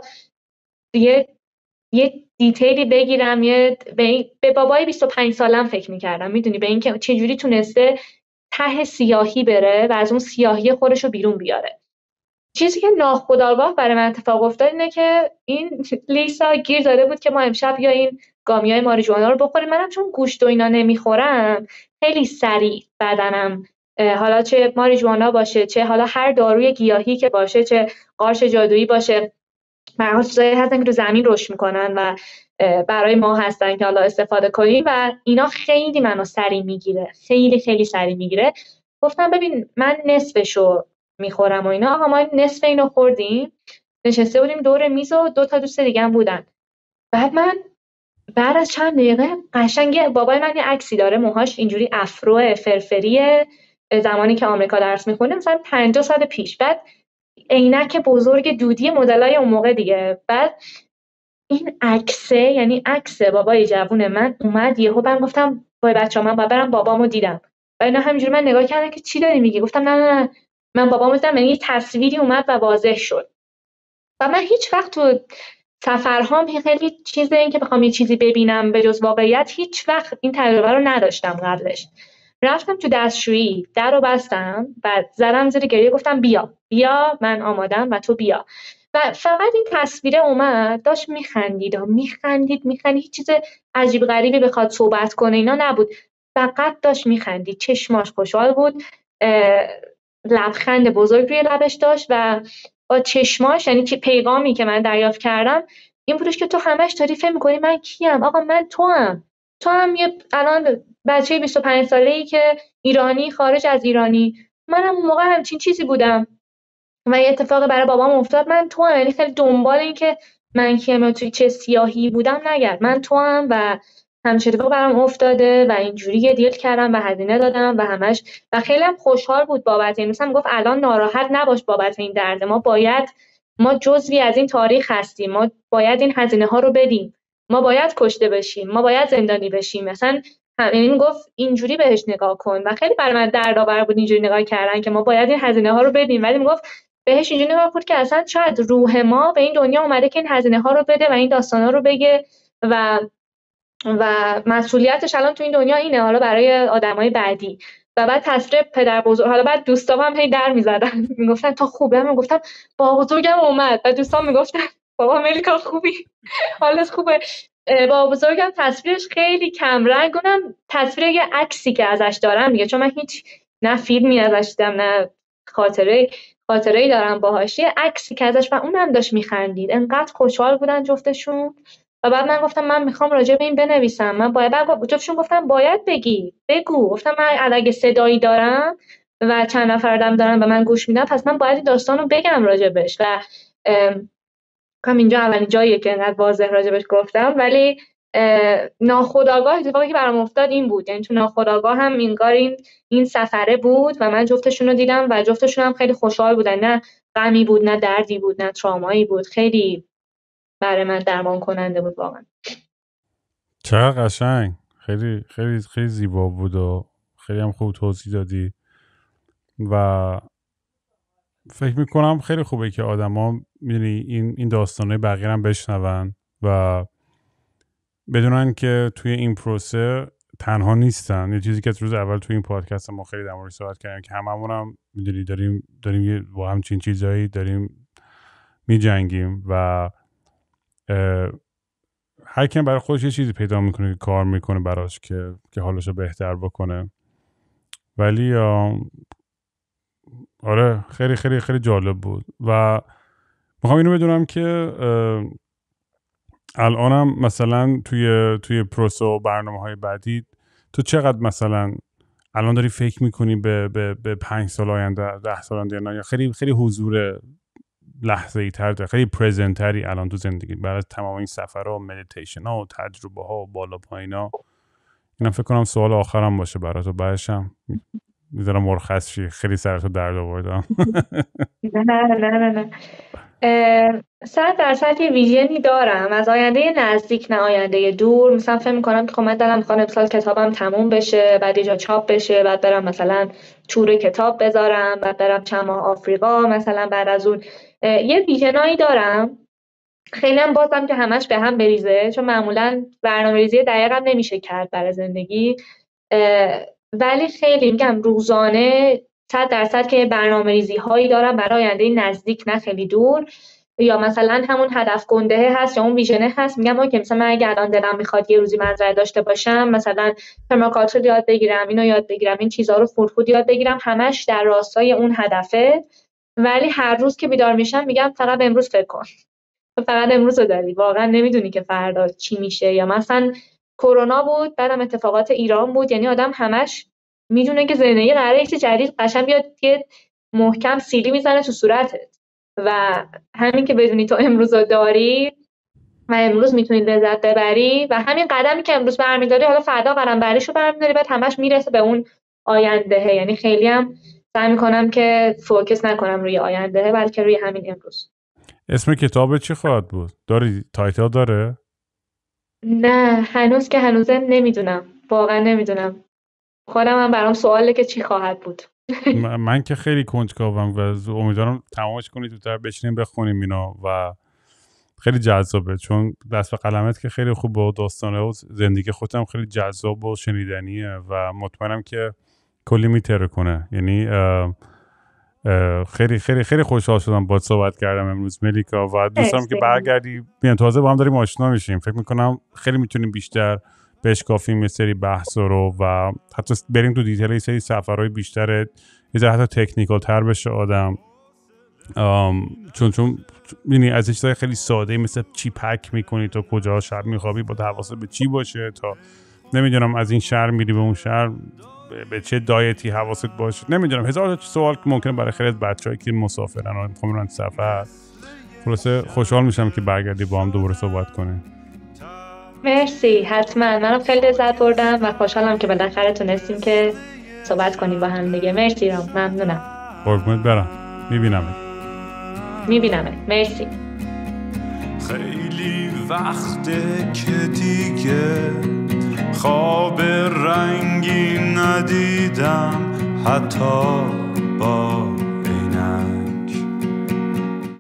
یه یه دیتیلی بگیرم، یه به, به بابای بیست و پنج سالم فکر می‌کردم، میدونی، به اینکه چه جوری تونسته ته سیاهی بره و از اون سیاهی خودش رو بیرون بیاره. چیزی که ناخودآگاه برای من اتفاق افتاد اینه که این لیسا گیر داده بود که ما امشب یا این گامیای ماریجوانا رو بخوریم. منم چون گوشت و اینا نمیخورم خیلی سریع بدنم، حالا چه ماریجوانا باشه چه حالا هر داروی گیاهی که باشه چه قارچ جادویی باشه، برای چیزایی هستن که تو زمین رشد میکنن و برای ما هستن که حالا استفاده کنیم و اینا خیلی منو سریع میگیره، خیلی خیلی سریع میگیره. گفتم ببین من نصفشو میخورم و اینا. آقا ما نصف اینو خوردیم، نشسته بودیم دور میز و دو تا دوست دیگه هم بودن. بعد من بعد از چند دقیقه قشنگ بابای من یه عکسی داره، موهاش اینجوری افرو فرفریه، زمانی که آمریکا درس میخونه مثلا پنجاه سال پیش. بعد عینک بزرگ دودی مدلای اون موقع دیگه. بعد این عکسه، یعنی عکس بابای جوون من اومد یهو، من گفتم وای بچه‌ها من باید برم بابامو دیدم. و اینا همینجوری من نگاه کردن که چی داری میگی؟ گفتم نه نه نه من بابامو دیدم. یعنی تصویری اومد و واضح شد. و من هیچ وقت تو سفرهام خیلی چیزه این که بخوام یه چیزی ببینم به جز واقعیت، هیچ وقت این تجربه رو نداشتم قبلش. رفتم تو دستشویی، در رو بستم و زدم زیر گریه، گفتم بیا بیا من آمادم و تو بیا. و فقط این تصویر اومد، داشت میخندید میخندید میخندید، هیچ چیز عجیب غریبی بخواد صحبت کنه اینا نبود، فقط داشت میخندید، چشماش خوشحال بود، لبخند بزرگ روی لبش داشت و با چشماش، یعنی که پیغامی که من دریافت کردم این بودش که تو همش داری فکر می‌کنی من کیم؟ آقا من تو هم تو هم یه الان بچه بیست و پنج ساله‌ای که ایرانی خارج از ایرانی، منم اون موقع همچین چیزی بودم و یه اتفاق برای بابام افتاد، من تو هم. یعنی خیلی دنبال این که من کیم و توی چه سیاهی بودم نگرد، من تو هم و همچین اتفاق برام افتاده و اینجوری یه دیل کردم و هزینه دادم و همش و خیلی هم خوشحال بود بابت این. مثلا گفت الان ناراحت نباش بابت این درد، ما باید ما جزوی از این تاریخ هستیم، ما باید این هزینه ها رو بدیم، ما باید کشته بشیم، ما باید زندانی بشیم. مثلا همین گفت اینجوری بهش نگاه کن و خیلی برای من دردآور بود اینجوری نگاه کردن که ما باید این هزینه ها رو بدیم. ولی میگفت بهش اینجوری نگاه کن که اصلا شاید روح ما به این دنیا اومده که این هزینه ها رو بده و این داستانا رو بگه و و مسئولیتش الان تو این دنیا اینه، حالا برای آدمای بعدی. و بعد تصویر پدر بزرگ، حالا بعد دوستام هم هی در میزدن میگفتن تا خوبه، من گفتم بابا بزرگم اومد و دوستام میگفتن بابا ملیکا خوبی حالت خوبه. بابا بزرگم تصویرش خیلی کم رنگ، اونم تصویر یه عکسی که ازش دارم دیگه، چون من هیچ نه فیلمی ازش دیدم نه خاطره خاطره‌ای دارم باهاش، یه عکسی که ازش و اونم داشت میخندید، انقدر خوشحال بودن جفتشون. و بعد من گفتم من میخوام راجع به این بنویسم، من باید بعد جفتشون گفتم باید بگی بگو. گفتم من اگه صدایی دارم و چند نفردم دارن و من گوش میدم پس من باید این داستانو بگم راجبش. و کم اینجا اولین جاییه که انقدر واضح راجبش گفتم. ولی ناخودآگاه اتفاقی که برام افتاد این بود، یعنی تو ناخودآگاه هم انگار این این سفره بود و من جفتشون رو دیدم و جفتشون هم خیلی خوشحال بودن، نه غمی بود، نه دردی بود، نه ترامایی بود. خیلی برای من درمان کننده بود واقعا. چقدر قشنگ، خیلی خیلی خیلی زیبا بود و خیلی هم خوب توضیح دادی و فکر میکنم خیلی خوبه که آدما میدونی این این داستانه بقیه هم بشنون و بدونن که توی این پروسه تنها نیستن. یه چیزی که روز اول توی این پادکست ما خیلی در موردش صحبت کردیم که هممون هم میدونی داریم داریم با همچین چیزایی داریم میجنگیم و هر کی برای خودش یه چیزی پیدا میکنه که کار میکنه براش که که حالشو بهتر بکنه. ولی آره خیلی خیلی خیلی جالب بود و میخوام اینو بدونم که الانم مثلا توی توی پروسه و برنامه‌های بعدی تو چقدر مثلا الان داری فکر میکنی به به به پنج سال آینده، ده سال آینده، یا خیلی خیلی حضور لحظه‌ای تر داری، خیلی پرزنت تری الان تو زندگی بعد از تمام این سفرها و مدیتیشن ها و تجربه ها و بالا پایینا؟ اینم فکر کنم سوال آخرم باشه برات و بعدش هم میذارم مرخص شی. خیلی سرتو درد آوردم. نه نه نه نه صد درصد یه ویژنی دارم از آینده نزدیک نه آینده دور. مثلا فکر می‌کنم که خب من دلم می‌خواد امسال کتابم تموم بشه، بعد یه جا چاپ بشه، بعد برم مثلا تور کتاب بذارم، بعد برم چند ماه آفریقا مثلا. بعد از اون یه ویژنایی دارم. خیلی هم بازم که همش به هم بریزه، چون معمولا برنامه‌ریزی دقیقاً نمیشه کرد برای زندگی، ولی خیلی میگم روزانه صد درصد که برنامه‌ریزی هایی دارم برای آینده نزدیک نه خیلی دور، یا مثلا همون هدف گنده هست یا اون ویژنه هست. میگم اوکی مثلا من اگه الان دلم میخواد یه روزی مزرعه داشته باشم، مثلا پرماکالچر یاد بگیرم، اینو یاد بگیرم، این چیزا رو فود فود یاد بگیرم، همش در راستای اون هدفه. ولی هر روز که بیدار میشم میگم فقط امروز فکر کن، فقط امروز رو داری، واقعا نمیدونی که فردا چی میشه. یا مثلا کرونا بود، بعدم اتفاقات ایران بود، یعنی آدم همش میدونه که زندگی قراره یه چیز جدید قشنگ بیاد که محکم سیلی میزنه تو صورتت، و همین که بدونی تو امروز رو داری و امروز میتونی لذت ببری و همین قدمی که امروز برمیداری حالا فردا قدم بعدیشو برمیداری، بعد همش میرسه به اون آینده. یعنی خیلی هم سعی میکنم که فوکس نکنم روی آینده بلکه روی همین امروز. اسم کتاب چی خواهد بود؟ داری تایتل داره؟ نه هنوز که هنوزه نمیدونم، واقعا نمیدونم. خودم هم برام سواله که چی خواهد بود. من که خیلی کنجکاوم و امیدوارم تمامش کنی زودتر بشینیم بخونیم اینا و خیلی جذابه، چون دست به قلمت که خیلی خوب با داستانه و زندگی خودم خیلی جذاب و شنیدنیه و مطمئنم که کلی میتره کنه. یعنی اه اه خیلی خیلی خیلی خوشحال شدم باهات صحبت کردم امروز ملیکا و دوست دارم که برگردی بیان تازه با هم داریم آشنا میشیم. فکر میکنم خیلی میتونیم بیشتر بشکافیم یه سری بحث رو و حتی بریم تو دیتیل یه سری سفرهای بیشتر، یه ذره حتی تکنیکال تر بشه آدم، چون چون یعنی از چیزای خیلی ساده مثل چی پک میکنی، تا کجا شب میخوابی، با حواست به چی باشه، تا نمیدونم از این شهر میری به اون شهر به چه دایتی حواست باشه، نمیدونم هزار تا سوال ممکنه برای خیلی از بچه‌ای که مسافرن و میخوان برن سفر. خلاصه خوشحال میشم که برگردی با هم دوباره صحبت کنیم. مرسی، حتما. منم خیلی لذت بردم و خوشحالم که بالاخره تونستیم که صحبت کنیم با هم دیگه. مرسی رام، ممنونم. قربونت برم. میبینمت. میبینمت. مرسی. خیلی وقته که دیگه خواب رنگی ندیدم، حتی با